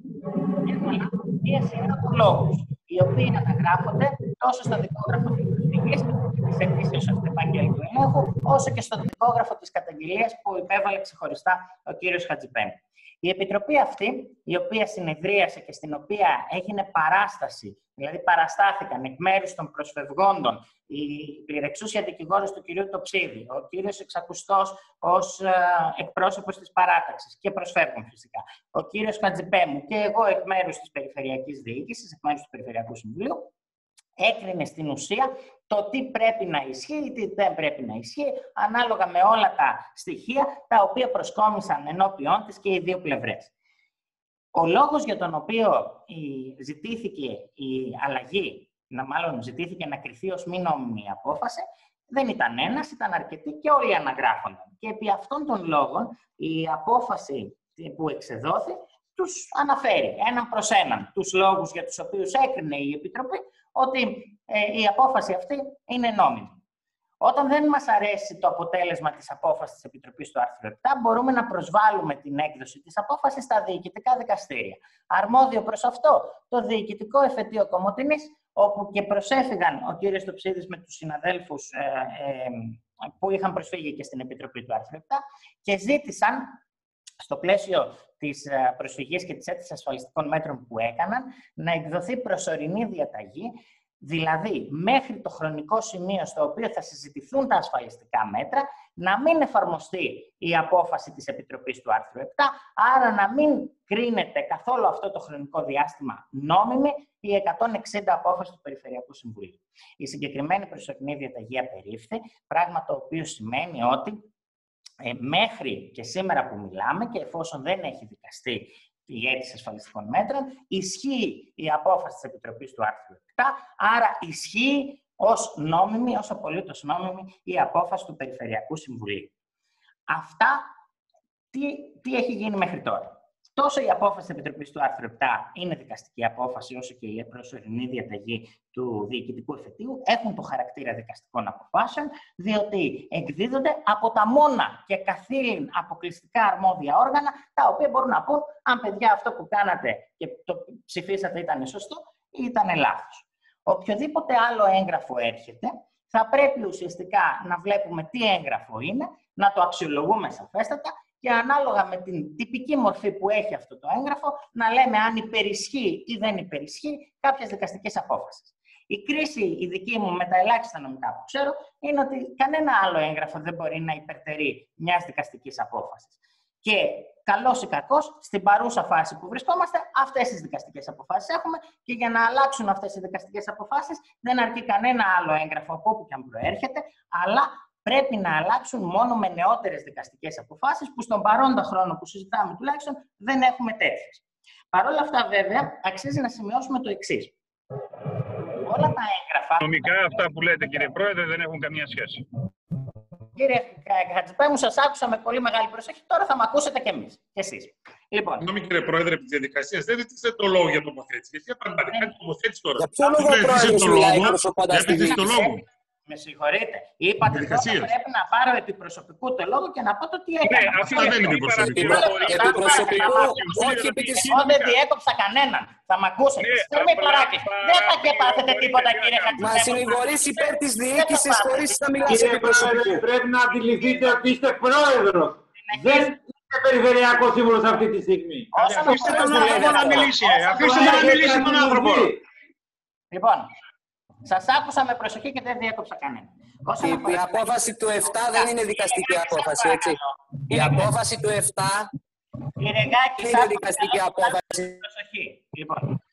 Μία σειρά από λόγους, οι οποίοι αναγράφονται τόσο στο δικόγραφο της προσφυγής της εκκλήσεως αυτεπαγγέλτου ελέγχου, όσο και στο δικόγραφο της καταγγελίας που υπέβαλε ξεχωριστά ο κύριος Χατζηπέμου. Η Επιτροπή αυτή, η οποία συνεδρίασε και στην οποία έγινε παράσταση, δηλαδή παραστάθηκαν εκ μέρους των προσφευγόντων η πληρεξούσια δικηγόρος του κυρίου Τοψίδη, ο κύριος Εξακουστός ως ε, εκπρόσωπος της παράταξης και προσφεύγων φυσικά, ο κύριος Χατζηπέμου και εγώ εκ μέρους της Περιφερειακής Διοίκησης, εκ μέρους του Περιφερειακού Συμβουλίου, έκρινε στην ουσία το τι πρέπει να ισχύει ή τι δεν πρέπει να ισχύει, ανάλογα με όλα τα στοιχεία τα οποία προσκόμισαν ενώπιον της και οι δύο πλευρές. Ο λόγος για τον οποίο ζητήθηκε η αλλαγή, να μάλλον ζητήθηκε να κριθεί ως μη νόμιμη απόφαση, δεν ήταν ένας, ήταν αρκετοί και όλοι αναγράφονταν. Και επί αυτών των λόγων η απόφαση που εξεδόθη τους αναφέρει έναν προς έναν τους λόγους για τους οποίους έκρινε η Επιτροπή ότι ε, η απόφαση αυτή είναι νόμιμη. Όταν δεν μας αρέσει το αποτέλεσμα της απόφασης της Επιτροπής του άρθρου επτά, μπορούμε να προσβάλλουμε την έκδοση της απόφασης στα διοικητικά δικαστήρια. Αρμόδιο προς αυτό, το Διοικητικό Εφετείο Κομοτηνής, όπου και προσέφηγαν ο κύριος Τοψίδης με τους συναδέλφους ε, ε, που είχαν προσφύγει και στην Επιτροπή του άρθρου επτά και ζήτησαν, στο πλαίσιο της προσφυγής και της αίτησης ασφαλιστικών μέτρων που έκαναν, να εκδοθεί προσωρινή διαταγή, δηλαδή μέχρι το χρονικό σημείο στο οποίο θα συζητηθούν τα ασφαλιστικά μέτρα, να μην εφαρμοστεί η απόφαση της Επιτροπής του άρθρου επτά, άρα να μην κρίνεται καθόλου αυτό το χρονικό διάστημα νόμιμη η εκατόν εξήντα απόφαση του Περιφερειακού Συμβουλίου. Η συγκεκριμένη προσωρινή διαταγή απερίφθη, πράγμα το οποίο σημαίνει ότι Ε, μέχρι και σήμερα που μιλάμε και εφόσον δεν έχει δικαστεί η αίτηση ασφαλιστικών μέτρων, ισχύει η απόφαση της Επιτροπής του άρθρου επτά, άρα ισχύει ως νόμιμη, ως απολύτως νόμιμη η απόφαση του Περιφερειακού Συμβουλίου. Αυτά τι, τι έχει γίνει μέχρι τώρα. Τόσο η απόφαση της Επιτροπής του άρθρου επτά είναι δικαστική απόφαση, όσο και η προσωρινή διαταγή του διοικητικού εφετείου έχουν το χαρακτήρα δικαστικών αποφάσεων, διότι εκδίδονται από τα μόνα και καθήλυν αποκλειστικά αρμόδια όργανα, τα οποία μπορούν να πούν αν παιδιά αυτό που κάνατε και το ψηφίσατε ήταν σωστό ή ήταν λάθος. Οποιοδήποτε άλλο έγγραφο έρχεται, θα πρέπει ουσιαστικά να βλέπουμε τι έγγραφο είναι, να το αξιολογούμε σαφέστατα και ανάλογα με την τυπική μορφή που έχει αυτό το έγγραφο, να λέμε αν υπερισχύει ή δεν υπερισχύει κάποιες δικαστικές απόφασεις. Η κρίση, η δική μου με τα ελάχιστα νομικά που ξέρω, είναι ότι κανένα άλλο έγγραφο δεν μπορεί να υπερτερεί μιας δικαστικής απόφασης. Και καλώς ή κακώς, στην παρούσα φάση που βρισκόμαστε, αυτές τις δικαστικές αποφάσεις έχουμε και για να αλλάξουν αυτές οι δικαστικές αποφάσεις δεν αρκεί κανένα άλλο έγγραφο από όπου και αν προέρχεται, αλλά πρέπει να αλλάξουν μόνο με νεότερες δικαστικές αποφάσεις, που στον παρόντα χρόνο που συζητάμε τουλάχιστον δεν έχουμε τέτοιες. Παρ' όλα αυτά, βέβαια, αξίζει να σημειώσουμε το εξής. Όλα τα έγγραφα... Νομικά αυτά που λέτε, κύριε Πρόεδρε, δεν έχουν καμία σχέση. Κύριε Χατζηπέ, σας άκουσα με πολύ μεγάλη προσοχή. Τώρα θα με ακούσετε κι εμείς. Κι εσείς. Λοιπόν. Συγγνώμη, κύριε Πρόεδρε, επί της διαδικασίας δεν ζήτησε το λόγο για τοποθέτηση. Γιατί πραγματικά είναι τοποθέτηση τώρα. Για ποιο λόγο ο Πρόεδρος μιλάει προσωπώντας τη διοίκηση? Με συγχωρείτε. Είπατε τώρα πρέπει να πάρω επί προσωπικού το λόγο και να πω το τι έκανα. Ναι, αυτό δεν είναι επί προσωπικού. Επί προσωπικού, όχι επί της... Εγώ δεν διέκοψα κανέναν. Θα μ' ακούσετε. Συγγνώμη παράκληση. Δεν θα και πάθετε τίποτα, κύριε Χατζηπέ. Μα συνηγορείς υπέρ της διοίκησης χωρίς να μιλάς επί προσωπικού. Πρέπει να αντιληφθείτε ότι είστε πρόεδρος. Δεν είστε περιφερειακό σύμβουλος αυτή τη στιγμή. Αφήστε τον άνθρωπο να μιλήσει. Αφήστε να μιλήσει τον άνθρωπο. Λοιπόν, σας άκουσα με προσοχή και δεν διέκοψα κανένα. Η, η απόφαση του επτά δεν είναι δικαστική απόφαση, έτσι. Η απόφαση του επτά είναι δικαστική απόφαση. Λοιπόν,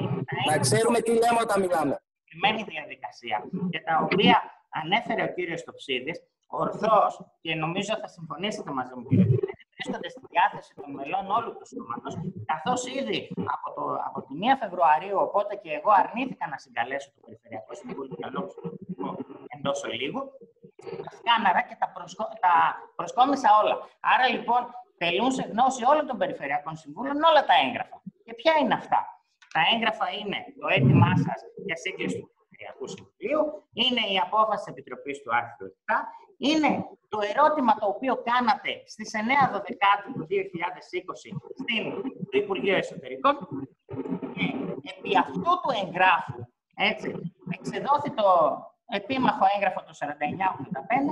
να ξέρουμε τι λέμε όταν μιλάμε. Η διαδικασία και τα οποία ανέφερε ο κύριος Τοψίδης, ορθώς, και νομίζω θα συμφωνήσετε μαζί μου, κύριε Τοψίδη, βρίσκονται στη διάθεση των μελών όλου του σώματος, καθώς ήδη από, το, από τη πρώτη Φεβρουαρίου, οπότε και εγώ αρνήθηκα να συγκαλέσω το Περιφερειακό Συμβούλιο για λόγους εντός ολίγου, τα σκάναρα και τα, προσκο, τα προσκόμισα όλα. Άρα λοιπόν τελούν σε γνώση όλων των Περιφερειακών Συμβούλων όλα τα έγγραφα. Και ποια είναι αυτά? Τα έγγραφα είναι το αίτημά σας για σύγκληση του Περιφερειακού Συμβουλίου, είναι η απόφαση της Επιτροπής του άρθρου επτά, είναι το ερώτημα το οποίο κάνατε στις εννέα Δεκεμβρίου του δύο χιλιάδες είκοσι στο Υπουργείο Εσωτερικών και επί αυτού του εγγράφου, έτσι, εξεδόθη το επίμαχο έγγραφο το σαράντα εννιά ογδόντα πέντε.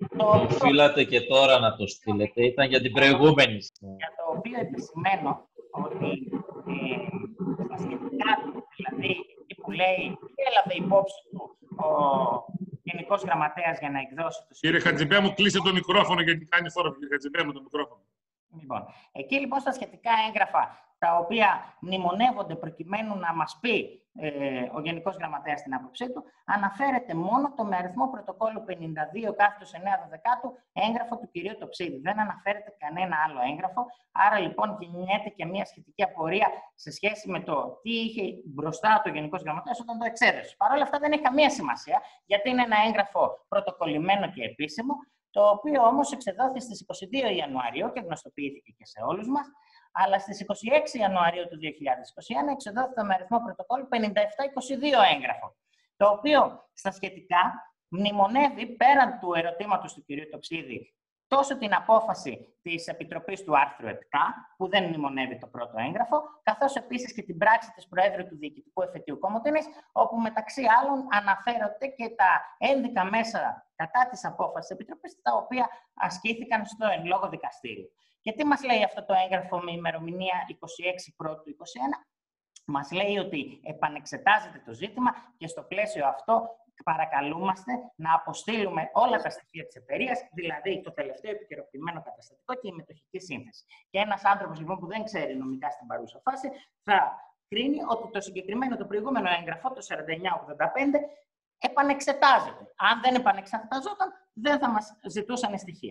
Οφείλατε και τώρα να το στείλετε, ήταν για την προηγούμενη. Για το οποίο επισημαίνω ότι ε, στα σχετικά του, δηλαδή εκεί που λέει τι έλαβε υπόψη του ο Γενικός Γραμματέας για να εκδώσει το... Κύριε Χατζηπέ μου, κλείσε το μικρόφωνο γιατί κάνει φόρο. Κύριε Χατζηπέ μου, το μικρόφωνο. Λοιπόν, εκεί λοιπόν στα σχετικά έγγραφα, τα οποία μνημονεύονται προκειμένου να μας πει ε, ο Γενικός Γραμματέας στην άποψή του, αναφέρεται μόνο το με αριθμό πρωτοκόλλου πενήντα δύο κάθετος εννέα Δεκεμβρίου έγγραφο του κυρίου Τοψίδη. Δεν αναφέρεται κανένα άλλο έγγραφο. Άρα λοιπόν γεννιέται και μια σχετική απορία σε σχέση με το τι είχε μπροστά του Γενικός Γραμματέας όταν το εξέδωσε. Παρ' όλα αυτά δεν έχει καμία σημασία, γιατί είναι ένα έγγραφο πρωτοκολλημένο και επίσημο, το οποίο όμως εξεδόθη στις είκοσι δύο Ιανουαρίου και γνωστοποιήθηκε και σε όλους μας, αλλά στις είκοσι έξι Ιανουαρίου του δύο χιλιάδες είκοσι ένα εξεδόθη το με αριθμό πρωτοκόλλου πενήντα επτά είκοσι δύο έγγραφο, το οποίο στα σχετικά μνημονεύει πέραν του ερωτήματος του κυρίου Τοψίδη τόσο την απόφαση της Επιτροπής του άρθρου επτά, που δεν μνημονεύει το πρώτο έγγραφο, καθώς επίσης και την πράξη της Προέδρου του Διοικητικού Εφετείου Κομοτηνής, όπου μεταξύ άλλων αναφέρονται και τα ένδικα μέσα κατά της απόφασης της Επιτροπής, τα οποία ασκήθηκαν στο εν λόγω δικαστήριο. Και τι μας λέει αυτό το έγγραφο με ημερομηνία είκοσι έξι Πρώτου είκοσι ένα? Μας λέει ότι επανεξετάζεται το ζήτημα και στο πλαίσιο αυτό παρακαλούμαστε να αποστείλουμε όλα τα στοιχεία της εταιρείας, δηλαδή το τελευταίο επικαιροποιημένο καταστατικό και η μετοχική σύνθεση. Και ένας άνθρωπος λοιπόν που δεν ξέρει νομικά στην παρούσα φάση θα κρίνει ότι το συγκεκριμένο, το προηγούμενο έγγραφο, το σαράντα εννιά ογδόντα πέντε, επανεξετάζεται. Αν δεν επανεξεταζόταν, δεν θα μας ζητούσαν στοιχεία.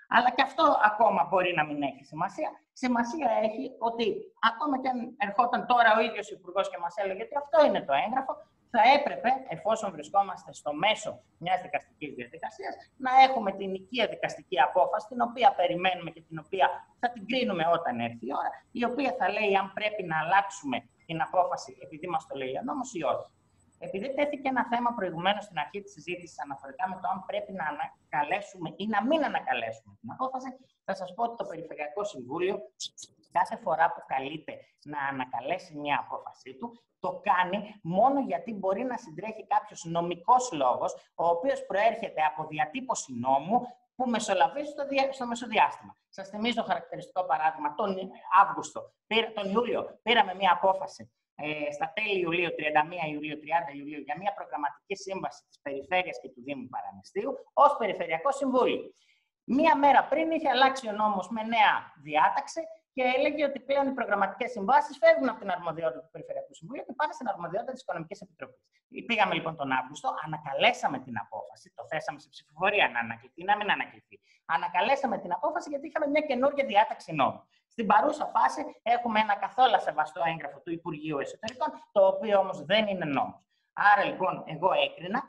Αλλά και αυτό ακόμα μπορεί να μην έχει σημασία. Σημασία έχει ότι ακόμα και αν ερχόταν τώρα ο ίδιος ο Υπουργός και μας έλεγε ότι αυτό είναι το έγγραφο, θα έπρεπε, εφόσον βρισκόμαστε στο μέσο μιας δικαστικής διαδικασίας, να έχουμε την οικία δικαστική απόφαση, την οποία περιμένουμε και την οποία θα την κρίνουμε όταν έρθει η ώρα, η οποία θα λέει αν πρέπει να αλλάξουμε την απόφαση επειδή μας το λέει ο νόμος ή όχι. Επειδή τέθηκε ένα θέμα προηγουμένως στην αρχή της συζήτησης αναφορικά με το αν πρέπει να ανακαλέσουμε ή να μην ανακαλέσουμε την απόφαση, θα σας πω ότι το Περιφερειακό Συμβούλιο κάθε φορά που καλείται να ανακαλέσει μια απόφασή του, το κάνει μόνο γιατί μπορεί να συντρέχει κάποιος νομικός λόγος, ο οποίος προέρχεται από διατύπωση νόμου που μεσολαβεί στο, δια... στο μεσοδιάστημα. Σας θυμίζω χαρακτηριστικό παράδειγμα. Τον Αύγουστο, τον Ιούλιο, πήραμε μια απόφαση ε, στα τέλη Ιουλίου, τριάντα μία Ιουλίου, τριάντα Ιουλίου, για μια προγραμματική σύμβαση της Περιφέρειας και του Δήμου Παραμεστίου ως Περιφερειακό Συμβούλιο. Μία μέρα πριν είχε αλλάξει ο νόμος με νέα διάταξη και έλεγε ότι πλέον οι προγραμματικές συμβάσεις φεύγουν από την αρμοδιότητα του Περιφερειακού Συμβουλίου και πάνε στην αρμοδιότητα της Οικονομικής Επιτροπής. Πήγαμε λοιπόν τον Αύγουστο, ανακαλέσαμε την απόφαση, το θέσαμε σε ψηφοφορία να ανακληθεί, να μην ανακληθεί. Ανακαλέσαμε την απόφαση γιατί είχαμε μια καινούργια διάταξη νόμου. Στην παρούσα φάση έχουμε ένα καθόλου σεβαστό έγγραφο του Υπουργείου Εσωτερικών, το οποίο όμως δεν είναι νόμος. Άρα λοιπόν εγώ έκρινα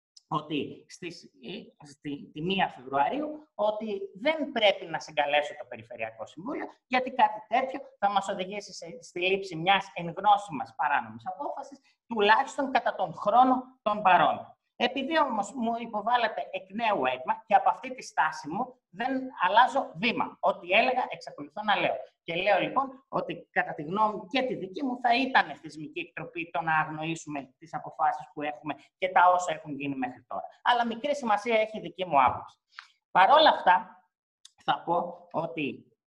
ότι στις, στη, τη μία Φεβρουαρίου ότι δεν πρέπει να συγκαλέσω το Περιφερειακό Συμβούλιο, γιατί κάτι τέτοιο θα μας οδηγήσει σε, στη λήψη μιας εν γνώση μας παράνομης απόφασης, τουλάχιστον κατά τον χρόνο των παρόντων. Επειδή όμως μου υποβάλλατε εκ νέου αίτημα και από αυτή τη στάση μου δεν αλλάζω βήμα. Ό,τι έλεγα εξακολουθώ να λέω. Και λέω λοιπόν ότι κατά τη γνώμη και τη δική μου θα ήταν θεσμική εκτροπή το να αγνοήσουμε τις αποφάσεις που έχουμε και τα όσα έχουν γίνει μέχρι τώρα. Αλλά μικρή σημασία έχει η δική μου άποψη. Παρ' όλα αυτά θα πω ότι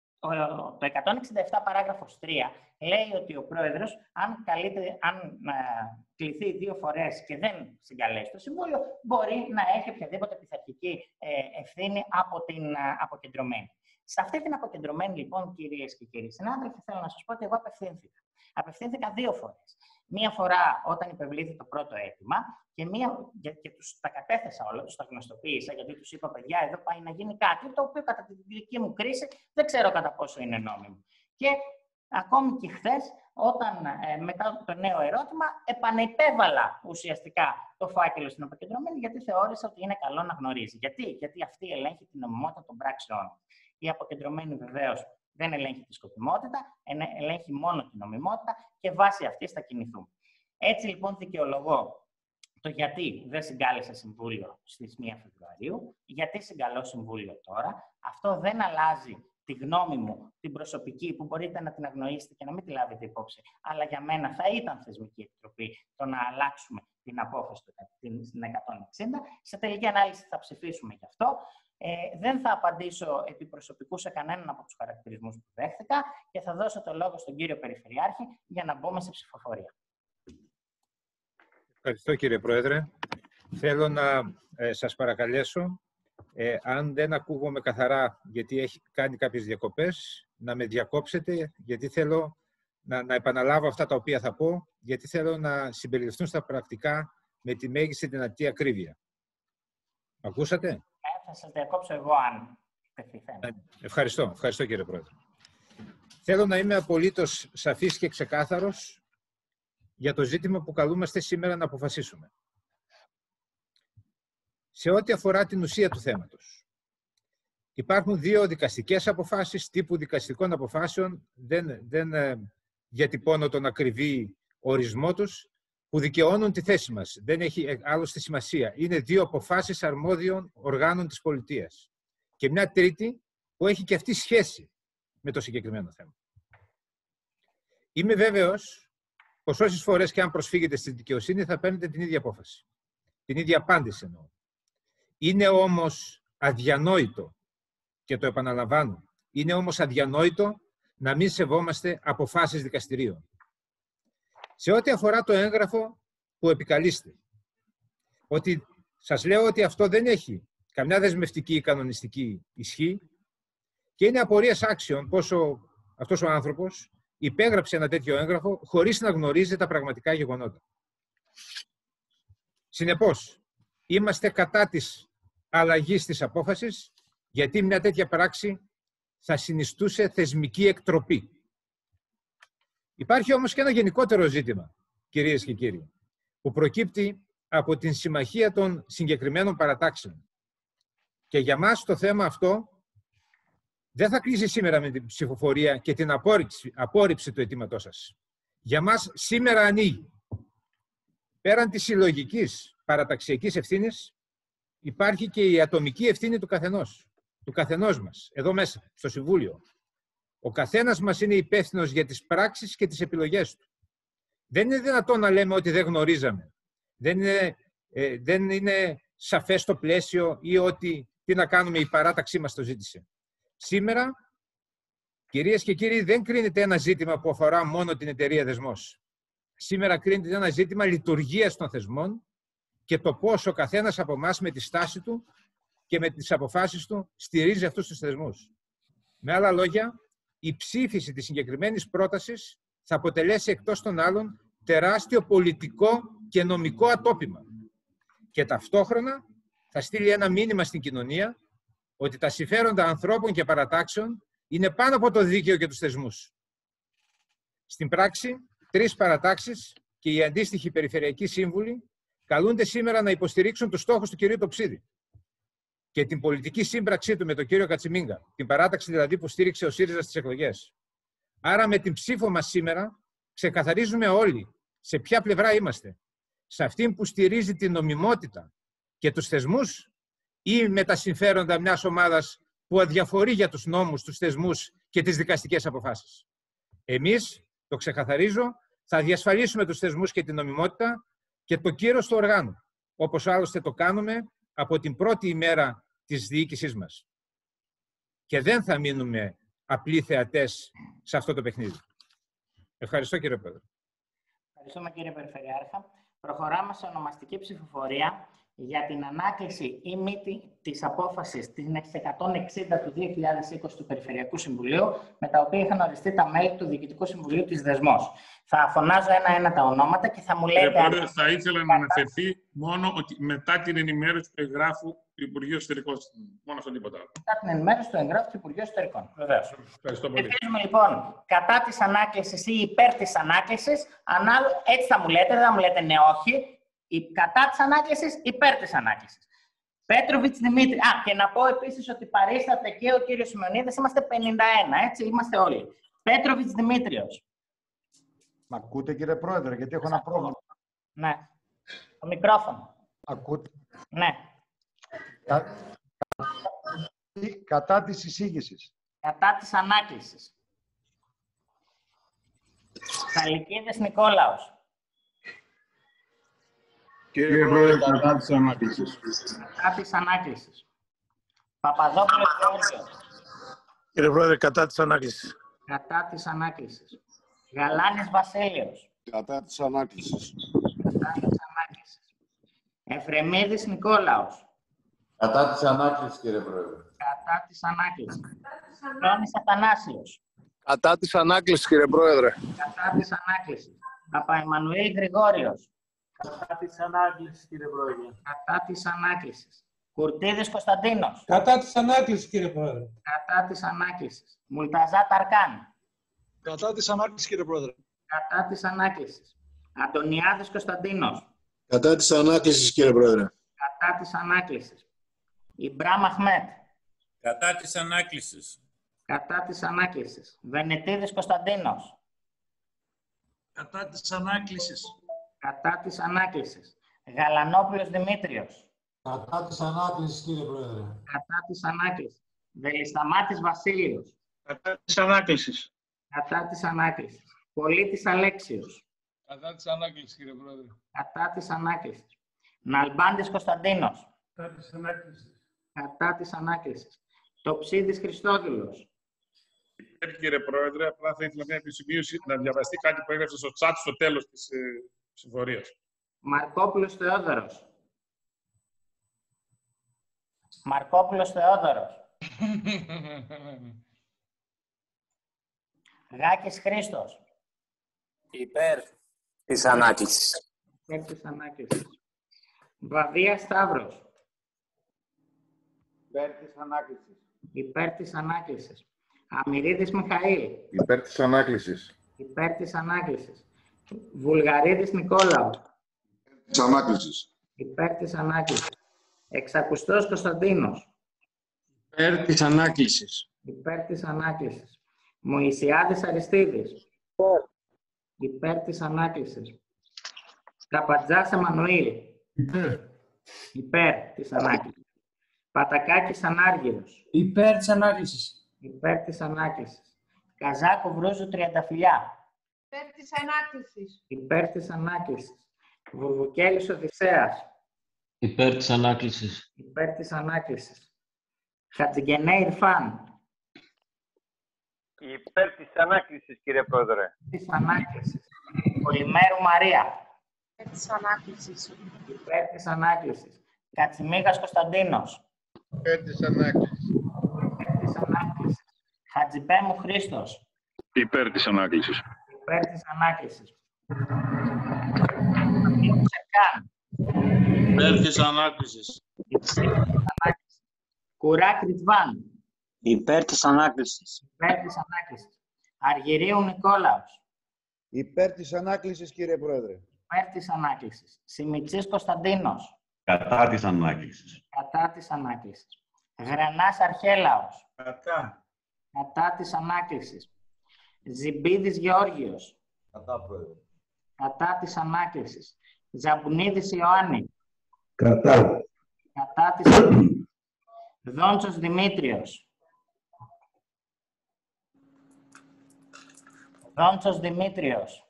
το εκατόν εξήντα επτά παράγραφος τρία λέει ότι ο πρόεδρος, αν, καλείται, αν ε, κληθεί δύο φορές και δεν συγκαλέσει το Συμβούλιο, μπορεί να έχει οποιαδήποτε πειθαρχική ε, ευθύνη από την ε, αποκεντρωμένη. Σε αυτή την αποκεντρωμένη, λοιπόν, κυρίες και κύριοι συνάδελφοι, θέλω να σας πω ότι εγώ απευθύνθηκα. Απευθύνθηκα δύο φορές. Μία φορά όταν υπευλήθη το πρώτο αίτημα και, μία, και, και τους τα κατέθεσα όλα, τους τα γνωστοποίησα, γιατί τους είπα, παιδιά, εδώ πάει να γίνει κάτι, το οποίο κατά τη δική μου κρίση δεν ξέρω κατά πόσο είναι νόμιμο. Και ακόμη και χθες, όταν ε, μετά το νέο ερώτημα, επανεπέβαλα ουσιαστικά το φάκελο στην αποκεντρωμένη, γιατί θεώρησα ότι είναι καλό να γνωρίζει. Γιατί, γιατί αυτή ελέγχει την νομιμότητα των πράξεών. Η αποκεντρωμένη βεβαίως δεν ελέγχει τη σκοπιμότητα, ελέγχει μόνο την νομιμότητα και βάσει αυτής θα κινηθούμε. Έτσι λοιπόν δικαιολογώ το γιατί δεν συγκάλεσα συμβούλιο στις μία Φεβρουαρίου, γιατί συγκαλώ συμβούλιο τώρα. Αυτό δεν αλλάζει τη γνώμη μου, την προσωπική, που μπορείτε να την αγνοήσετε και να μην τη λάβετε υπόψη, αλλά για μένα θα ήταν θεσμική εκτροπή το να αλλάξουμε την απόφαση στην εκατόν εξήντα. Σε τελική ανάλυση θα ψηφίσουμε γι' αυτό. Ε, δεν θα απαντήσω επί προσωπικού σε κανέναν από τους χαρακτηρισμούς που δέχθηκα και θα δώσω το λόγο στον κύριο Περιφερειάρχη για να μπούμε σε ψηφοφορία. Ευχαριστώ κύριε Πρόεδρε. Θέλω να ε, σας παρακαλέσω, ε, αν δεν ακούγομαι καθαρά γιατί έχει κάνει κάποιες διακοπές, να με διακόψετε, γιατί θέλω να, να επαναλάβω αυτά τα οποία θα πω, γιατί θέλω να συμπεριληφθούν στα πρακτικά με τη μέγιστη δυνατή ακρίβεια. Ακούσατε? Θα σας διακόψω εγώ αν τεθεί θέμα. Ευχαριστώ. Ευχαριστώ κύριε Πρόεδρε. Θέλω να είμαι απολύτως σαφής και ξεκάθαρος για το ζήτημα που καλούμαστε σήμερα να αποφασίσουμε. Σε ό,τι αφορά την ουσία του θέματος. Υπάρχουν δύο δικαστικές αποφάσεις, τύπου δικαστικών αποφάσεων, δεν, δεν ε, διατυπώνω τον ακριβή ορισμό τους, που δικαιώνουν τη θέση μας. Δεν έχει άλλωστε σημασία. Είναι δύο αποφάσεις αρμόδιων οργάνων της πολιτείας. Και μια τρίτη που έχει και αυτή σχέση με το συγκεκριμένο θέμα. Είμαι βέβαιος πως όσες φορές και αν προσφύγετε στη δικαιοσύνη θα παίρνετε την ίδια απόφαση. Την ίδια απάντηση εννοώ. Είναι όμως αδιανόητο, και το επαναλαμβάνω, είναι όμως αδιανόητο να μην σεβόμαστε αποφάσεις δικαστηρίων. Σε ό,τι αφορά το έγγραφο που επικαλείστε, ότι σας λέω ότι αυτό δεν έχει καμιά δεσμευτική ή κανονιστική ισχύ και είναι απορίας άξιων πόσο αυτός ο άνθρωπος υπέγραψε ένα τέτοιο έγγραφο χωρίς να γνωρίζει τα πραγματικά γεγονότα. Συνεπώς, είμαστε κατά της αλλαγής της απόφασης γιατί μια τέτοια πράξη θα συνιστούσε θεσμική εκτροπή. Υπάρχει όμως και ένα γενικότερο ζήτημα, κυρίες και κύριοι, που προκύπτει από την συμμαχία των συγκεκριμένων παρατάξεων. Και για μας το θέμα αυτό δεν θα κλείσει σήμερα με την ψηφοφορία και την απόρριψη, απόρριψη του αιτήματός σας. Για μας σήμερα ανοίγει. Πέραν της συλλογικής παραταξιακής ευθύνης, υπάρχει και η ατομική ευθύνη του καθενός. Του καθενός μας, εδώ μέσα, στο Συμβούλιο. Ο καθένας μας είναι υπεύθυνος για τις πράξεις και τις επιλογές του. Δεν είναι δυνατόν να λέμε ότι δεν γνωρίζαμε. Δεν είναι, ε, δεν είναι σαφές το πλαίσιο ή ότι τι να κάνουμε, η παράταξή μας το ζήτησε. Σήμερα, κυρίες και κύριοι, δεν κρίνεται ένα ζήτημα που αφορά μόνο την εταιρεία Δεσμός. Σήμερα κρίνεται ένα ζήτημα λειτουργίας των θεσμών και το πώς ο καθένας από εμάς με τη στάση του και με τις αποφάσεις του στηρίζει αυτούς τους θεσμούς. Με άλλα λόγια, η ψήφιση της συγκεκριμένης πρότασης θα αποτελέσει εκτός των άλλων τεράστιο πολιτικό και νομικό ατόπιμα. Και ταυτόχρονα θα στείλει ένα μήνυμα στην κοινωνία ότι τα συμφέροντα ανθρώπων και παρατάξεων είναι πάνω από το δίκαιο και τους θεσμούς. Στην πράξη, τρεις παρατάξεις και οι αντίστοιχοι περιφερειακοί σύμβουλοι καλούνται σήμερα να υποστηρίξουν τους στόχους του κυρίου Τοψίδη και την πολιτική σύμπραξή του με τον κύριο Κατσιμίγκα, την παράταξη δηλαδή που στήριξε ο ΣΥΡΙΖΑ στις εκλογές. Άρα με την ψήφο μας σήμερα ξεκαθαρίζουμε όλοι σε ποια πλευρά είμαστε. Σε αυτήν που στηρίζει την νομιμότητα και τους θεσμούς ή με τα συμφέροντα μιας ομάδας που αδιαφορεί για τους νόμους, τους θεσμούς και τις δικαστικές αποφάσεις. Εμείς, το ξεκαθαρίζω, θα διασφαλίσουμε τους θεσμούς και την νομιμότητα και το κύρος του οργάνου, όπως άλλωστε το κάνουμε από την πρώτη ημέρα της διοίκησής μας. Και δεν θα μείνουμε απλοί θεατές σε αυτό το παιχνίδι. Ευχαριστώ, κύριε Πρόεδρε. Ευχαριστούμε, κύριε Περιφερειάρχα. Προχωράμε σε ονομαστική ψηφοφορία για την ανάκληση ή μήτη της απόφασης της εκατόν εξήντα του δύο χιλιάδες είκοσι του Περιφερειακού Συμβουλίου, με τα οποία είχαν οριστεί τα μέλη του Διοικητικού Συμβουλίου της Δεσμός. Θα φωνάζω ένα-ένα τα ονόματα και θα μου λέτε... Κύριε Πρόεδρε, θα ήθελα να αναφερθεί μόνο ότι μετά την ενημέρωση του εγγράφου του Υπουργείου Εσωτερικών. Μόνο αυτό, τίποτα άλλο. Μετά την ενημέρωση του εγγράφου του Υπουργείου Εσωτερικών. Βεβαίως. Ευχαριστώ πολύ. Ψηφίζουμε λοιπόν κατά της ανάκλησης ή υπέρ της ανάκλησης. Ανάλογα, έτσι θα μου λέτε, δεν θα μου λέτε ναι, όχι. Κατά της ανάκλησης, υπέρ της ανάκλησης. Πέτροβιτς Δημήτρη. Α, και να πω επίσης ότι παρίσταται και ο κύριος Σιμεωνίδης. Είμαστε πενήντα ένα, έτσι, είμαστε όλοι. Πέτροβιτς Δημήτριος. Μ' ακούτε, κύριε Πρόεδρε, γιατί έχω ένα πρόβλημα. Ναι. Το μικρόφωνο. Ακούτε. Ναι. Κα... Κατά της εισήγησης. Κατά της ανάκλησης. Καλικίδης Νικόλαος. Κύριε Πρόεδρε, κατά της ανάκλησης. Κατά της ανάκλησης. Παπαδόπουλος Γεώργιος. Κύριε Πρόεδρε, κατά της ανάκλησης. Κατά της ανάκλησης. Γαλάνης Βασίλειος. Κατά της ανάκλησης. Κατά της ανάκλησης. Εφρεμίδης Νικόλαος. Κατά της ανάκλησης, κύριε Πρόεδρε. Κατά της ανάκλησης. Χρόνης Αθανάσιος. Κατά της ανάκλησης, κύριε Πρόεδρε. Κατά της ανάκλησης. Παπαεμμανουήλ Γρηγόριος. Κατά της ανάκλησης, κύριε Πρόεδρε. Κατά της ανάκλησης. Κουρτίδης Κωνσταντίνος. Κατά της ανάκλησης, κύριε Πρόεδρε. Κατά της ανάκλησης. Μουλταζά Ταρκάν. Κατά της ανάκλησης, κύριε Πρόεδρε. Κατά της ανάκλησης. Αντωνιάδης Κωνσταντίνος. Κατά της ανάκλησης, κύριε Πρόεδρε. Κατά της ανάκλησης. Ιμπράμ Αχμέτ. Κατά της ανάκλησης. Κατά της ανάκλησης. Βενετίδης Κωνσταντίνος. Κατά της ανάκλησης. Κατά της ανάκλησης. Γαλανόπουλος Δημήτριος. Κατά της ανάκλησης, κύριε Πρόεδρε. Κατά της ανάκλησης. Βελισταμάτης Βασίλειος. Κατά της ανάκλησης. Κατά της ανάκλησης. Πολίτης Αλέξιος. Κατά της ανάκλησης, κύριε Πρόεδρε. Κατά της ανάκλησης. Ναλμπάντης Κωνσταντίνος. Κατά της ανάκλησης. Κατά της ανάκλησης. Τοψίδης Χριστόδουλος. Υπέρ, κύριε Πρόεδρε, απλά θα ήθελα μια επισημείωση να διαβαστεί κάτι που έγραψε στο chat στο τέλος της ε, συμφορίας. Μαρκόπουλος Θεόδωρος. Μαρκόπουλος Θεόδωρος. Γάκης Χρήστος. Υπέρ της ανάκλησης. Υπέρ της ανάκλησης. Βαδία Σταύρος. Υπέρ της ανάκλησης. Υπέρ της ανάκλησης. Αμυρίδης Μιχαήλ. Υπέρ της ανάκλησης. Υπέρ της ανάκλησης. Βουλγαρίδης Νικόλαου. Της ανάκλησης. Υπέρ της ανάκλησης. Εξακουστός Κωνσταντίνος. Υπέρ της ανάκλησης. Υπέρ της ανάκλησης. Μωυσιάδης Αριστίδης. Υπέρ της ανάκλησης. Καπατζάς Εμμανουήλ. Υπέρ. Υπέρ της ανάκλησης. Πατακάκης Ανάργυρος. Υπέρ της ανάκλησης. Υπέρ της ανάκλησης. Καζάκο Βρούζου Τριανταφυλλιά. Υπέρ της ανάκλησης. Υπέρ της ανάκλησης. Βουρβουκέλης Οδυσσέας. Υπέρ της ανάκλησης. Υπέρ της ανάκλησης. Χατζηγενέ Ιρφάν. Υπέρ της ανάκλησης, κύριε Πρόεδρε. Της ανάκλησης. Πολυμέρου Μαρία. Υπέρ της ανάκλησης. Υπέρ της ανάκλησης. Κατσιμίγας Κωνσταντίνος. Υπέρ της ανάκλησης. Υπέρ της ανάκλησης. Χατζηπέμου Χρήστος. Υπέρ της ανάκλησης. Υπέρ της ανάκλησης. Τσεκάν. Υπέρ της ανάκλησης. Κουράκ Ριτβάν. Υπέρ της ανάκλησης. Υπέρ της ανάκλησης. Αργυρίου Νικόλαος. Υπέρ της ανάκλησης, κύριε Πρόεδρε. Υπέρ της ανάκλησης. Σιμιτσής Κωνσταντίνος. Κατά της ανάκλησης. Κατά της ανάκλησης. Γρανάς Αρχέλαος. Κατά. Κατά της ανάκλησης. Ζιμπίδης Γεώργιος. Κατά, Πρόεδρε. Κατά της ανάκλησης. Ζαμπουνίδης Ιωάννη. Κατά. Κατά της ανάκλησης. Δόντσος Δημήτριος. Δόντσος Δημήτριος.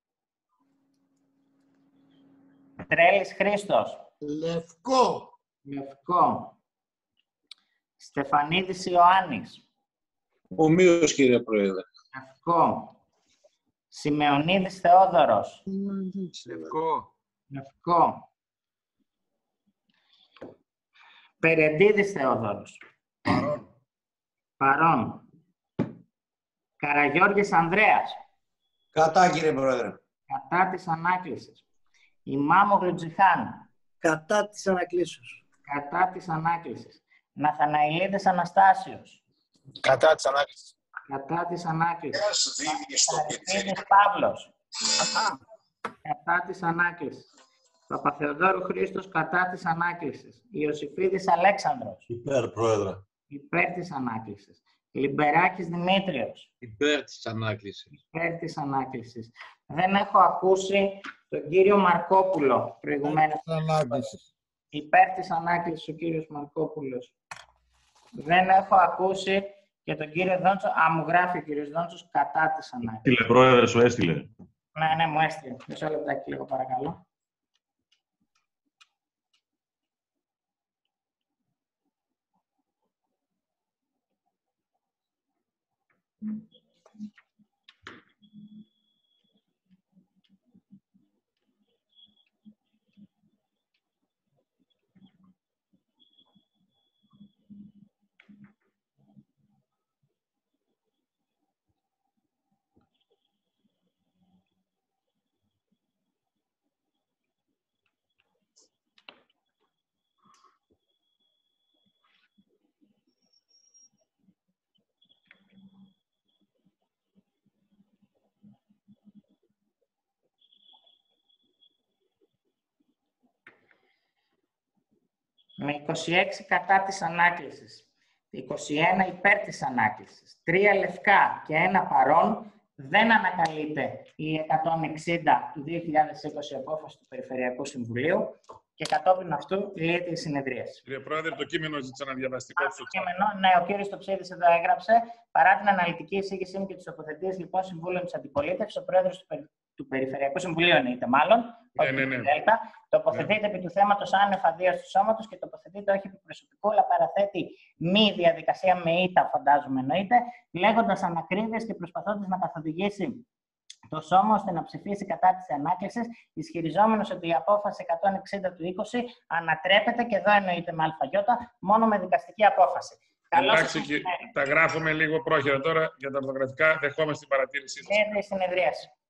Τρέλης Χρήστος. Λευκό. Λευκό. Στεφανίδης Ιωάννης. Ομοίως, κύριε Πρόεδρε. Λευκό. Σημεωνίδης Θεόδωρος. Λευκό. Λευκό. Περεντίδης Θεόδωρος. Παρόν. Παρόν. Καραγιώργης Ανδρέας. Κατά, κύριε Πρόεδρε. Κατά της ανάκλησης. Ημάμογλου Τζιχάν. Κατά της ανακλήσεως. Κατά της ανάκλησης. Ναθαναηλίδης Αναστάσιος. Κατά της ανάκλησης. Κατά της ανάκλησης. Αριστίδης Παύλος. Κατά της ανάκλησης. Παπαθεοδόρου Χρήστος κατά της ανάκλησης. Ιωσήφιδης Αλέξανδρος. Υπέρ, Πρόεδρε. Υπέρ της ανάκλησης. Λιμπεράκης Δημήτριος. Υπέρ της ανάκλησης. Υπέρ της ανάκλησης. Δεν έχω ακούσει τον κύριο Μαρκόπουλο προηγουμένως. Υπέρ της ανάκλησης ο κύριος Μαρκόπουλος. Δεν έχω ακούσει και τον κύριο Δόντσο. Α, μου γράφει ο κύριος Δόντσος κατά της ανάκλησης. Έστειλε, Πρόεδρε, σου έστειλε. Ναι, ναι, μου έστειλε. Μισό λεπτάκι λίγο, παρακαλώ. Με είκοσι έξι κατά της ανάκλησης, είκοσι ένα υπέρ της ανάκλησης, τρία λευκά και ένα παρόν, δεν ανακαλείται η εκατόν εξήντα του δύο χιλιάδες είκοσι απόφαση του Περιφερειακού Συμβουλίου και κατόπιν αυτού λύεται η συνεδρίαση. Κύριε Πρόεδρε, το κείμενο ζήτησα να διαβαστικό Το κείμενο, ναι, ο κύριος Τοψίδης εδώ έγραψε. Παρά την αναλυτική εισήγησή μου και τις τοποθετήσεις λοιπόν συμβούλων της αντιπολίτευσης, ο πρόεδρος του, περι... του Περιφερειακού Συμβουλίου εννοείται μάλλον, ναι, ναι, ναι. Δέλτα, τοποθετείται ναι. επί του θέματος άνευ αδείας του σώματος και τοποθετείται όχι επί προσωπικού, αλλά παραθέτει μη διαδικασία με ήττα, φαντάζομαι εννοείται, λέγοντας ανακρίβειες και προσπαθώντας να καθοδηγήσει το σώμα ώστε να ψηφίσει κατά της ανάκλησης, ισχυριζόμενος ότι η απόφαση εκατόν εξήντα του είκοσι ανατρέπεται, και εδώ εννοείται με αλφαγιώτα, μόνο με δικαστική απόφαση. Εντάξει, και τα γράφουμε λίγο πρόχειρα τώρα για τα ορθογραφικά. Δεχόμαστε την παρατήρησή σας. Συνεδρίαση.